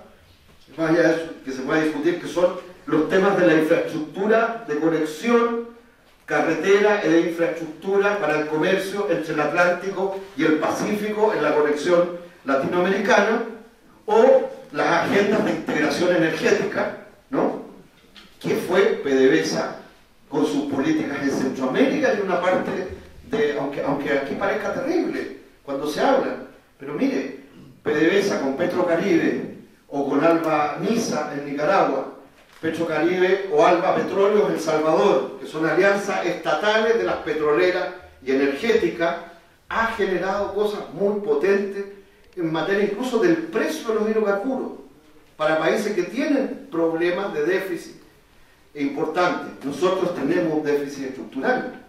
Speaker 1: que se puede discutir, que son los temas de la infraestructura de conexión, carretera y de infraestructura para el comercio entre el Atlántico y el Pacífico en la conexión latinoamericana, o las agendas de integración energética, ¿no?, que fue PDVSA con sus políticas en Centroamérica y una parte de, aunque, aunque aquí parezca terrible cuando se habla, pero mire, PDVSA con Petrocaribe o con Alba Nisa en Nicaragua, Petrocaribe o Alba Petróleo en El Salvador, que son alianzas estatales de las petroleras y energéticas, ha generado cosas muy potentes en materia incluso del precio de los hidrocarburos para países que tienen problemas de déficit importantes. Nosotros tenemos un déficit estructural,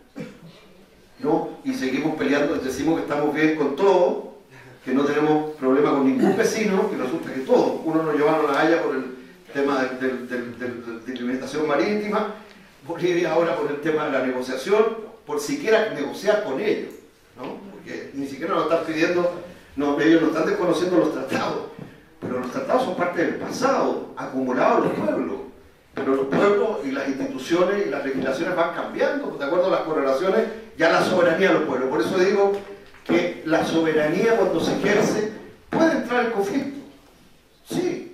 Speaker 1: ¿no? Y seguimos peleando, decimos que estamos bien con todo, que no tenemos problema con ningún vecino, y resulta que todos, uno nos llevaron a La Haya por el tema de, de, de, de, de alimentación marítima, Bolivia ahora por el tema de la negociación, por siquiera negociar con ellos, ¿no? Porque ni siquiera nos están pidiendo, no, ellos nos están desconociendo los tratados, pero los tratados son parte del pasado, acumulados los pueblos, pero los pueblos y las instituciones y las legislaciones van cambiando, de acuerdo a las correlaciones, ya la soberanía de los pueblos. Por eso digo que la soberanía, cuando se ejerce, puede entrar en conflicto, sí,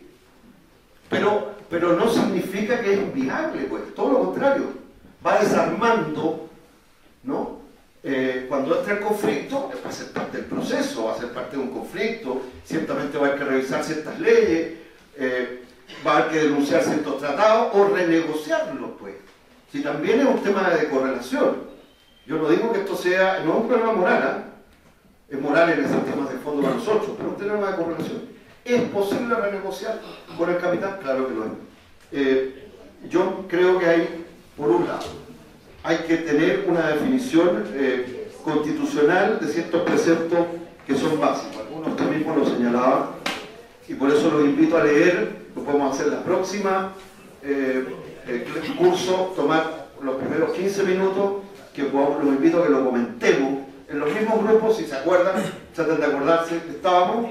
Speaker 1: pero, pero no significa que es inviable, pues, todo lo contrario, va desarmando, ¿no? Eh, cuando entra el conflicto, va a ser parte del proceso, va a ser parte de un conflicto, ciertamente va a haber que revisar ciertas leyes, eh, va a haber que denunciar ciertos tratados o renegociarlos, pues. Si también es un tema de correlación. Yo no digo que esto sea, no es un problema moral, ¿eh? Es moral en esos temas de fondo para nosotros, pero un tema de correlación. ¿Es posible renegociar con el capital? Claro que lo es. Eh, yo creo que hay, por un lado, hay que tener una definición eh, constitucional de ciertos preceptos que son básicos. Algunos que mismo lo señalaban, y por eso los invito a leer. Lo podemos hacer la próxima eh, el curso, tomar los primeros quince minutos, que podamos, los invito a que lo comentemos en los mismos grupos, si se acuerdan, traten de acordarse que estábamos.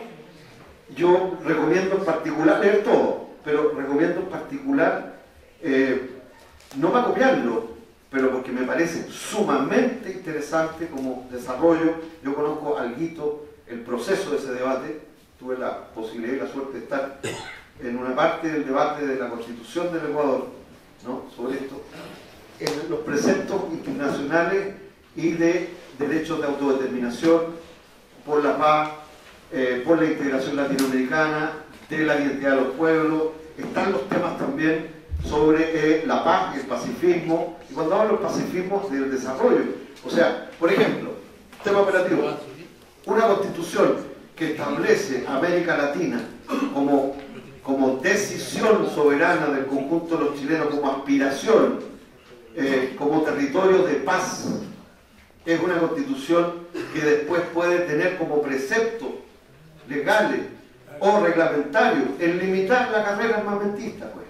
Speaker 1: Yo recomiendo en particular, leer todo, pero recomiendo en particular, eh, no para copiarlo, pero porque me parece sumamente interesante como desarrollo. Yo conozco alguito el proceso de ese debate, tuve la posibilidad y la suerte de estar en una parte del debate de la Constitución del Ecuador, ¿no?, sobre esto, en los preceptos internacionales y de derechos de autodeterminación, por la paz, eh, por la integración latinoamericana, de la identidad de los pueblos. Están los temas también sobre eh, la paz y el pacifismo, y cuando hablo del pacifismo, del desarrollo. O sea, por ejemplo, tema operativo, una constitución que establece a América Latina como, como decisión soberana del conjunto de los chilenos, como aspiración, eh, como territorio de paz, es una constitución que después puede tener como preceptos legales o reglamentarios el limitar la carrera armamentista, pues,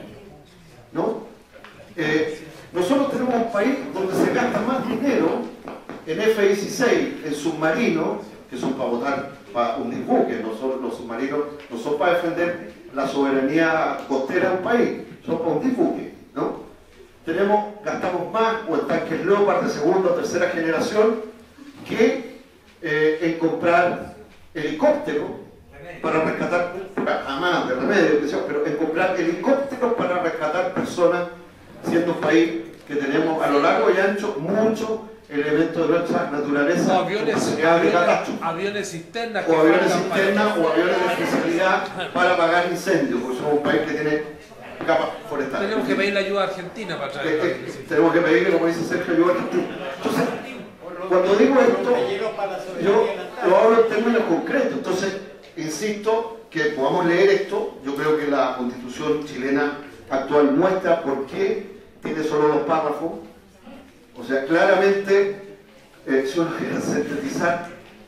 Speaker 1: ¿no? Eh, nosotros tenemos un país donde se gasta más dinero en F dieciséis, en submarinos, que son para votar, para hundir buques. No son, los submarinos no son para defender la soberanía costera de un país, son para hundir buques, ¿no? Tenemos, gastamos más o en tanques Leopard de segunda o tercera generación que eh, en comprar helicópteros para rescatar, además de remedio, pero en comprar helicópteros para rescatar personas, siendo un país que tenemos a lo largo y ancho muchos elementos de nuestra naturaleza,
Speaker 3: o aviones,
Speaker 1: de
Speaker 3: aviones, aviones cisternas,
Speaker 1: o aviones cisternas o aviones de especialidad para apagar incendios, porque somos un país que tiene capas forestales.
Speaker 3: Tenemos que pedir la ayuda argentina para traer.
Speaker 1: Eh, eh, tenemos que pedirle, como dice Sergio, ayuda argentina. Entonces, cuando digo esto, yo lo hablo en términos concretos. Entonces, insisto que podamos leer esto. Yo creo que la Constitución chilena actual muestra por qué tiene solo dos párrafos. O sea, claramente, eh, si uno quiere sintetizar,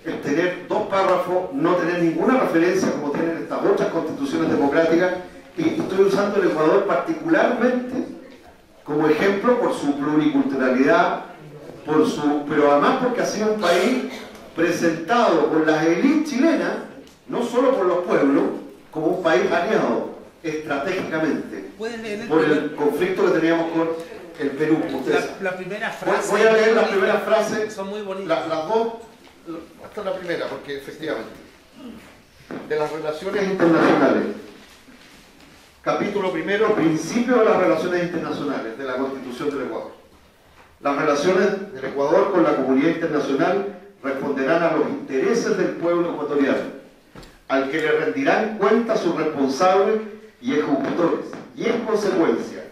Speaker 1: el tener dos párrafos, no tener ninguna referencia como tienen estas otras constituciones democráticas, y estoy usando el Ecuador particularmente como ejemplo por su pluriculturalidad, por su, pero además porque ha sido un país presentado por las élites chilenas, no solo por los pueblos, como un país aliado estratégicamente por el conflicto que teníamos con el Perú. Ustedes,
Speaker 3: la, la primera frase.
Speaker 1: voy a leer las primeras frases.
Speaker 3: Son muy bonitas.
Speaker 1: La, las dos, esta es la primera, porque efectivamente, de las relaciones internacionales. Capítulo primero, principio de las relaciones internacionales de la Constitución del Ecuador. Las relaciones del Ecuador con la comunidad internacional responderán a los intereses del pueblo ecuatoriano, al que le rendirán cuenta sus responsables y ejecutores, y en consecuencia,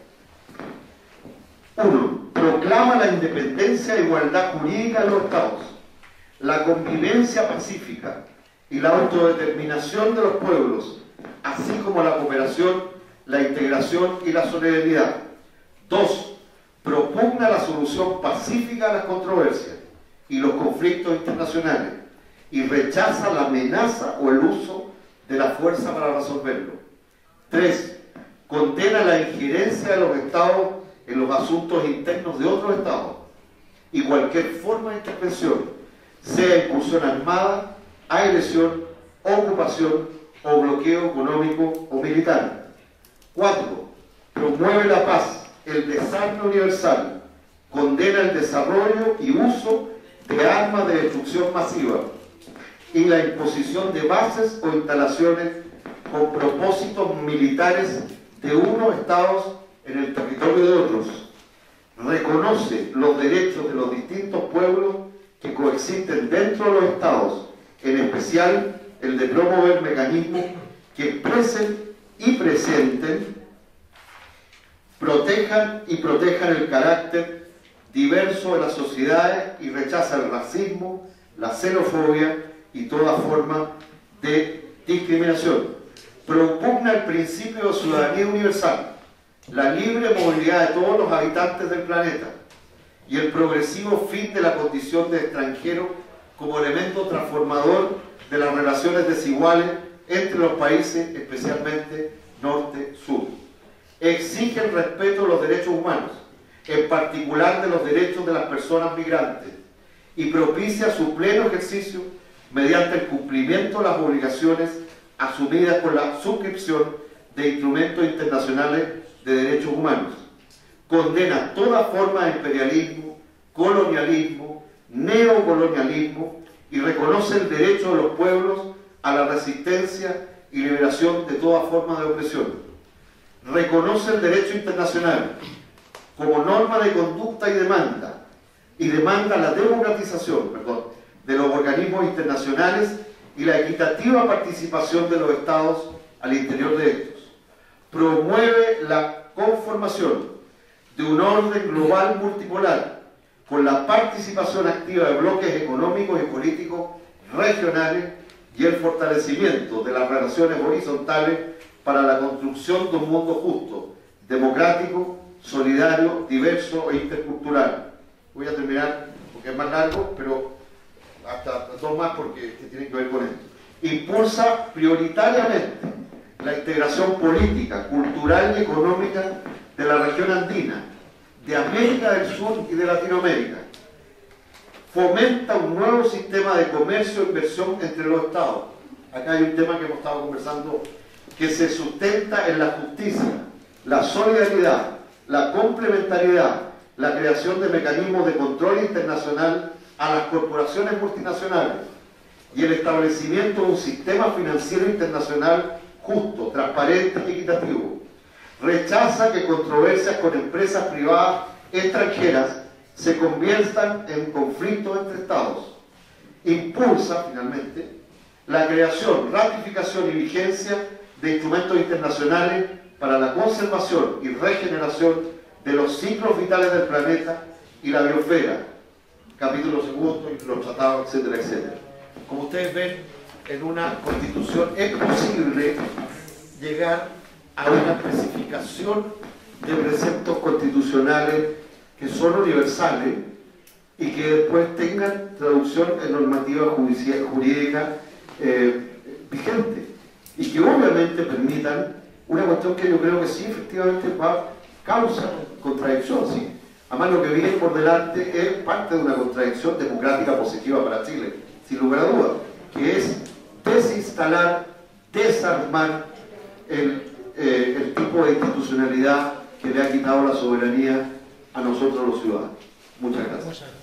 Speaker 1: uno. Proclama la independencia e igualdad jurídica de los Estados, la convivencia pacífica y la autodeterminación de los pueblos, así como la cooperación, la integración y la solidaridad. Dos. Propugna la solución pacífica a las controversias y los conflictos internacionales y rechaza la amenaza o el uso de la fuerza para resolverlo. Tres. Condena la injerencia de los Estados en los asuntos internos de otros Estados y cualquier forma de intervención, sea incursión armada, agresión, ocupación o bloqueo económico o militar. Cuatro. Promueve la paz, el desarme universal, condena el desarrollo y uso de armas de destrucción masiva y la imposición de bases o instalaciones con propósitos militares de unos estados en el territorio de otros. Reconoce los derechos de los distintos pueblos que coexisten dentro de los estados, en especial el de promover mecanismos que expresen y presenten, protejan y protejan el carácter diverso de las sociedades y rechaza el racismo, la xenofobia y toda forma de discriminación. Propugna el principio de ciudadanía universal, la libre movilidad de todos los habitantes del planeta y el progresivo fin de la condición de extranjero como elemento transformador de las relaciones desiguales entre los países, especialmente norte-sur. Exige el respeto de los derechos humanos, en particular de los derechos de las personas migrantes, y propicia su pleno ejercicio mediante el cumplimiento de las obligaciones asumidas con la suscripción de instrumentos internacionales de derechos humanos. Condena toda forma de imperialismo, colonialismo, neocolonialismo y reconoce el derecho de los pueblos a la resistencia y liberación de toda forma de opresión. Reconoce el derecho internacional como norma de conducta y demanda, y demanda la democratización, perdón, de los organismos internacionales y la equitativa participación de los Estados al interior de estos. Promueve la conformación de un orden global multipolar con la participación activa de bloques económicos y políticos regionales y el fortalecimiento de las relaciones horizontales para la construcción de un mundo justo, democrático, solidario, diverso e intercultural. Voy a terminar porque es más largo, pero hasta dos más porque tienen que ver con esto. Impulsa prioritariamente la integración política, cultural y económica de la región andina, de América del Sur y de Latinoamérica. Fomenta un nuevo sistema de comercio e inversión entre los estados. Acá hay un tema que hemos estado conversando que se sustenta en la justicia, la solidaridad, la complementariedad, la creación de mecanismos de control internacional a las corporaciones multinacionales y el establecimiento de un sistema financiero internacional justo, transparente y equitativo. Rechaza que controversias con empresas privadas extranjeras se conviertan en conflictos entre estados. Impulsa, finalmente, la creación, ratificación y vigencia de instrumentos internacionales para la conservación y regeneración de los ciclos vitales del planeta y la biosfera, capítulo segundo, y los tratados, etcétera, etcétera. Como ustedes ven, en una constitución es posible llegar a una especificación de preceptos constitucionales que son universales y que después tengan traducción en normativa judicial, jurídica eh, vigente, y que obviamente permitan una cuestión que yo creo que sí, efectivamente, va causa contradicción, sí. Además, lo que viene por delante es parte de una contradicción democrática positiva para Chile, sin lugar a dudas, que es desinstalar, desarmar el, eh, el tipo de institucionalidad que le ha quitado la soberanía a nosotros los ciudadanos. Muchas gracias.